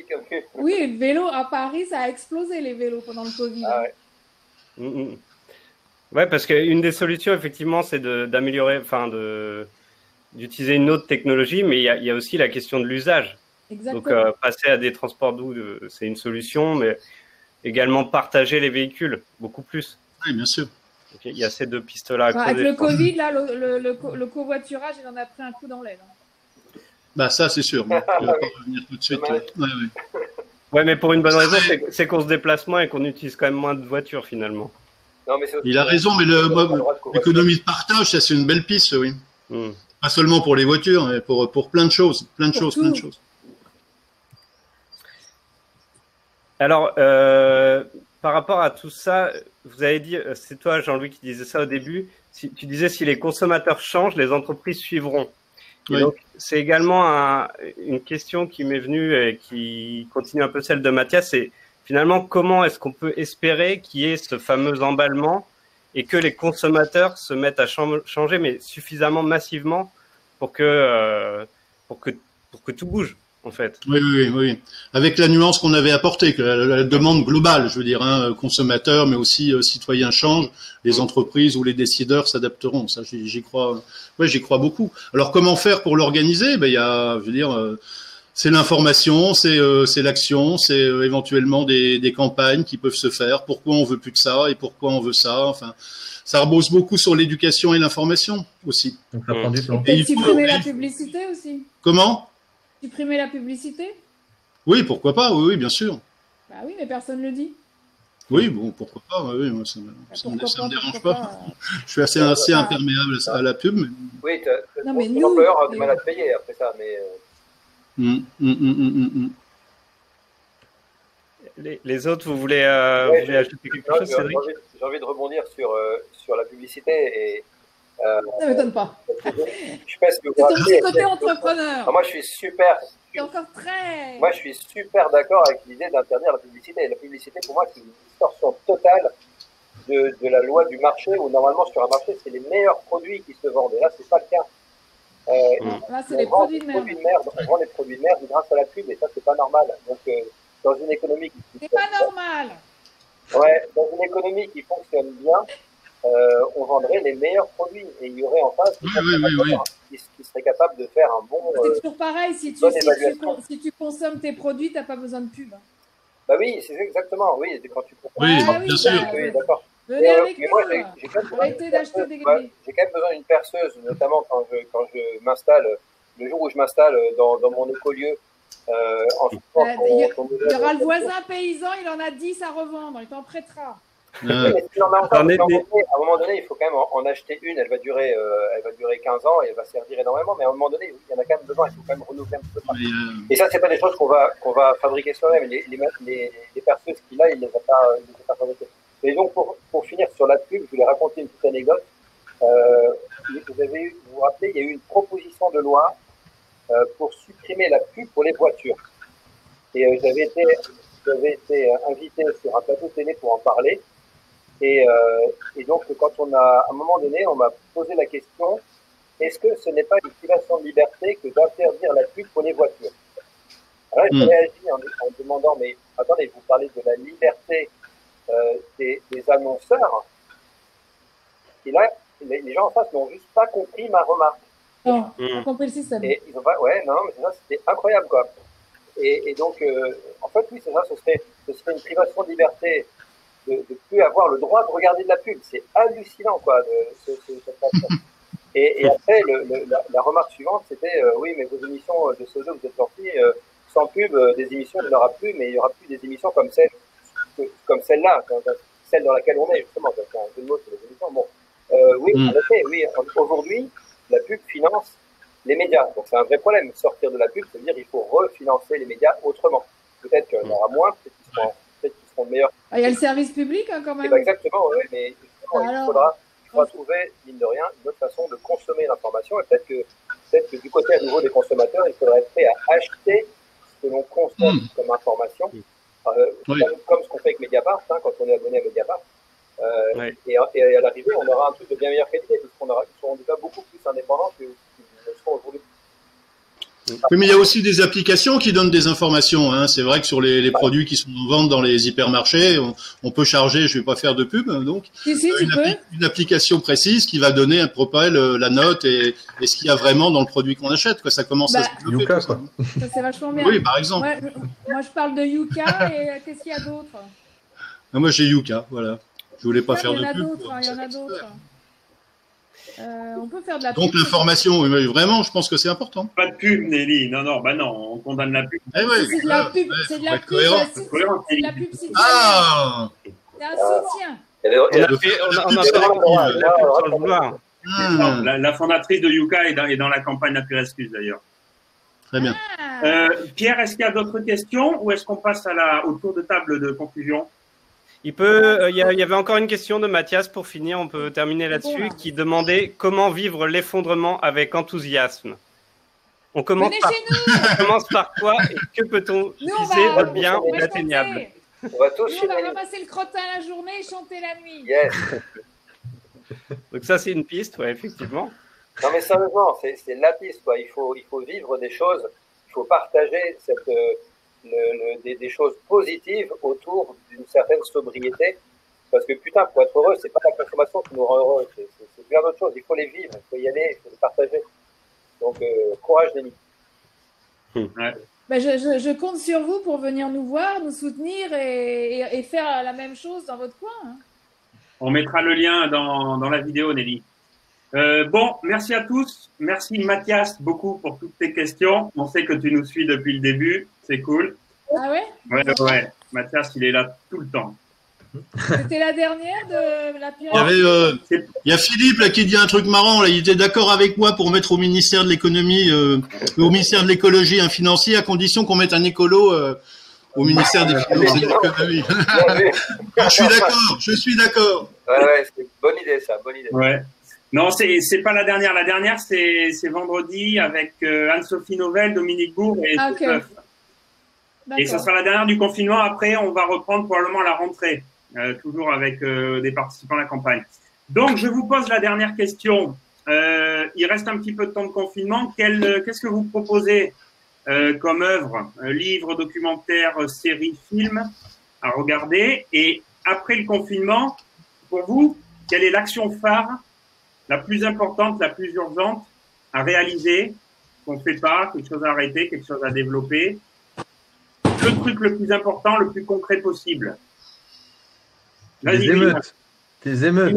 Oui, le vélo à Paris, ça a explosé les vélos pendant le Covid. Ah ouais. Mmh. Ouais, parce qu'une des solutions, effectivement, c'est de, d'améliorer, enfin, de, d'utiliser une autre technologie, mais il y a, y a aussi la question de l'usage. Exactement. Donc, euh, passer à des transports doux, de, c'est une solution, mais également partager les véhicules, beaucoup plus. Oui, bien sûr. Il okay, y a ces deux pistes-là. Enfin, avec le Covid, là, le, le, le, le covoiturage, il en a pris un coup dans l'aile. Bah, ça, c'est sûr. On va pas revenir tout de suite. Ouais, ouais. Ouais, mais pour une bonne raison, c'est, c'est qu'on se déplace moins et qu'on utilise quand même moins de voitures, finalement. Non, mais c'est il a raison, mais le, l'économie de partage, ça, c'est une belle piste, oui. Mm. Pas seulement pour les voitures, mais pour, pour plein de choses. Plein de pour choses, tout. plein de choses. Alors, euh, par rapport à tout ça, vous avez dit, c'est toi, Jean-Louis, qui disais ça au début, si, tu disais si les consommateurs changent, les entreprises suivront. Et oui. Donc, c'est également un, une question qui m'est venue et qui continue un peu celle de Mathias, c'est finalement comment est-ce qu'on peut espérer qu'il y ait ce fameux emballement et que les consommateurs se mettent à changer, mais suffisamment massivement pour que, euh, pour que, pour que tout bouge. En fait. Oui, oui, oui. Avec la nuance qu'on avait apportée, que la, la demande globale, je veux dire, hein, consommateurs, mais aussi euh, citoyens changent, les entreprises ou les décideurs s'adapteront. Ça, j'y, j'y crois. Ouais, j'y crois beaucoup. Alors, comment faire pour l'organiser ? Ben, il y a, je veux dire, euh, c'est l'information, c'est, euh, c'est l'action, c'est euh, éventuellement des, des campagnes qui peuvent se faire. Pourquoi on veut plus de ça et pourquoi on veut ça ? Enfin, ça repose beaucoup sur l'éducation et l'information aussi. Donc, ça prend du temps. Et, et supprimer la publicité aussi. Comment ? Supprimer la publicité ? Oui, pourquoi pas, oui, oui, bien sûr. Bah oui, mais personne ne le dit. Oui, bon, pourquoi pas, oui, moi, ça ne bah, me, ça me dérange pas. pas. Je suis assez, assez ah. imperméable à la pub. Mais... Oui, t'as, non, mais ton nous, employeur a du mal à te payer après ça, mais... Mmh, mmh, mmh, mmh. Les, les autres, vous voulez, euh, ouais, vous voulez ajouter quelque non, chose, j'ai, Cédric ? envie, j'ai envie de rebondir sur, euh, sur la publicité et... Euh, ça m'étonne pas. Je sais pas ce que vous c'est ton petit côté entrepreneur. Ah, moi, je suis super. C'est encore très. Moi, je suis super d'accord avec l'idée d'interdire la publicité. La publicité, pour moi, c'est une distorsion totale de, de la loi du marché, où normalement, sur un marché, c'est les meilleurs produits qui se vendent. Et là, c'est pas le cas. Euh, mmh. Là, c'est les produits de, produits de merde. On vend des produits de merde grâce à la pub, et ça, c'est pas normal. Donc, euh, dans une économie qui. C'est pas normal. Ouais, dans une économie qui fonctionne bien. Euh, on vendrait les meilleurs produits et il y aurait en face oui, oui, oui, oui. Qui, qui serait capable de faire un bon. C'est toujours euh, pareil, si tu, si, tu, si tu consommes tes produits, tu n'as pas besoin de pub. Bah oui, c'est exactement, oui, c'est quand tu consommes. Oui, ah, bien oui, sûr. Bah, oui, d'accord. Venez euh, avec nous, moi, j'ai, j'ai, quand même Arrêtez d'acheter des ouais, j'ai quand même besoin d'une perceuse, notamment quand je, quand je m'installe, le jour où je m'installe dans, dans mon écolieu. Euh, en euh, il y, il y aura le voisin paysan, il en a dix à revendre, il t'en prêtera. Euh. Mais si on a encore, des... à un moment donné, il faut quand même en, en acheter une. Elle va durer, euh, elle va durer quinze ans et elle va servir énormément. Mais à un moment donné, il y en a quand même besoin. Il faut quand même renouveler un petit peu. Oui, euh... Et ça, c'est pas des choses qu'on va qu'on va fabriquer soi-même. Les les les, les perceuses qu'il a, il les a pas, il les a pas fabriquées. Et donc pour pour finir sur la pub, je voulais raconter une petite anecdote. Euh, vous avez eu, vous vous rappelez, il y a eu une proposition de loi euh, pour supprimer la pub pour les voitures. Et euh, j'avais été j'avais été invité sur un plateau de télé pour en parler. Et, euh, et donc, quand on a, à un moment donné, on m'a posé la question, est-ce que ce n'est pas une privation de liberté que d'interdire la pub pour les voitures? Alors, j'ai mmh. réagi en, en demandant, mais attendez, vous parlez de la liberté euh, des, des annonceurs. Et là, les, les gens en face n'ont juste pas compris ma remarque. Non, mmh. compris le système. Et ils ont pas, ouais, non, mais c'est ça, c'était incroyable, quoi. Et, et donc, euh, en fait, oui, c'est ça, ce serait, ce serait une privation de liberté de ne plus avoir le droit de regarder de la pub. C'est hallucinant, quoi, de, ce, ce, cette façon. Et, et après, le, le, la, la remarque suivante, c'était, euh, oui, mais vos émissions de C O deux, vous êtes sortis, euh, sans pub, euh, des émissions, il n'y en aura plus, mais il n'y aura plus des émissions comme celle, comme celle-là, celle dans laquelle on est, justement. C'est un jeu de mots sur les émissions. Bon, euh, oui, mmh. en effet, oui, aujourd'hui, la pub finance les médias. Donc, c'est un vrai problème. Sortir de la pub, ça veut dire qu'il faut refinancer les médias autrement. Peut-être qu'il y en aura moins, peut-être qu'ils seront, peut-être qu'ils seront meilleurs. Ah, il y a le service public, hein, quand même. Eh ben, exactement, oui, mais justement, il faudra, il faudra trouver, mine de rien, une autre façon de consommer l'information. Et peut-être que, peut-être que du côté à nouveau des consommateurs, il faudrait être prêt à acheter ce que l'on consomme mmh. comme information, euh, oui. comme, comme ce qu'on fait avec Mediapart, hein, quand on est abonné à Mediapart. Euh, oui. et, et à l'arrivée, on aura un truc de bien meilleure qualité, puisqu'on aura, ils seront déjà beaucoup plus indépendants que qu'ils ne sont aujourd'hui. Oui, mais il y a aussi des applications qui donnent des informations. Hein. C'est vrai que sur les, les produits qui sont en vente dans les hypermarchés, on, on peut charger, je vais pas faire de pub, donc si, si, une, appli une application précise qui va donner à peu près le, la note et, et ce qu'il y a vraiment dans le produit qu'on achète. Quoi. Ça commence bah, à se développer. Yuka, quoi. Ça, c'est vachement bien. Oui, par exemple. Ouais, moi, je parle de Yuka et qu'est-ce qu'il y a d'autre? Moi, j'ai Yuka, voilà. Je voulais pas ouais, faire de pub. Il y en a d'autres. Il y en a d'autres. Euh, on peut faire de la Donc pub. l'information, vraiment, je pense que c'est important. Pas de pub, Nelly. Non, non, bah non, on condamne la pub. Eh ouais, c'est de la pub, ouais, c'est de la pub, c'est de la pub citoyenne. Ah, c'est un soutien. On a fait, on a, on a fait la pub sans le vouloir. Hmm. La, la fondatrice de Yuka est dans, est dans la campagne La Pure Excuse d'ailleurs. Très bien. Ah. Euh, Pierre, est-ce qu'il y a d'autres questions ou est-ce qu'on passe à la, au tour de table de conclusion? Il peut, euh, il y, a, il y avait encore une question de Mathias pour finir, on peut terminer là-dessus, qui demandait comment vivre l'effondrement avec enthousiasme. On commence, par, on commence par quoi et que peut-on viser de bien ou d'atteignable? On va tous Nous, on va ramasser le crottin la journée et chanter la nuit. Yes. Donc ça, c'est une piste, ouais, effectivement. Non mais sérieusement, c'est la piste, quoi. Il faut, il faut vivre des choses, il faut partager cette... Euh, Le, le, des, des choses positives autour d'une certaine sobriété, parce que putain, pour être heureux, c'est pas la consommation qui nous rend heureux, c'est plein d'autres choses. Il faut les vivre, il faut y aller, il faut les partager. Donc euh, courage, Denis. Ouais. Ben je, je, je compte sur vous pour venir nous voir, nous soutenir et, et, et faire la même chose dans votre coin. Hein. On mettra le lien dans, dans la vidéo, Nelly. Euh, bon, merci à tous. Merci Mathias beaucoup pour toutes tes questions. On sait que tu nous suis depuis le début. C'est cool. Ah ouais? Ouais, ouais. Mathias, il est là tout le temps. C'était la dernière de la pyramide. Il y avait, euh, il y a Philippe là qui dit un truc marrant. Là, il était d'accord avec moi pour mettre au ministère de l'économie, euh, au ministère de l'écologie un financier à condition qu'on mette un écolo euh, au ministère des Finances et de l'économie. Je suis d'accord. Je suis d'accord. Ouais, ouais, c'est une bonne idée ça, bonne idée. Ouais. Non, c'est c'est pas la dernière. La dernière, c'est c'est vendredi avec euh, Anne-Sophie Novelle, Dominique Bourg et ah, okay. Et ça sera la dernière du confinement. Après, on va reprendre probablement à la rentrée, euh, toujours avec euh, des participants à la campagne. Donc, je vous pose la dernière question. Euh, il reste un petit peu de temps de confinement. Quel, qu'est-ce que vous proposez euh, comme œuvre, euh, livre, documentaire, série, film à regarder? Et après le confinement, pour vous, quelle est l'action phare la plus importante, la plus urgente à réaliser, qu'on ne fait pas, quelque chose à arrêter, quelque chose à développer? Le truc le plus important, le plus concret possible. Des émeutes. Des émeutes.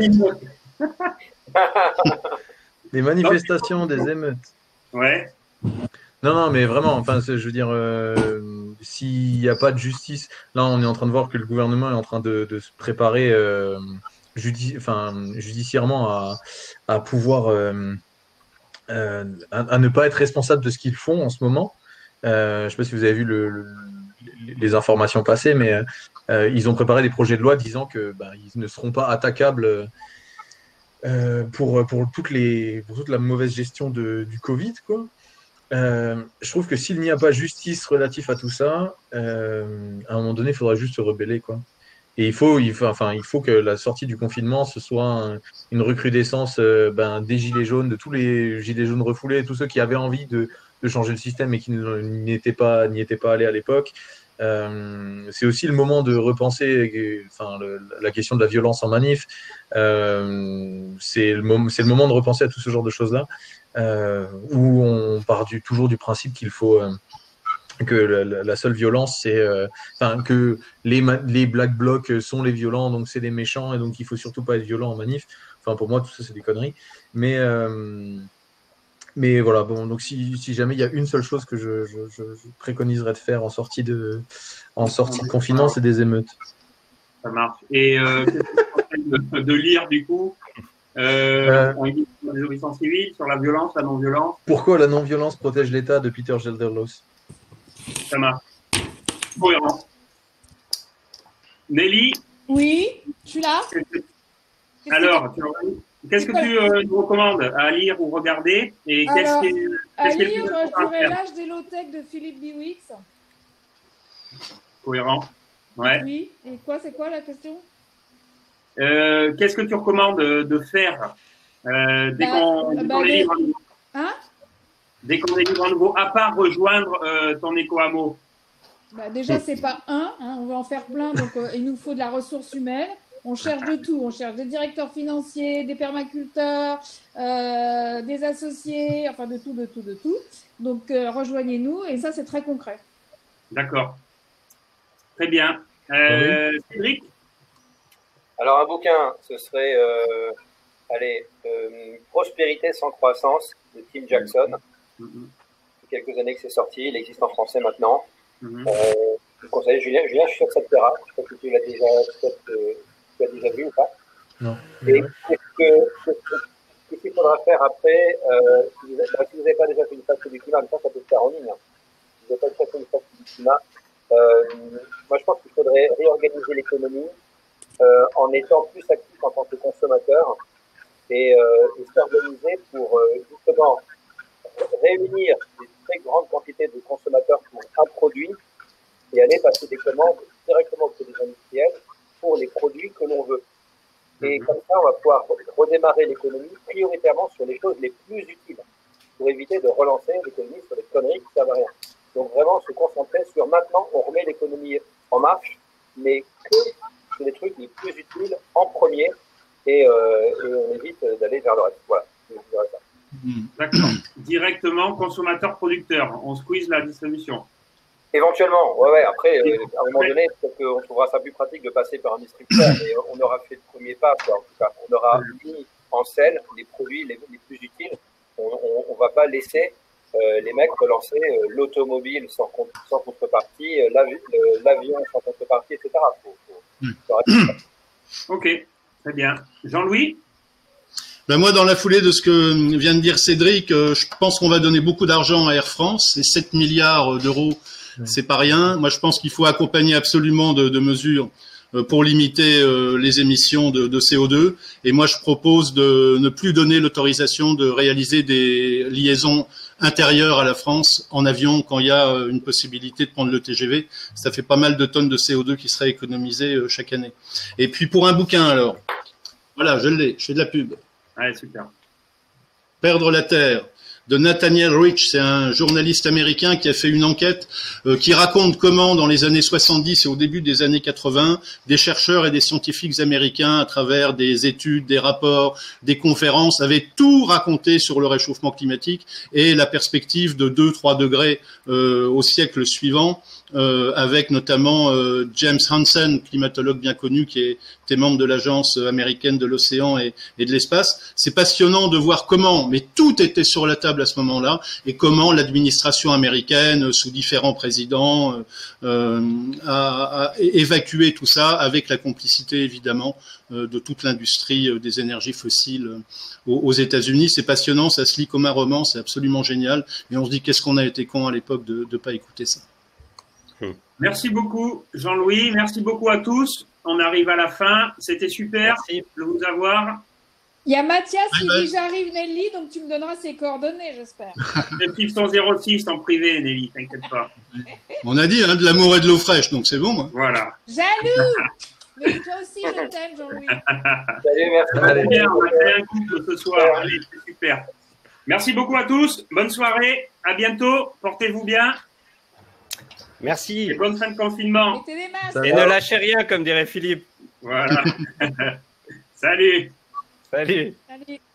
Des manifestations, des émeutes. Ouais. Non, non, mais vraiment, enfin, je veux dire, euh, s'il n'y a pas de justice, là, on est en train de voir que le gouvernement est en train de, de se préparer euh, judi enfin, judiciairement à, à pouvoir, euh, euh, à, à ne pas être responsable de ce qu'ils font en ce moment. Euh, je ne sais pas si vous avez vu le, le les informations passées, mais euh, ils ont préparé des projets de loi disant que bah, ils ne seront pas attaquables euh, pour, pour, toutes les, pour toute la mauvaise gestion de, du Covid, quoi. Euh, je trouve que s'il n'y a pas justice relative à tout ça, euh, à un moment donné, il faudra juste se rebeller, quoi. Et il faut, il faut, enfin, il faut que la sortie du confinement, ce soit un- une recrudescence euh, ben, des gilets jaunes, de tous les gilets jaunes refoulés, tous ceux qui avaient envie de, de changer le système et qui ne- n'y étaient pas, n'y étaient pas allés à l'époque. Euh, c'est aussi le moment de repenser, euh, enfin, le- la question de la violence en manif. Euh, c'est le, mom- c'est le moment de repenser à tout ce genre de choses-là, euh, où on part du, toujours du principe qu'il faut euh, que la, la- la seule violence, c'est, euh, enfin, que les, ma- les black blocs sont les violents, donc c'est des méchants, et donc il faut surtout pas être violent en manif. Enfin, pour moi, tout ça, c'est des conneries. Mais euh, mais voilà, bon, donc si, si jamais il y a une seule chose que je, je, je, je préconiserais de faire en sortie de, en sortie de confinement, c'est des émeutes. Ça marche. Et euh, qu'est-ce que tu conseilles de, de lire du coup euh, Euh, On dit sur la désobéissance civile, sur la violence, la non-violence. Pourquoi la non-violence protège l'État de Peter Gelderloos? Ça marche. Cohérent. Nelly, Oui, je suis là. qu'est-ce que- Qu'est-ce que alors, tu- qu'est-ce que tu euh, nous recommandes à lire ou regarder et qu'est-ce Alors, qui est, À qu'est-ce qui est le lire, plus je important à dirais faire? L'âge des low-tech de Philippe Biwix. Cohérent. Ouais. Oui, et quoi, c'est quoi la question? Euh, qu'est-ce que tu recommandes de, de faire euh, dès Bah, qu'on dès bah, qu'on les- délivre un nouveau, Hein dès qu'on délivre un nouveau, à part rejoindre euh, ton éco-hameau? Bah, déjà, c'est pas un, hein, on va en faire plein, donc euh, il nous faut de la ressource humaine. On cherche de tout, on cherche des directeurs financiers, des permaculteurs, euh, des associés, enfin de tout, de tout, de tout. Donc euh, rejoignez-nous et ça, c'est très concret. D'accord. Très bien. Euh, Cédric? Alors un bouquin, ce serait euh, allez, euh, Prospérité sans croissance de Tim Jackson. Mhm. Il y a quelques années que c'est sorti, il existe en français maintenant. Mhm. Euh, je vous conseille, Julien, Julien, je suis sûr que ça te plaira. Je sais pas si tu l'as déjà, peut-être, euh, tu l'as déjà vu ou pas. Non. Et qu'est-ce que- qu'est-ce qu'il faudra faire après euh, si vous n'avez pas déjà fait une phase du climat, mais ça, ça peut se faire en ligne. Hein. Si vous n'avez pas déjà fait une phase du climat, euh, moi je pense qu'il faudrait réorganiser l'économie euh, en étant plus actif en tant que consommateur et, euh, et s'organiser pour euh, justement réunir des très grandes quantités de consommateurs pour un produit et aller passer des commandes directement auprès des industriels pour les produits que l'on veut. Et comme ça, on va pouvoir redémarrer l'économie prioritairement sur les choses les plus utiles pour éviter de relancer l'économie sur les conneries qui ne servent à rien. Donc vraiment se concentrer sur maintenant, on remet l'économie en marche, mais que sur les trucs les plus utiles en premier et, euh, et on évite d'aller vers le reste. Voilà, je dirais ça. D'accord. Directement consommateur-producteur. On squeeze la distribution. Éventuellement, ouais, ouais. Après, euh, à un moment donné, peut-être qu'on trouvera ça plus pratique de passer par un distributeur, mais on aura fait le premier pas, quoi, en tout cas. On aura mis en selle les produits les, les plus utiles. On, on, on va pas laisser euh, les mecs relancer euh, l'automobile sans, contre, sans contrepartie, euh, l'avi, euh, l'avion sans contrepartie, et cetera. Faut, faut, faut arrêter ça. Ok, très bien. Jean-Louis? Ben moi, dans la foulée de ce que vient de dire Cédric, euh, je pense qu'on va donner beaucoup d'argent à Air France. C'est sept milliards d'euros, c'est pas rien. Moi, je pense qu'il faut accompagner absolument de, de mesures euh, pour limiter euh, les émissions de, de C O deux. Et moi, je propose de ne plus donner l'autorisation de réaliser des liaisons intérieures à la France en avion quand il y a une possibilité de prendre le T G V. Ça fait pas mal de tonnes de C O deux qui seraient économisées euh, chaque année. Et puis, pour un bouquin, alors, voilà, je l'ai, je fais de la pub. Ouais, super. Perdre la Terre, de Nathaniel Rich. C'est un journaliste américain qui a fait une enquête euh, qui raconte comment, dans les années soixante-dix et au début des années quatre-vingts, des chercheurs et des scientifiques américains, à travers des études, des rapports, des conférences, avaient tout raconté sur le réchauffement climatique et la perspective de deux à trois degrés euh, au siècle suivant. Euh, avec notamment euh, James Hansen, climatologue bien connu, qui est, était membre de l'Agence américaine de l'océan et, et de l'espace. C'est passionnant de voir comment, mais tout était sur la table à ce moment-là, et comment l'administration américaine, sous différents présidents, euh, a, a évacué tout ça, avec la complicité évidemment euh, de toute l'industrie euh, des énergies fossiles euh, aux, aux États-Unis. C'est passionnant, ça se lit comme un roman, c'est absolument génial, et on se dit qu'est-ce qu'on a été con à l'époque de ne pas écouter ça. Merci beaucoup, Jean-Louis. Merci beaucoup à tous. On arrive à la fin. C'était super Merci. de vous avoir. Il y a Mathias qui Ouais, dit j'arrive Nelly, donc tu me donneras ses coordonnées, j'espère. Le type son zéro six en privé, Nelly, t'inquiète pas. On a dit hein, de l'amour et de l'eau fraîche, donc c'est bon. Hein. Voilà. Jaloux. Mais toi aussi, je t'aime, Jean-Louis. Salut, merci. Allez, bien, on a fait un couple ce soir. Allez, c'est super. Merci beaucoup à tous. Bonne soirée. À bientôt. Portez-vous bien. Merci. Et bonne fin de confinement. Mettez des masques. Et ne lâchez rien, comme dirait Philippe. Voilà. Salut. Salut. Allez.